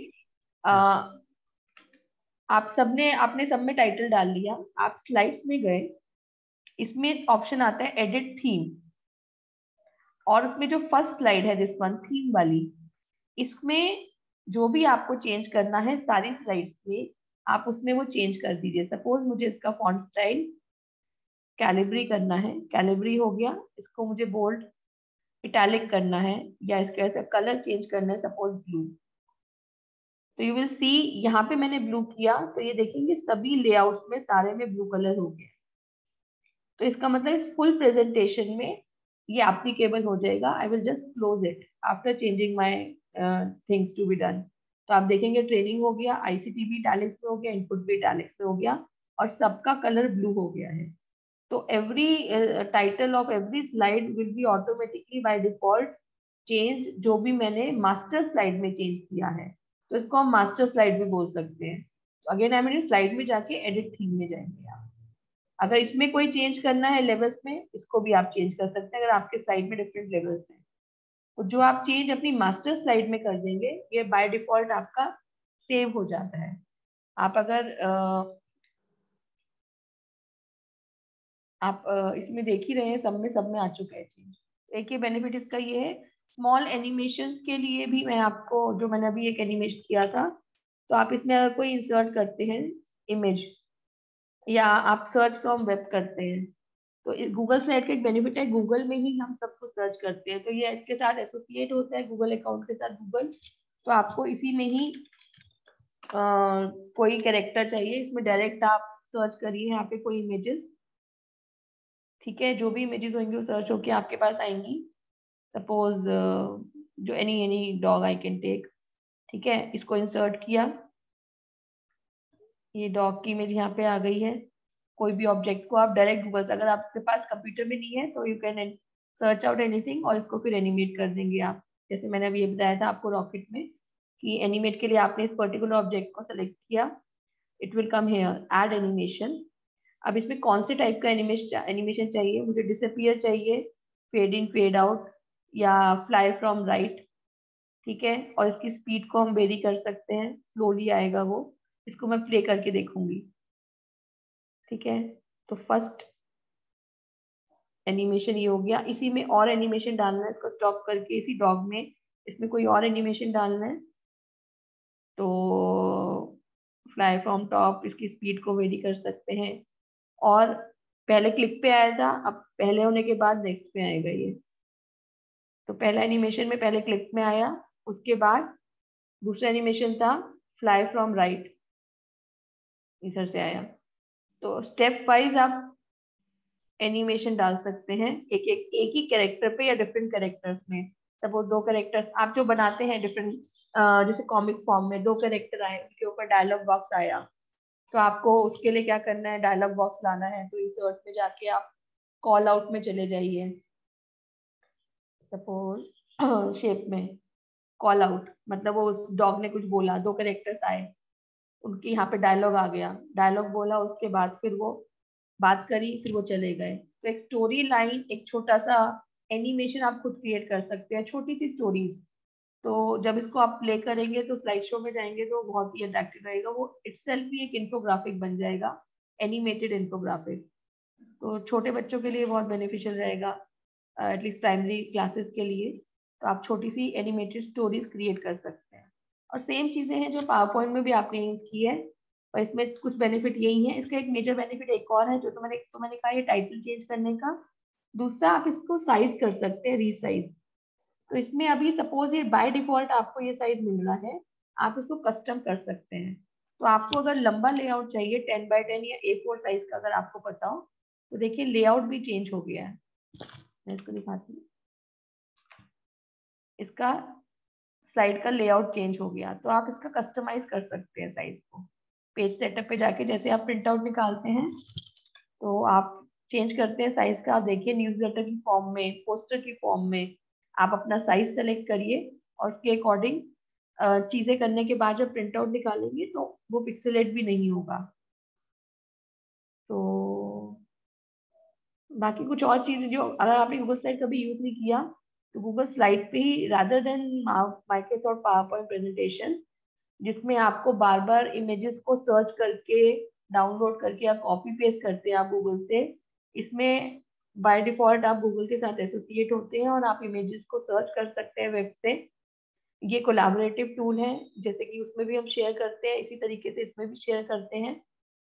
आप सबने आपने सब में टाइटल डाल लिया, आप स्लाइड्स में गए, इसमें ऑप्शन आता है एडिट थीम, और उसमें जो फर्स्ट स्लाइड है दिस वन थीम वाली, इसमें जो भी आपको चेंज करना है सारी स्लाइड्स में आप उसमें वो चेंज कर दीजिए। सपोज मुझे इसका फॉन्ट स्टाइल कैलिब्री करना है, कैलिब्री हो गया, इसको मुझे बोल्ड इटैलिक करना है, या इसका ऐसा कलर चेंज करना है सपोज ब्लू, तो यू विल सी यहाँ पे मैंने ब्लू किया तो ये देखेंगे सभी लेआउट्स में सारे में ब्लू कलर हो गया। तो इसका मतलब इस फुल प्रेजेंटेशन में ये एप्लीकेबल हो जाएगा। I will just close it after changing my things to be done. तो आप देखेंगे ट्रेनिंग हो गया, आईसीटी भी इटैलिक्स में हो गया, इनपुट भी इटैलिक्स में हो गया, और सबका कलर ब्लू हो गया है। तो every title of every slide will be automatically by default change, जो भी मैंने मास्टर स्लाइड में चेंज किया है। तो इसको हम मास्टर स्लाइड भी बोल सकते हैं। तो अगेन आई मीन स्लाइड में जाके एडिट थीम में जाएंगे आप। अगर इसमें कोई चेंज करना है लेवल्स में, इसको भी आप चेंज कर सकते हैं अगर आपके स्लाइड में डिफरेंट लेवल्स हैं। तो जो आप चेंज अपनी मास्टर स्लाइड में कर देंगे ये बाय डिफॉल्ट आपका सेव हो जाता है। आप अगर आ, आप आ, इसमें देख ही रहे हैं सब में सब में आ चुका है चेंज। एक ये बेनिफिट इसका ये है, स्मॉल एनिमेशंस के लिए भी मैं आपको, जो मैंने अभी एक एनिमेशन किया था, तो आप इसमें अगर कोई इंसर्ट करते हैं इमेज या आप सर्च फ्रॉम वेब करते हैं, तो गूगल स्लाइड का एक बेनिफिट है, गूगल में ही हम सब कुछ सर्च करते हैं, तो ये इसके साथ एसोसिएट होता है गूगल अकाउंट के साथ गूगल। तो आपको इसी में ही आ, कोई कैरेक्टर चाहिए, इसमें डायरेक्ट आप सर्च करिए यहाँ पे कोई इमेजेस, ठीक है, जो भी इमेजेस होंगी वो सर्च होके आपके पास आएंगी। सपोज जो any any dog I can take, ठीक है, इसको इंसर्ट किया, ये डॉग की इमेज यहाँ पे आ गई है। कोई भी ऑब्जेक्ट को आप डायरेक्ट गूगल से, अगर आपके पास कंप्यूटर में नहीं है तो you can search out anything और इसको फिर एनिमेट कर देंगे आप। जैसे मैंने अभी ये बताया था आपको रॉकेट में कि एनिमेट के लिए आपने इस पर्टिकुलर ऑब्जेक्ट को सेलेक्ट किया, it will come here add animation. अब इसमें कौन से टाइप का एनिमेशन एनिमेशन चाहिए, मुझे डिसअपियर चाहिए, फेड इन फेड आउट, या फ्लाई फ्रॉम राइट, ठीक है, और इसकी स्पीड को हम वेरी कर सकते हैं, स्लोली आएगा वो, इसको मैं प्ले करके देखूंगी, ठीक है। तो फर्स्ट एनिमेशन ये हो गया, इसी में और एनिमेशन डालना है, इसको स्टॉप करके इसी डॉग में इसमें कोई और एनिमेशन डालना है, तो फ्लाई फ्रॉम टॉप, इसकी स्पीड को वेरी कर सकते हैं, और पहले क्लिक पे आया था, अब पहले होने के बाद नेक्स्ट पे आएगा ये। तो पहला एनिमेशन में पहले क्लिक में आया, उसके बाद दूसरा एनिमेशन था फ्लाई फ्रॉम राइट, इधर से आया। तो स्टेप वाइज आप एनिमेशन डाल सकते हैं एक एक एक ही कैरेक्टर पे या डिफरेंट कैरेक्टर्स में। सपोज दो कैरेक्टर्स आप जो बनाते हैं डिफरेंट, जैसे कॉमिक फॉर्म में दो कैरेक्टर आए, उनके ऊपर डायलॉग बॉक्स आया, तो आपको उसके लिए क्या करना है, डायलॉग बॉक्स लाना है। तो इंसर्ट में जाके आप कॉल आउट में चले जाइए, सपोज शेप में कॉल आउट, मतलब वो उस डॉग ने कुछ बोला, दो कैरेक्टर्स आए, उनके यहाँ पे डायलॉग आ गया, डायलॉग बोला, उसके बाद फिर वो बात करी, फिर वो चले गए। तो एक स्टोरी लाइन, एक छोटा सा एनिमेशन आप खुद क्रिएट कर सकते हैं, छोटी सी स्टोरीज। तो जब इसको आप प्ले करेंगे तो स्लाइड शो में जाएंगे तो बहुत ही अट्रैक्टिव रहेगा, वो इटसेल्फ भी एक इन्फोग्राफिक बन जाएगा, एनिमेटेड इन्फोग्राफिक। तो छोटे बच्चों के लिए बहुत बेनिफिशियल रहेगा, एटलीस्ट प्राइमरी क्लासेस के लिए। तो आप छोटी सी एनिमेटेड स्टोरीज क्रिएट कर सकते हैं, और सेम चीजें हैं जो पावर पॉइंट में भी आपने यूज की है, और इसमें कुछ बेनिफिट यही है। इसका एक मेजर बेनिफिट एक और है जो तो मैंने तो मैंने कहा ये टाइटल चेंज करने का। दूसरा, आप इसको साइज कर सकते हैं, रीसाइज। तो इसमें अभी सपोज ये बाय डिफॉल्ट आपको ये साइज मिल रहा है, आप इसको कस्टम कर सकते हैं। तो आपको अगर लंबा लेआउट चाहिए टेन बाय टेन या ए फोर साइज का, अगर आपको पता हो, तो देखिए लेआउट भी चेंज हो गया है। मैं इसको दिखाती हूँ, इसका स्लाइड का लेआउट चेंज हो गया, तो आप इसका कस्टमाइज कर सकते हैं साइज को। पेज सेटअप पे जाके जैसे आप प्रिंट आउट निकालते हैं तो आप चेंज करते हैं साइज का। आप देखिए न्यूज़लेटर की फॉर्म में, पोस्टर की फॉर्म में आप अपना साइज सेलेक्ट करिए, और उसके अकॉर्डिंग चीजें करने के बाद जब प्रिंट आउट निकालेंगे तो वो पिक्सेलेट भी नहीं होगा। तो बाकी कुछ और चीजें जो अगर आपने गूगल स्लाइड कभी यूज नहीं किया तो गूगल स्लाइड पे ही, rather than Microsoft power point presentation जिसमें आपको बार बार इमेजेस को सर्च करके डाउनलोड करके आप कॉपी पेस्ट करते हैं आप गूगल से, इसमें बाय डिफॉल्ट आप गूगल के साथ एसोसिएट होते हैं और आप इमेजेस को सर्च कर सकते हैं वेब से। ये कोलैबोरेटिव टूल है, जैसे कि उसमें भी हम शेयर करते हैं, इसी तरीके से इसमें भी शेयर करते हैं।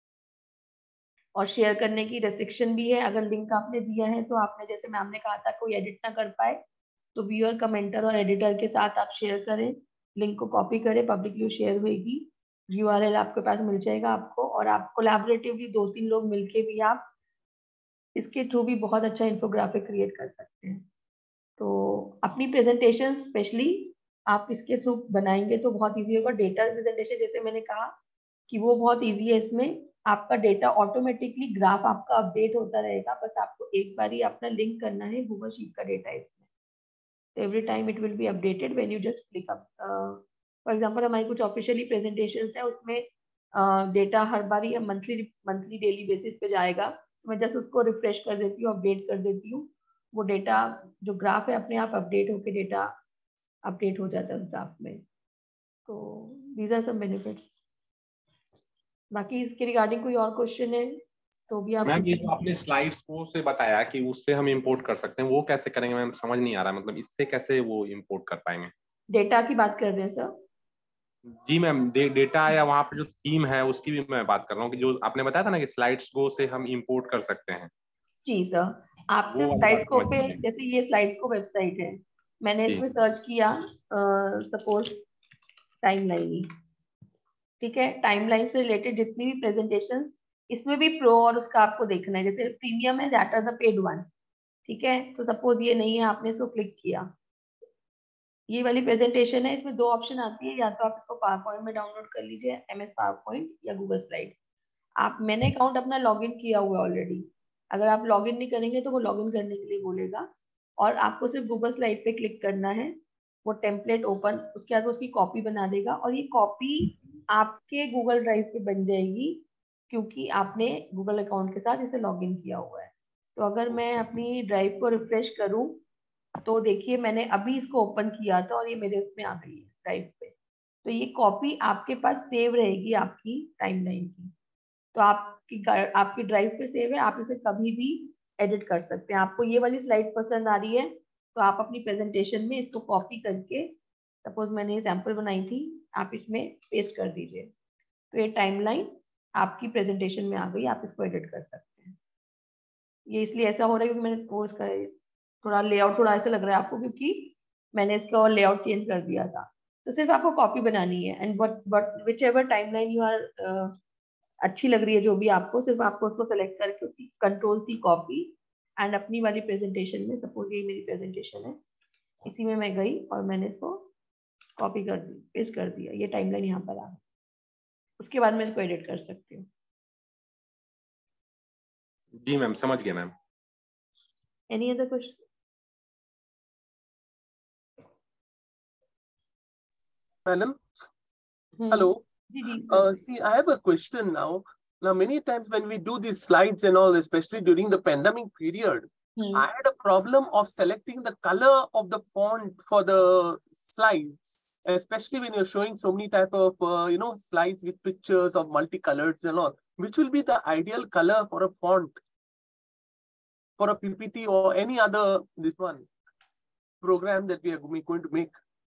और शेयर करने की रेस्ट्रिक्शन भी है, अगर लिंक आपने दिया है तो आपने, जैसे मैम ने कहा था, कोई एडिट ना कर पाए तो व्यूअर, कमेंटर और एडिटर के साथ आप शेयर करें, लिंक को कॉपी करें, पब्लिकली शेयर होगी, यूआरएल आपके पास मिल जाएगा आपको, और आप कोलैबोरेटिवली दो तीन लोग मिलके भी आप इसके थ्रू भी बहुत अच्छा इन्फोग्राफिक क्रिएट कर सकते हैं। तो अपनी प्रेजेंटेशन स्पेशली आप इसके थ्रू बनाएंगे तो बहुत ईजी होगा। डेटा प्रेजेंटेशन जैसे मैंने कहा कि वो बहुत ईजी है, इसमें आपका डेटा ऑटोमेटिकली ग्राफ आपका अपडेट होता रहेगा, बस आपको एक बार ही अपना लिंक करना है गूगल शीट का डेटा इसमें, तो every time it will be updated when you just click up. For example हमारी कुछ ऑफिशियली प्रेजेंटेशंस है, उसमें डेटा uh, हर बार ही मंथली मंथली डेली बेसिस पे जाएगा, तो मैं जस्ट उसको रिफ्रेश कर देती हूँ, अपडेट कर देती हूँ, वो डेटा जो ग्राफ है अपने आप अपडेट होकर डेटा अपडेट हो जाता है उस ग्राफ में। तो दीज आर सम बेनिफिट्स। बाकी इसके रिगार्डिंग कोई और क्वेश्चन है तो भी आप। मैम ये जो आपने स्लाइड्स को से बताया कि उससे हम इंपोर्ट कर सकते हैं, वो कैसे करेंगे मैम? समझ नहीं आ रहा, मतलब इससे कैसे वो इंपोर्ट कर पाएंगे? डेटा की बात कर रहे हैं सर? जी मैम, दे, डेटा या वहाँ पे जो थीम है उसकी भी मैं बात कर रहा हूँ कि जो आपने बताया था ना कि स्लाइड्स गो से हम इंपोर्ट कर सकते हैं। जी सर, आप सिर्फ स्लाइड्स को पे, जैसे ये स्लाइड्स को वेबसाइट है, मैंने इसमें सर्च किया सपोज टाइमलाइन, ठीक है, टाइमलाइन से रिलेटेड जितनी भी प्रेजेंटेशंस, इसमें भी प्रो और उसका आपको देखना है, जैसे प्रीमियम है that are the paid one, ठीक है। तो सपोज ये नहीं है, आपने इसको क्लिक किया, ये वाली प्रेजेंटेशन है, इसमें दो ऑप्शन आती है, या तो आप इसको पावर पॉइंट में डाउनलोड कर लीजिए, एम एस पावर पॉइंट या गूगल स्लाइड। आप, मैंने अकाउंट अपना लॉगिन किया हुआ है ऑलरेडी, अगर आप लॉगिन नहीं करेंगे तो वो लॉगिन करने के लिए बोलेगा, और आपको सिर्फ गूगल स्लाइड पे क्लिक करना है, वो टेम्पलेट ओपन, उसके बाद वो उसकी कॉपी बना देगा, और ये कॉपी आपके गूगल ड्राइव पे बन जाएगी क्योंकि आपने गूगल अकाउंट के साथ इसे लॉगिन किया हुआ है। तो अगर मैं अपनी ड्राइव को रिफ्रेश करूं तो देखिए मैंने अभी इसको ओपन किया था और ये मेरे उसमें आ गई है ड्राइव पे, तो ये कॉपी आपके पास सेव रहेगी आपकी टाइमलाइन की, तो आपकी आपकी ड्राइव पे सेव है, आप इसे कभी भी एडिट कर सकते हैं। आपको ये वाली स्लाइड पसंद आ रही है तो आप अपनी प्रेजेंटेशन में इसको कॉपी करके, सपोज मैंने ये सैंपल बनाई थी, आप इसमें पेस्ट कर दीजिए, तो ये टाइमलाइन आपकी प्रेजेंटेशन में आ गई, आप इसको एडिट कर सकते हैं। ये इसलिए ऐसा हो रहा है क्योंकि मैंने वो इसका थोड़ा लेआउट थोड़ा ऐसा लग रहा है आपको, क्योंकि मैंने इसका और लेआउट चेंज कर दिया था। तो सिर्फ आपको कॉपी बनानी है, and but but whichever timeline you are अच्छी लग रही है जो भी आपको, सिर्फ आपको उसको सेलेक्ट करके उसकी कंट्रोल सी कॉपी, एंड अपनी वाली प्रेजेंटेशन में, सपोज ये मेरी प्रेजेंटेशन है, इसी में मैं गई और मैंने इसको कॉपी कर दी, पेस्ट कर दिया, ये टाइमलाइन यहाँ पर आ गई, उसके बाद मैं इसको एडिट कर सकती हूँ। जी मैम, समझ गया ma'am. Any other question? Madam, hello. Uh, see, I have a question now. Now, many times when we do these slides and all, especially during the pandemic period, hmm. I had a problem of selecting the color of the font for the slides, especially when you're showing so many type of, uh, you know, slides with pictures of multicolors and all. Which will be the ideal color for a font, for a P P T or any other, this one, program that we are going to make?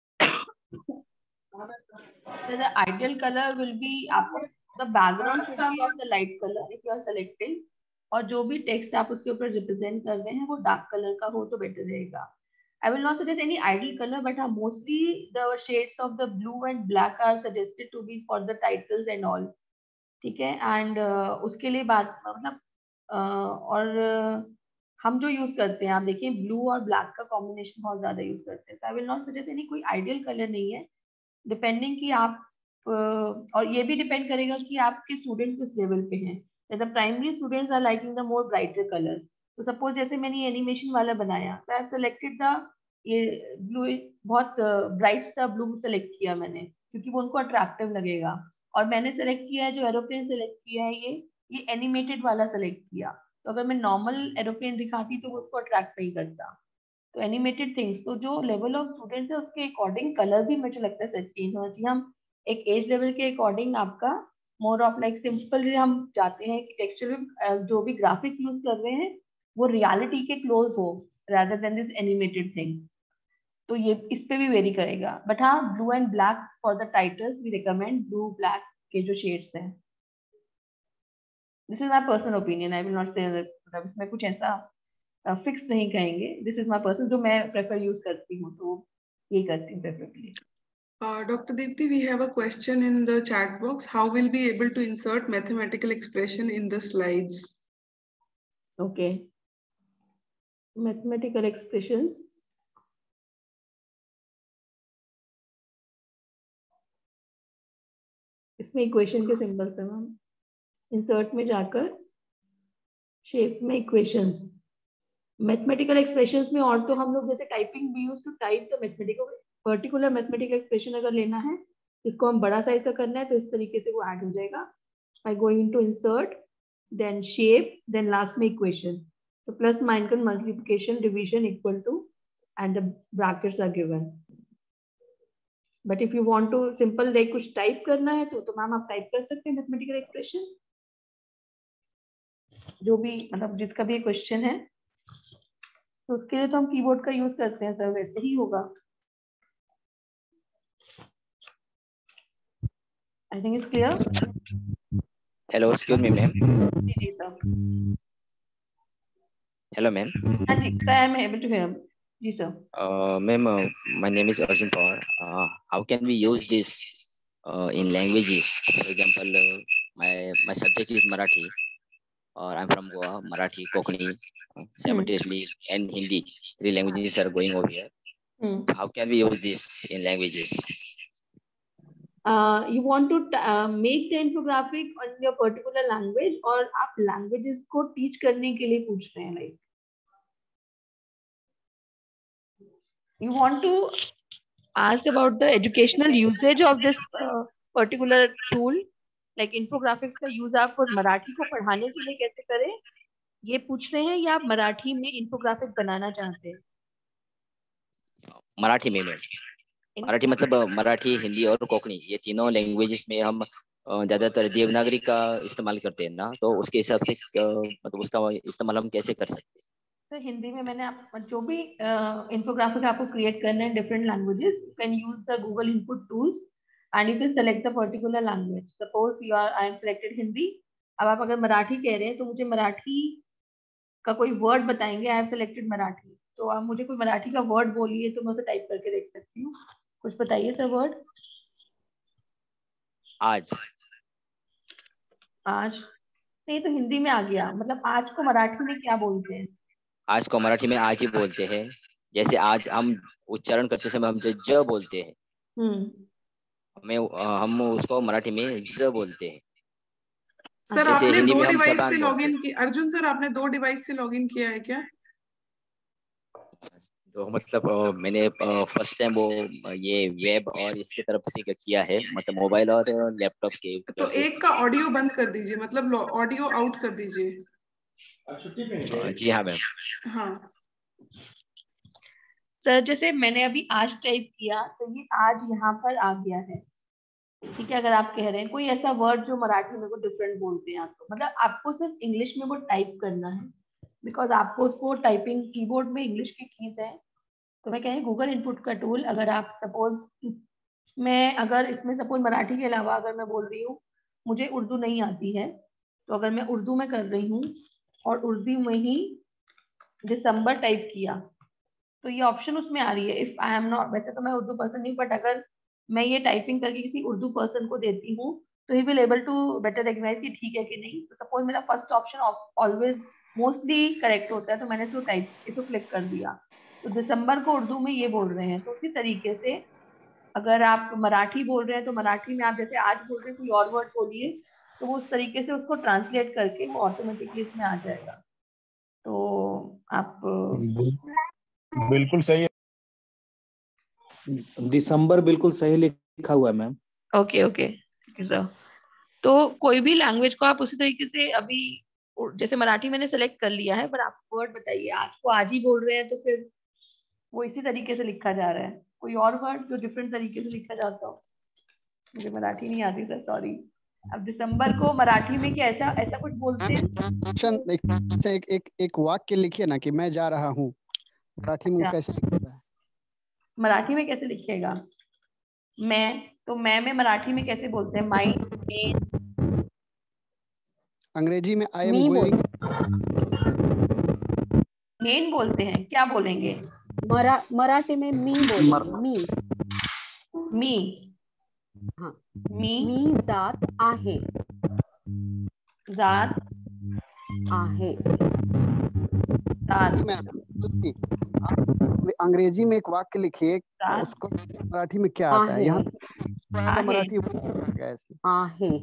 So the ideal color will be, आपको the background should be of the light color if you are selecting, और जो भी text आप उसके ऊपर represent कर रहे हैं वो डार्क कलर का हो तो बेटर रहेगा। I will not suggest any ideal color, but uh, mostly the shades of the blue and black are suggested to be for the titles and all, ठीक है। एंड uh, उसके लिए बात मतलब uh, और uh, हम जो यूज करते हैं, आप देखिए ब्लू और ब्लैक का कॉम्बिनेशन बहुत ज्यादा यूज करते हैं, तो I will not suggest any कोई आइडियल कलर नहीं है, डिपेंडिंग कि आप uh, और ये भी डिपेंड करेगा कि आपके स्टूडेंट्स किस लेवल पे हैं। The primary students are liking the more brighter colours, तो सपोज जैसे मैंने एनिमेशन वाला बनाया तो आई हैव सेलेक्टेड द ये ब्लू, बहुत ब्राइट सा ब्लू सेलेक्ट किया मैंने क्योंकि वो उनको अट्रैक्टिव लगेगा, और मैंने सेलेक्ट किया है जो एरोप्लेन सेलेक्ट किया है, ये ये एनिमेटेड वाला सेलेक्ट किया, तो अगर मैं नॉर्मल एरोप्लेन दिखाती तो वो उसको अट्रैक्ट नहीं करता, तो एनिमेटेड थिंग्स, तो जो लेवल ऑफ स्टूडेंट्स है उसके अकॉर्डिंग कलर भी मुझे लगता है चेंज होना चाहिए। हम एक एज लेवल के अकॉर्डिंग आपका मोर ऑफ लाइक सिंपल हम जाते हैं कि टेक्सचर में जो भी ग्राफिक यूज कर रहे हैं वो रियलिटी के क्लोज हो rather than this animated things. तो ये इस पे भी वेरी करेगा. बट हाँ, blue and black for the titles we recommend blue black के जो शेड्स हैं. This is my personal opinion. I will not say मतलब इसमें कुछ ऐसा फिक्स uh, नहीं कहेंगे. दिस इज माय पर्सनल, जो मैं प्रेफर यूज करती हूँ, तो ये करती हूँ preferably. Uh, Doctor Deepti, we have a question in the chat box. How will be able to insert mathematical expression in the slides? Okay. Mathematical expressions. इसमें equation के सिंबल्स हैं मैम. इंसर्ट में जाकर शेप्स में equations. Mathematical expressions में और तो हम लोग जैसे typing we use to type the mathematical particular mathematical expression अगर लेना है, इसको हम बड़ा साइज का करना है, तो इस तरीके से वो ऐड हो जाएगा. By going to insert, then shape, then last में इक्वेशन. तो plus minus multiplication division equal to and the brackets are given. But if you want to simple like कुछ टाइप करना है, तो तो मैम आप टाइप कर सकते हैं मैथमेटिकल एक्सप्रेशन, जो भी मतलब जिसका भी क्वेश्चन है. तो उसके लिए तो हम कीबोर्ड का यूज करते हैं सर, वैसे ही होगा. I think it's clear. Hello, excuse me, ma'am. जी जी सर. Hello, ma'am. हाँ जी sir, I am able to hear. जी sir. Uh, ma'am, uh, my name is Arjun Pawar. Uh, how can we use this uh, in languages? For example, uh, my my subject is Marathi, or I'm from Goa. Marathi, Konkani, uh, simultaneously, and Hindi. Three languages are going over here. Hmm. How can we use this in languages? Uh, you want to uh, make the infographic on your particular language, और आप languages को teach करने के लिए पूछ रहे हैं, like you want to ask about the educational usage of this uh, particular tool, like infographics का use आप मराठी को पढ़ाने के लिए कैसे करें, ये पूछ रहे हैं, या आप मराठी में infographic बनाना चाहते हैं? मराठी में मैम. मराठी मतलब मराठी, हिंदी और कोंकणी, ये तीनों लैंग्वेजेस में हम ज्यादातर देवनागरी का इस्तेमाल करते हैं ना, तो उसके हिसाब से मतलब उसका इस्तेमाल हम कैसे कर सकते हैं? तो हिंदी में मैंने आप जो भी इन्फोग्राफिक आपको क्रिएट करना है different languages, you can use the Google input tools and you can select the particular language. Suppose you are I am selected Hindi. अब आप अगर मराठी कह रहे हैं, तो मुझे मराठी का कोई वर्ड बताएंगे. आई हैव सिलेक्टेड मराठी, तो आप मुझे कोई मराठी का वर्ड बोलिए, तो मैं उसे टाइप करके देख सकती हूँ. कुछ बताइए सर वर्ड. आज. आज नहीं, तो हिंदी में आ गया. मतलब आज को मराठी में क्या बोलते हैं? आज को मराठी में आज ही बोलते हैं. जैसे आज हम उच्चारण करते समय हम जो ज बोलते हैं, हमें हम उसको मराठी में ज बोलते हैं. सर आपने दो डिवाइस से लॉगिन किया. अर्जुन सर, आपने दो डिवाइस से लॉगिन किया है क्या? तो मतलब मैंने फर्स्ट टाइम वो ये वेब और इसके तरफ से किया है, मतलब मोबाइल और लैपटॉप के. तो एक का ऑडियो बंद कर दीजिए, मतलब ऑडियो आउट कर दीजिए. जी हाँ मैम. हाँ सर, जैसे मैंने अभी आज टाइप किया, तो ये आज यहाँ पर आ गया है. ठीक है, अगर आप कह रहे हैं कोई ऐसा वर्ड जो मराठी में को डिफरेंट बोलते हैं आपको, मतलब आपको सिर्फ इंग्लिश में वो टाइप करना है, बिकॉज आपको उसको टाइपिंग कीबोर्ड में इंग्लिश की कीज है. तो मैं कहें गूगल इनपुट का टूल, अगर आप सपोज मैं अगर इसमें सपोज मराठी के अलावा अगर मैं बोल रही हूँ मुझे उर्दू नहीं आती है, तो अगर मैं उर्दू में कर रही हूँ और उर्दू में ही दिसंबर टाइप किया, तो ये ऑप्शन उसमें आ रही है. इफ आई एम नॉट, वैसे तो मैं उर्दू पर्सन नहीं, बट अगर मैं ये टाइपिंग करके किसी उर्दू पर्सन को देती हूँ, तो he will able to better recognise कि ठीक है कि नहीं. तो सपोज मेरा first option always mostly correct होता है, तो मैंने इसको टाइप इसको क्लिक कर दिया, तो दिसंबर को उर्दू में ये बोल रहे हैं. तो उसी तरीके से अगर आप मराठी बोल रहे हैं, तो मराठी में आप जैसे आज बोल रहे हैं कोई और वर्ड बोलिए, तो वो उस तरीके से उसको ट्रांसलेट करके वो ऑटोमेटिकली इसमें आ जाएगा. तो आप बिल्कुल सही है. दिसंबर बिल्कुल सही लिखा हुआ है मैम. Okay okay sir. तो कोई भी लैंग्वेज को आप उसी तरीके से, अभी जैसे मराठी मैंने सेलेक्ट कर लिया है, पर आप वर्ड बताइए. आज को आज ही बोल रहे हैं, तो फिर वो इसी तरीके से लिखा जा रहा है. कोई और वर्ड जो डिफरेंट तरीके से लिखा जाता हो? मुझे मराठी नहीं आती सर, सॉरी. अब दिसंबर को मराठी में क्या ऐसा ऐसा कुछ बोलते हैं? एक एक एक, एक वाक्य लिखिए ना कि मैं जा रहा हूँ, मराठी में कैसे लिखता है? मराठी में कैसे लिखिएगा? मैं, तो मैं में मराठी में कैसे बोलते हैं? माई, मेन। अंग्रेजी में आई एम गोइंग, मेन बोलते हैं, क्या बोलेंगे? मरा मराठी में मी बोलेंगे, मी मी हाँ, मी मी जात आहे, जात आहे। अंग्रेजी में एक वाक्य लिखिए, उसको मराठी में क्या आता है? यहाँ तो मराठी ऐसे आहे,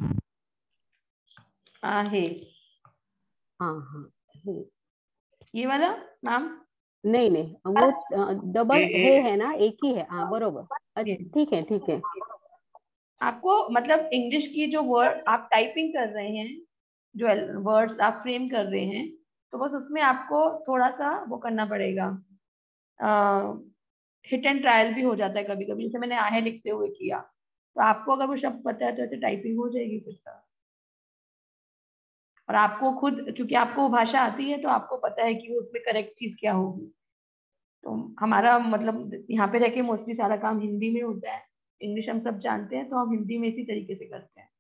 आहे, हाँ हाँ, ये वाला मैम? नहीं नहीं, वो डबल है है ना, एक ही है। हाँ बरोबर, ठीक है ठीक है। आपको मतलब इंग्लिश की जो वर्ड आप टाइपिंग कर रहे हैं, जो वर्ड्स आप फ्रेम कर रहे हैं, तो बस उसमें आपको थोड़ा सा वो करना पड़ेगा, हिट एंड ट्रायल भी हो जाता है कभी कभी, जैसे मैंने आहे लिखते हुए किया, तो आपको अगर वो शब्द पता है तो ऐसे टाइपिंग हो जाएगी फिर से। और आपको खुद, क्योंकि आपको वो भाषा आती है तो आपको पता है कि वो उसमें करेक्ट चीज क्या होगी। तो हमारा मतलब यहाँ पे रह के मोस्टली सारा काम हिंदी में होता है, इंग्लिश हम सब जानते हैं तो हम हिंदी में इसी तरीके से करते हैं।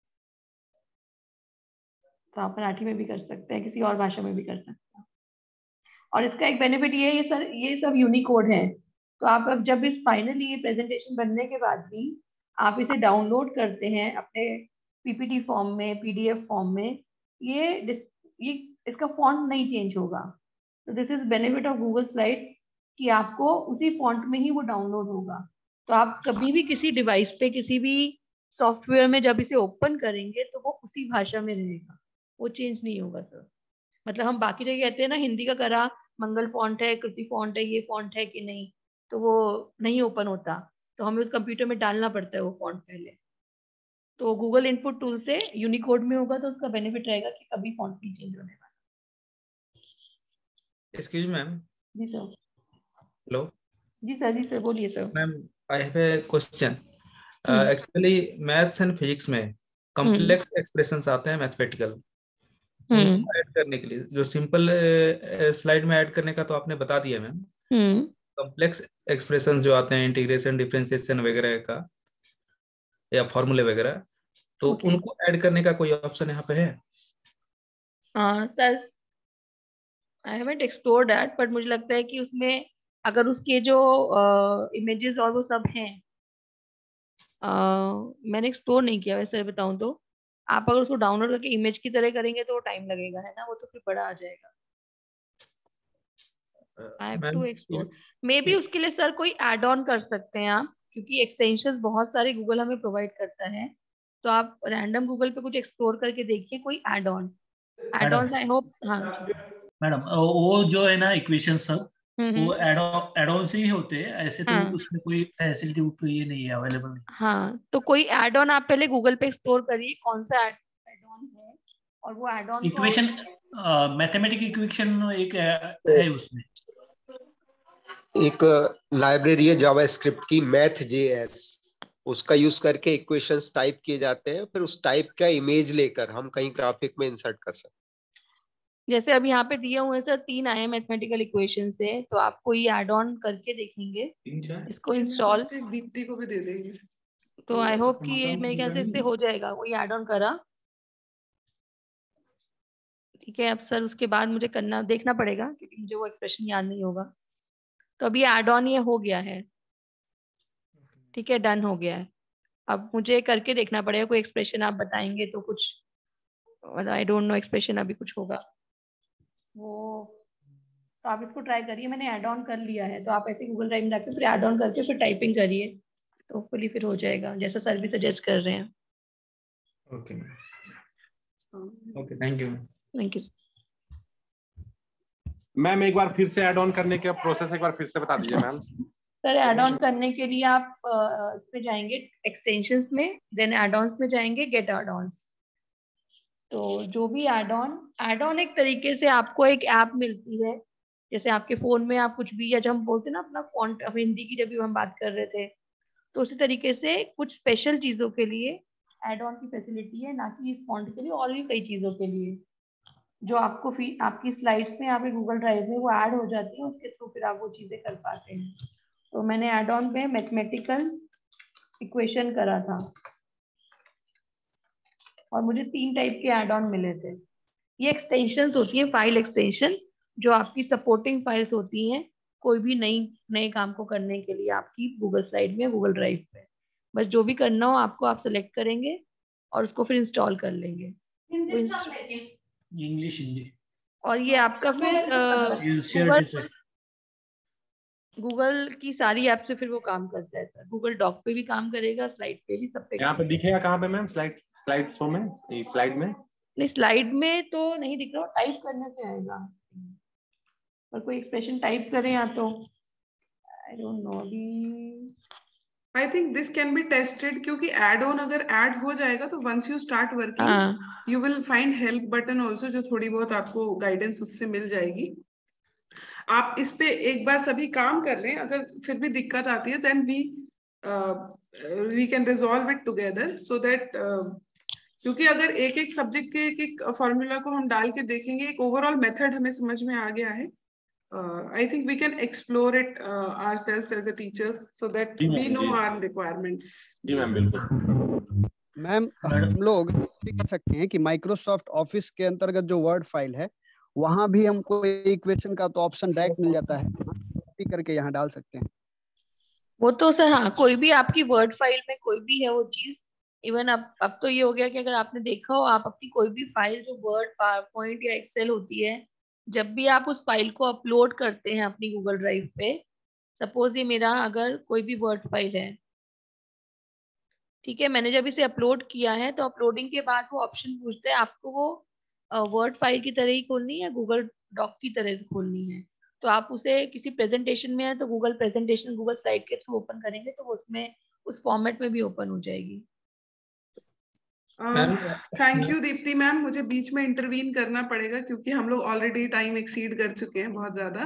तो आप मराठी में भी कर सकते हैं, किसी और भाषा में भी कर सकते हैं। और इसका एक बेनिफिट ये है, ये सर ये सब यूनिकोड है, तो आप अब जब इस फाइनली ये प्रेजेंटेशन बनने के बाद भी आप इसे डाउनलोड करते हैं अपने पीपीटी फॉर्म में, पीडीएफ फॉर्म में, ये ये इसका फॉन्ट नहीं चेंज होगा। तो this is benefit of Google slide कि आपको उसी फॉन्ट में ही वो डाउनलोड होगा। तो आप कभी भी किसी डिवाइस पे, किसी भी सॉफ्टवेयर में जब इसे ओपन करेंगे तो वो उसी भाषा में रहेगा, वो चेंज नहीं होगा सर। मतलब हम बाकी जगह कहते हैं ना हिंदी का करा मंगल फॉन्ट है, कृति फॉन्ट है, ये फॉन्ट है कि नहीं, तो वो नहीं ओपन होता, तो हमें उस कंप्यूटर में डालना पड़ता है वो फॉन्ट पहले। तो गूगल इनपुट टूल से यूनिकोड में होगा तो उसका बेनिफिट रहेगा कि कभी फॉन्ट नहीं चेंज होने वाला। Excuse ma'am. जी सर। हेलो। जी सर, जी सर बोलिए sir. Ma'am I have a question. Actually maths and physics में कॉम्प्लेक्स एक्सप्रेशंस आते हैं मैथमेटिकल, उनको ऐड करने के लिए जो सिंपल स्लाइड में ऐड करने का तो आपने बता दिया मैम। कॉम्प्लेक्स एक्सप्रेशन जो आते हैं इंटीग्रेशन, डिफरेंशिएशन वगैरह का या फॉर्मूले वगैरह, तो okay. उनको ऐड करने का कोई ऑप्शन यहाँ पे है? हाँ sir, I haven't explored that, but मुझे लगता है कि उसमें अगर उसके जो इमेजेस uh, और वो सब हैं, uh, मैंने एक्सप्लोर नहीं किया वैसे बताऊं तो। आप अगर उसको डाउनलोड करके इमेज की तरह करेंगे तो टाइम लगेगा, है ना, वो तो फिर बड़ा आ जाएगा। I have to explore. Maybe उसके लिए सर कोई ऐड ऑन कर सकते हैं आप, क्योंकि एक्सटेंशंस बहुत सारे गूगल हमें प्रोवाइड करता है, तो आप रैंडम गूगल पे कुछ एक्सप्लोर करके देखिए कोई add on add on I hope. हाँ मैडम, वो जो है ना इक्वेशन सब वो ऐड ऑन से ही होते हैं, ऐसे तो हाँ. उसमें कोई फैसिलिटी ये नहीं है अवेलेबल। हाँ, तो कोई ऐड ऑन आप पहले गूगल पे एक्सप्लोर करिए कौन सा ऐड ऑन है, और वो add on equation mathematic equation एक है उसमें। एक लाइब्रेरी है जावास्क्रिप्ट की, मैथ जेएस, उसका यूज करके इक्वेशंस टाइप किए जाते हैं, फिर उस टाइप का इमेज लेकर हम कहीं ग्राफिक में इंसर्ट कर सकते हैं। जैसे अब यहाँ पे दिए हुए हैं सर तीन आए मैथमेटिकल इक्वेशन से, तो आप कोई ऐड ऑन करके देखेंगे, इसको इंस्टॉल दीप्ति को भी दे देंगे। तो आई होप कि ये मेरे ख्याल से इससे हो जाएगा, कोई ऐड ऑन करा। ठीक है, अब सर उसके बाद मुझे करना देखना पड़ेगा क्योंकि मुझे वो एक्सप्रेशन याद नहीं होगा। तो अभी ऐड ऑन ये हो गया है, ठीक है, डन हो गया है। अब मुझे करके देखना पड़ेगा, कोई एक्सप्रेशन आप बताएंगे तो कुछ, आई डोंट नो एक्सप्रेशन अभी कुछ होगा वो, तो आप इसको ट्राई करिए। मैंने ऐड ऑन कर लिया है, तो आप ऐसे गूगल ड्राइव में जाके फिर ऐड ऑन करके फिर टाइपिंग करिए, तो फुली फिर हो जाएगा जैसा सर भी सजेस्ट कर रहे हैं। Okay okay, thank you thank you. Ma'am एक बार फिर से ऐड ऑन करने का प्रोसेस एक बार फिर से बता दीजिए मैम। सर ऐड ऑन करने के लिए आप uh, इस पे जाएंगे एक्सटेंशंस में, देन ऐड ऑन्स में जाएंगे, गेट ऐड ऑन्स। तो जो भी ऐड ऑन ऐड ऑन एक तरीके से आपको एक ऐप मिलती है, जैसे आपके फोन में आप कुछ भी, या जब हम बोलते हैं ना अपना फॉन्ट, अब हिंदी की जब भी हम बात कर रहे थे, तो उसी तरीके से कुछ स्पेशल चीजों के लिए एड ऑन की फैसिलिटी है, ना कि इस फॉन्ट के लिए और भी कई चीजों के लिए जो आपको फी आपकी स्लाइड्स में आपके गूगल ड्राइव में वो ऐड हो जाती है, उसके थ्रू फिर आप वो चीजें कर पाते हैं। तो मैंने एड ऑन पे मैथमेटिकल इक्वेशन करा था और मुझे तीन टाइप के एड ऑन मिले थे। ये एक्सटेंशंस होती हैं, फाइल एक्सटेंशन, जो आपकी सपोर्टिंग फाइल्स होती हैं कोई भी नई नए काम को करने के लिए आपकी गूगल स्लाइड में, गूगल ड्राइव पे। बस जो भी करना हो आपको, आप सेलेक्ट करेंगे और उसको फिर इंस्टॉल कर लेंगे। इंग्लिश हिंदी। और ये आपका फिर गूगल गूगल की सारी ऐप से फिर वो काम करता है सर। गूगल डॉक पे भी काम करेगा, स्लाइड पे भी, सब पे। यहाँ पे दिखेगा कहाँ पे मैम? स्लाइड स्लाइड शो में, स्लाइड में नहीं, स्लाइड में तो नहीं दिख रहा, टाइप करने से आएगा। और कोई एक्सप्रेशन टाइप करें या तो आई डोंट नो अभी। I think this can be tested, क्योंकि एड ऑन अगर ऐड हो जाएगा तो once you start working you will find help button also, जो थोड़ी बहुत आपको गाइडेंस उससे मिल जाएगी। आप इस पे एक बार सभी काम कर लें, अगर फिर भी दिक्कत आती है then we we can resolve it together, so that क्योंकि अगर एक एक सब्जेक्ट के एक एक फॉर्मूला को हम डाल के देखेंगे, एक ओवरऑल मेथड हमें समझ में आ गया है। I think we can explore it ourselves as a teachers so that we know our requirements. जी मैम, बिल्कुल मैम। हम लोग भी कर सकते हैं कि माइक्रोसॉफ्ट ऑफिस के अंतर्गत जो वर्ड फाइल है वहां भी हमको इक्वेशन का तो ऑप्शन डायरेक्ट मिल जाता है, कॉपी करके यहाँ डाल सकते हैं। वो तो सर हाँ, कोई भी आपकी वर्ड फाइल में कोई भी है वो चीज, इवन अब अब तो ये हो गया कि अगर आपने देखा हो, आप अपनी कोई भी फाइल जो वर्ड, पावर पॉइंट या एक्सेल होती है, जब भी आप उस फाइल को अपलोड करते हैं अपनी गूगल ड्राइव पे, सपोज ये मेरा अगर कोई भी वर्ड फाइल है, ठीक है, मैंने जब इसे अपलोड किया है तो अपलोडिंग के बाद वो ऑप्शन पूछते हैं आपको वो वर्ड फाइल की तरह ही खोलनी है या गूगल डॉक की तरह खोलनी है। तो आप उसे किसी प्रेजेंटेशन में है तो गूगल प्रेजेंटेशन, गूगल स्लाइड के थ्रू ओपन करेंगे तो वो उसमें उस फॉर्मेट में भी ओपन हो जाएगी। थैंक यू दीप्ति मैम, मुझे बीच में इंटरवीन करना पड़ेगा क्योंकि हम लोग ऑलरेडी टाइम एक्सीड कर चुके हैं बहुत ज्यादा।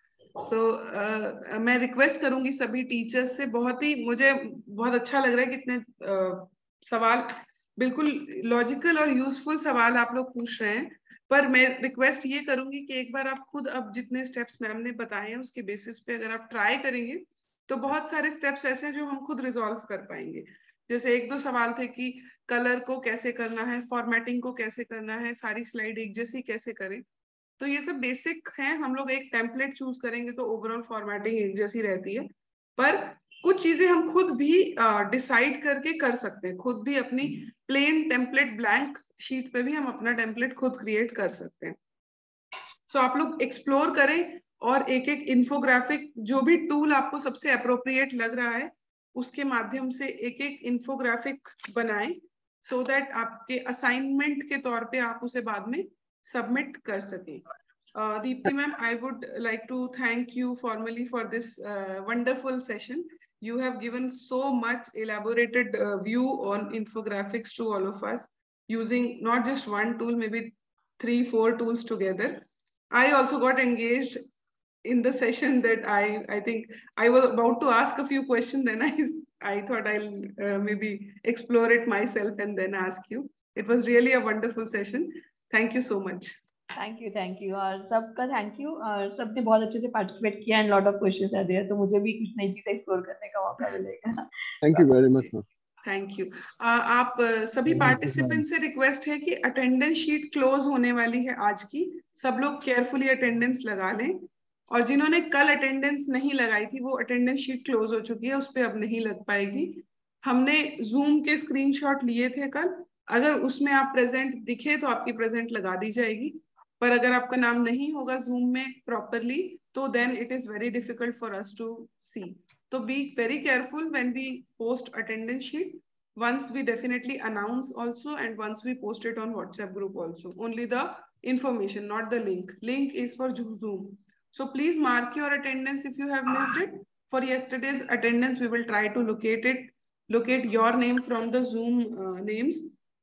सो so, uh, मैं रिक्वेस्ट करूंगी सभी टीचर्स से, बहुत ही मुझे बहुत अच्छा लग रहा है कितने uh, सवाल, बिल्कुल लॉजिकल और यूजफुल सवाल आप लोग पूछ रहे हैं। पर मैं रिक्वेस्ट ये करूंगी कि एक बार आप खुद अब जितने स्टेप्स मैम ने बताए हैं उसके बेसिस पे अगर आप ट्राई करेंगे तो बहुत सारे स्टेप्स ऐसे हैं जो हम खुद रिजॉल्व कर पाएंगे। जैसे एक दो सवाल थे कि कलर को कैसे करना है, फॉर्मेटिंग को कैसे करना है, सारी स्लाइड एक जैसी कैसे करें, तो ये सब बेसिक हैं। हम लोग एक टेम्पलेट चूज करेंगे तो ओवरऑल फॉर्मेटिंग एक जैसी रहती है, पर कुछ चीजें हम खुद भी डिसाइड uh, करके कर सकते हैं। खुद भी अपनी प्लेन टेम्पलेट, ब्लैंक शीट पे भी हम अपना टेम्पलेट खुद क्रिएट कर सकते हैं। सो so, आप लोग एक्सप्लोर करें और एक एक इन्फोग्राफिक, जो भी टूल आपको सबसे अप्रोप्रिएट लग रहा है उसके माध्यम से एक एक इन्फोग्राफिक बनाएं, सो so दैट आपके असाइनमेंट के तौर पे आप उसे बाद में सबमिट कर सकें। Uh, Deepti ma'am, I would like to thank you formally for this uh, wonderful session. You have given so much elaborated uh, view on infographics to all of us using not just one tool, maybe three, four tools together. I also got engaged in the session that I, I think I was about to ask a few questions, then I, I thought I'll uh, maybe explore it myself and then ask you. It was really a wonderful session. Thank you so much. Thank you thank you और सबका thank you. और सबने बहुत अच्छे से participate किया and lot of questions आ दिया, तो मुझे भी कुछ नई चीजें एक्सप्लोर करने का मौका मिलेगा। Thank you very much. Thank you. आप uh, सभी पार्टिसिपेंट से रिक्वेस्ट है कि अटेंडेंस शीट क्लोज होने वाली है आज की, सब लोग केयरफुली अटेंडेंस लगा लें। और जिन्होंने कल अटेंडेंस नहीं लगाई थी वो अटेंडेंस शीट क्लोज हो चुकी है, उस पर अब नहीं लग पाएगी। हमने जूम के स्क्रीनशॉट लिए थे कल, अगर उसमें आप प्रेजेंट दिखे तो आपकी प्रेजेंट लगा दी जाएगी, पर अगर आपका नाम नहीं होगा जूम में प्रॉपरली तो then it is very difficult for us to see. तो be very careful when we post attendance sheet, once we definitely announce also and once we post it on WhatsApp group also, only the information, not the link. Link is for Zoom. So please mark your attendance if you have missed it. For yesterday's attendance we will try to locate it, locate your name from the Zoom uh, names,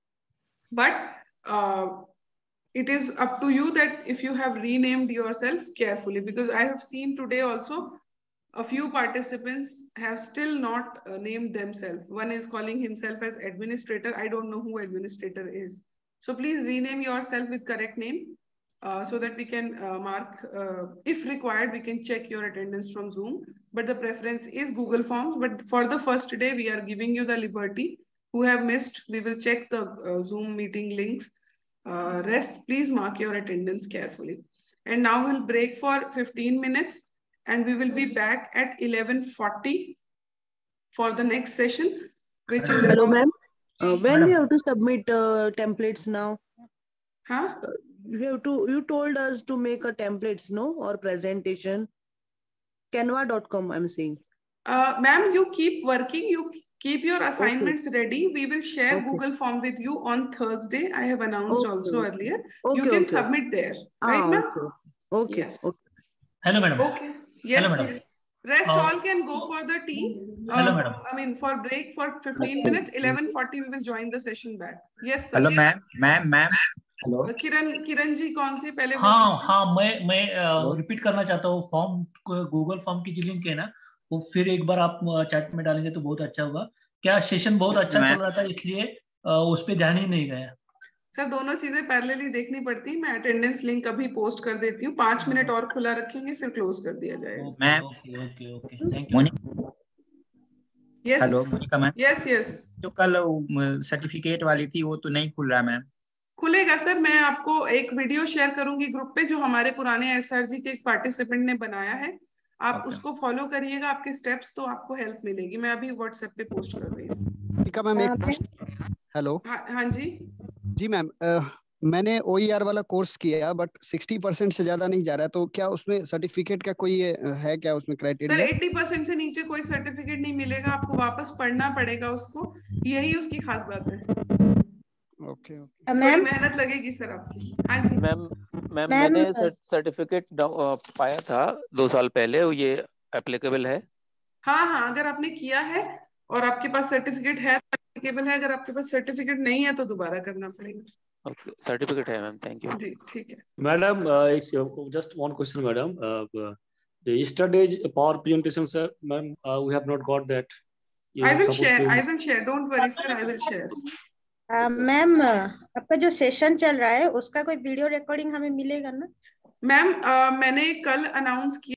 but uh, it is up to you that if you have renamed yourself carefully, because I have seen today also a few participants have still not uh, named themselves. One is calling himself as administrator. I don't know who administrator is. So please rename yourself with correct name uh, so that we can uh, mark, uh, if required, we can check your attendance from Zoom. But the preference is Google Forms. But for the first day, we are giving you the liberty. Who have missed, we will check the uh, Zoom meeting links. Uh, rest, please mark your attendance carefully. And now we'll break for fifteen minutes. And we will be back at eleven forty for the next session, which is... Hello, ma'am. Uh, when Madam. we have to submit uh, templates now? Huh? Uh, you have to. You told us to make a templates, no, or presentation. Canva dot com. I'm saying. Uh, ma'am, you keep working. You keep your assignments okay. ready. We will share okay. Google Form with you on Thursday. I have announced okay. also earlier. Okay, you can okay. submit there, ah, right, ma'am? Okay. Okay. Yes. okay. Hello, madam. Okay. Yes, Hello, madam. Yes. Rest uh, all can go for the tea. Uh, Hello, madam. I mean, for break for fifteen minutes, eleven forty we will join the session back. Yes, sir. Hello, ma'am. Ma'am, ma'am. Hello. Kiran Kiran ji कौन थे पहले? हाँ हाँ मैं मैं repeat करना चाहता हूँ. फॉर्म गूगल फॉर्म की जो लिंक है ना वो फिर एक बार आप चैट में डालेंगे तो बहुत अच्छा होगा. क्या सेशन बहुत अच्छा चल रहा था इसलिए उस पर ध्यान ही नहीं गया. सर दोनों चीजें पैरेलली देखनी पड़ती है. मैं अटेंडेंस लिंक अभी पोस्ट कर देती हूँ. पांच मिनट और खुला रखेंगे फिर क्लोज कर दिया जाएगा. Ma'am okay okay okay thank you. Yes hello Monika ma'am. Yes yes जो कल सर्टिफिकेट वाली थी वो तो नहीं खुल रहा मैम. खुलेगा सर. मैं आपको एक वीडियो शेयर करूंगी ग्रुप पे जो हमारे पुराने एसआरजी के एक पार्टिसिपेंट ने बनाया है. आप okay. उसको फॉलो करिएगा आपके स्टेप्स तो आपको हेल्प मिलेगी. मैं अभी व्हाट्सएप पे पोस्ट कर रही हूँ. मैम एक हेलो. हाँ जी जी मैम. मैंने ओईआर वाला कोर्स किया बट साठ परसेंट से ज्यादा नहीं जा रहा है तो क्या उसमें सर्टिफिकेट का कोई है क्या उसमें क्राइटेरिया? सर अस्सी परसेंट से नीचे कोई सर्टिफिकेट नहीं मिलेगा. आपको वापस पढ़ना पड़ेगा उसको. यही उसकी खास बात है. ओके ओके मैम मेहनत लगेगी सर आपकी. हाँ जी मैम. मैम मैंने सर्टिफिकेट पाया था दो साल पहले. ये एप्लीकेबल है? हाँ हाँ अगर आपने किया है और आपके पास सर्टिफिकेट है एप्लीकेबल है. अगर आपके पास सर्टिफिकेट नहीं है तो दोबारा करना पड़ेगा. ओके सर्टिफिकेट है मैम. थैंक यू जी ठीक है. मैडम एक just one question madam. The yesterday's power presentation sir ma'am we have not got that. I will share I will share don't worry sir. I will share. Ma'am आपका जो session चल रहा है उसका कोई वीडियो रिकॉर्डिंग हमें मिलेगा ना? मैम मैंने कल अनाउंस किया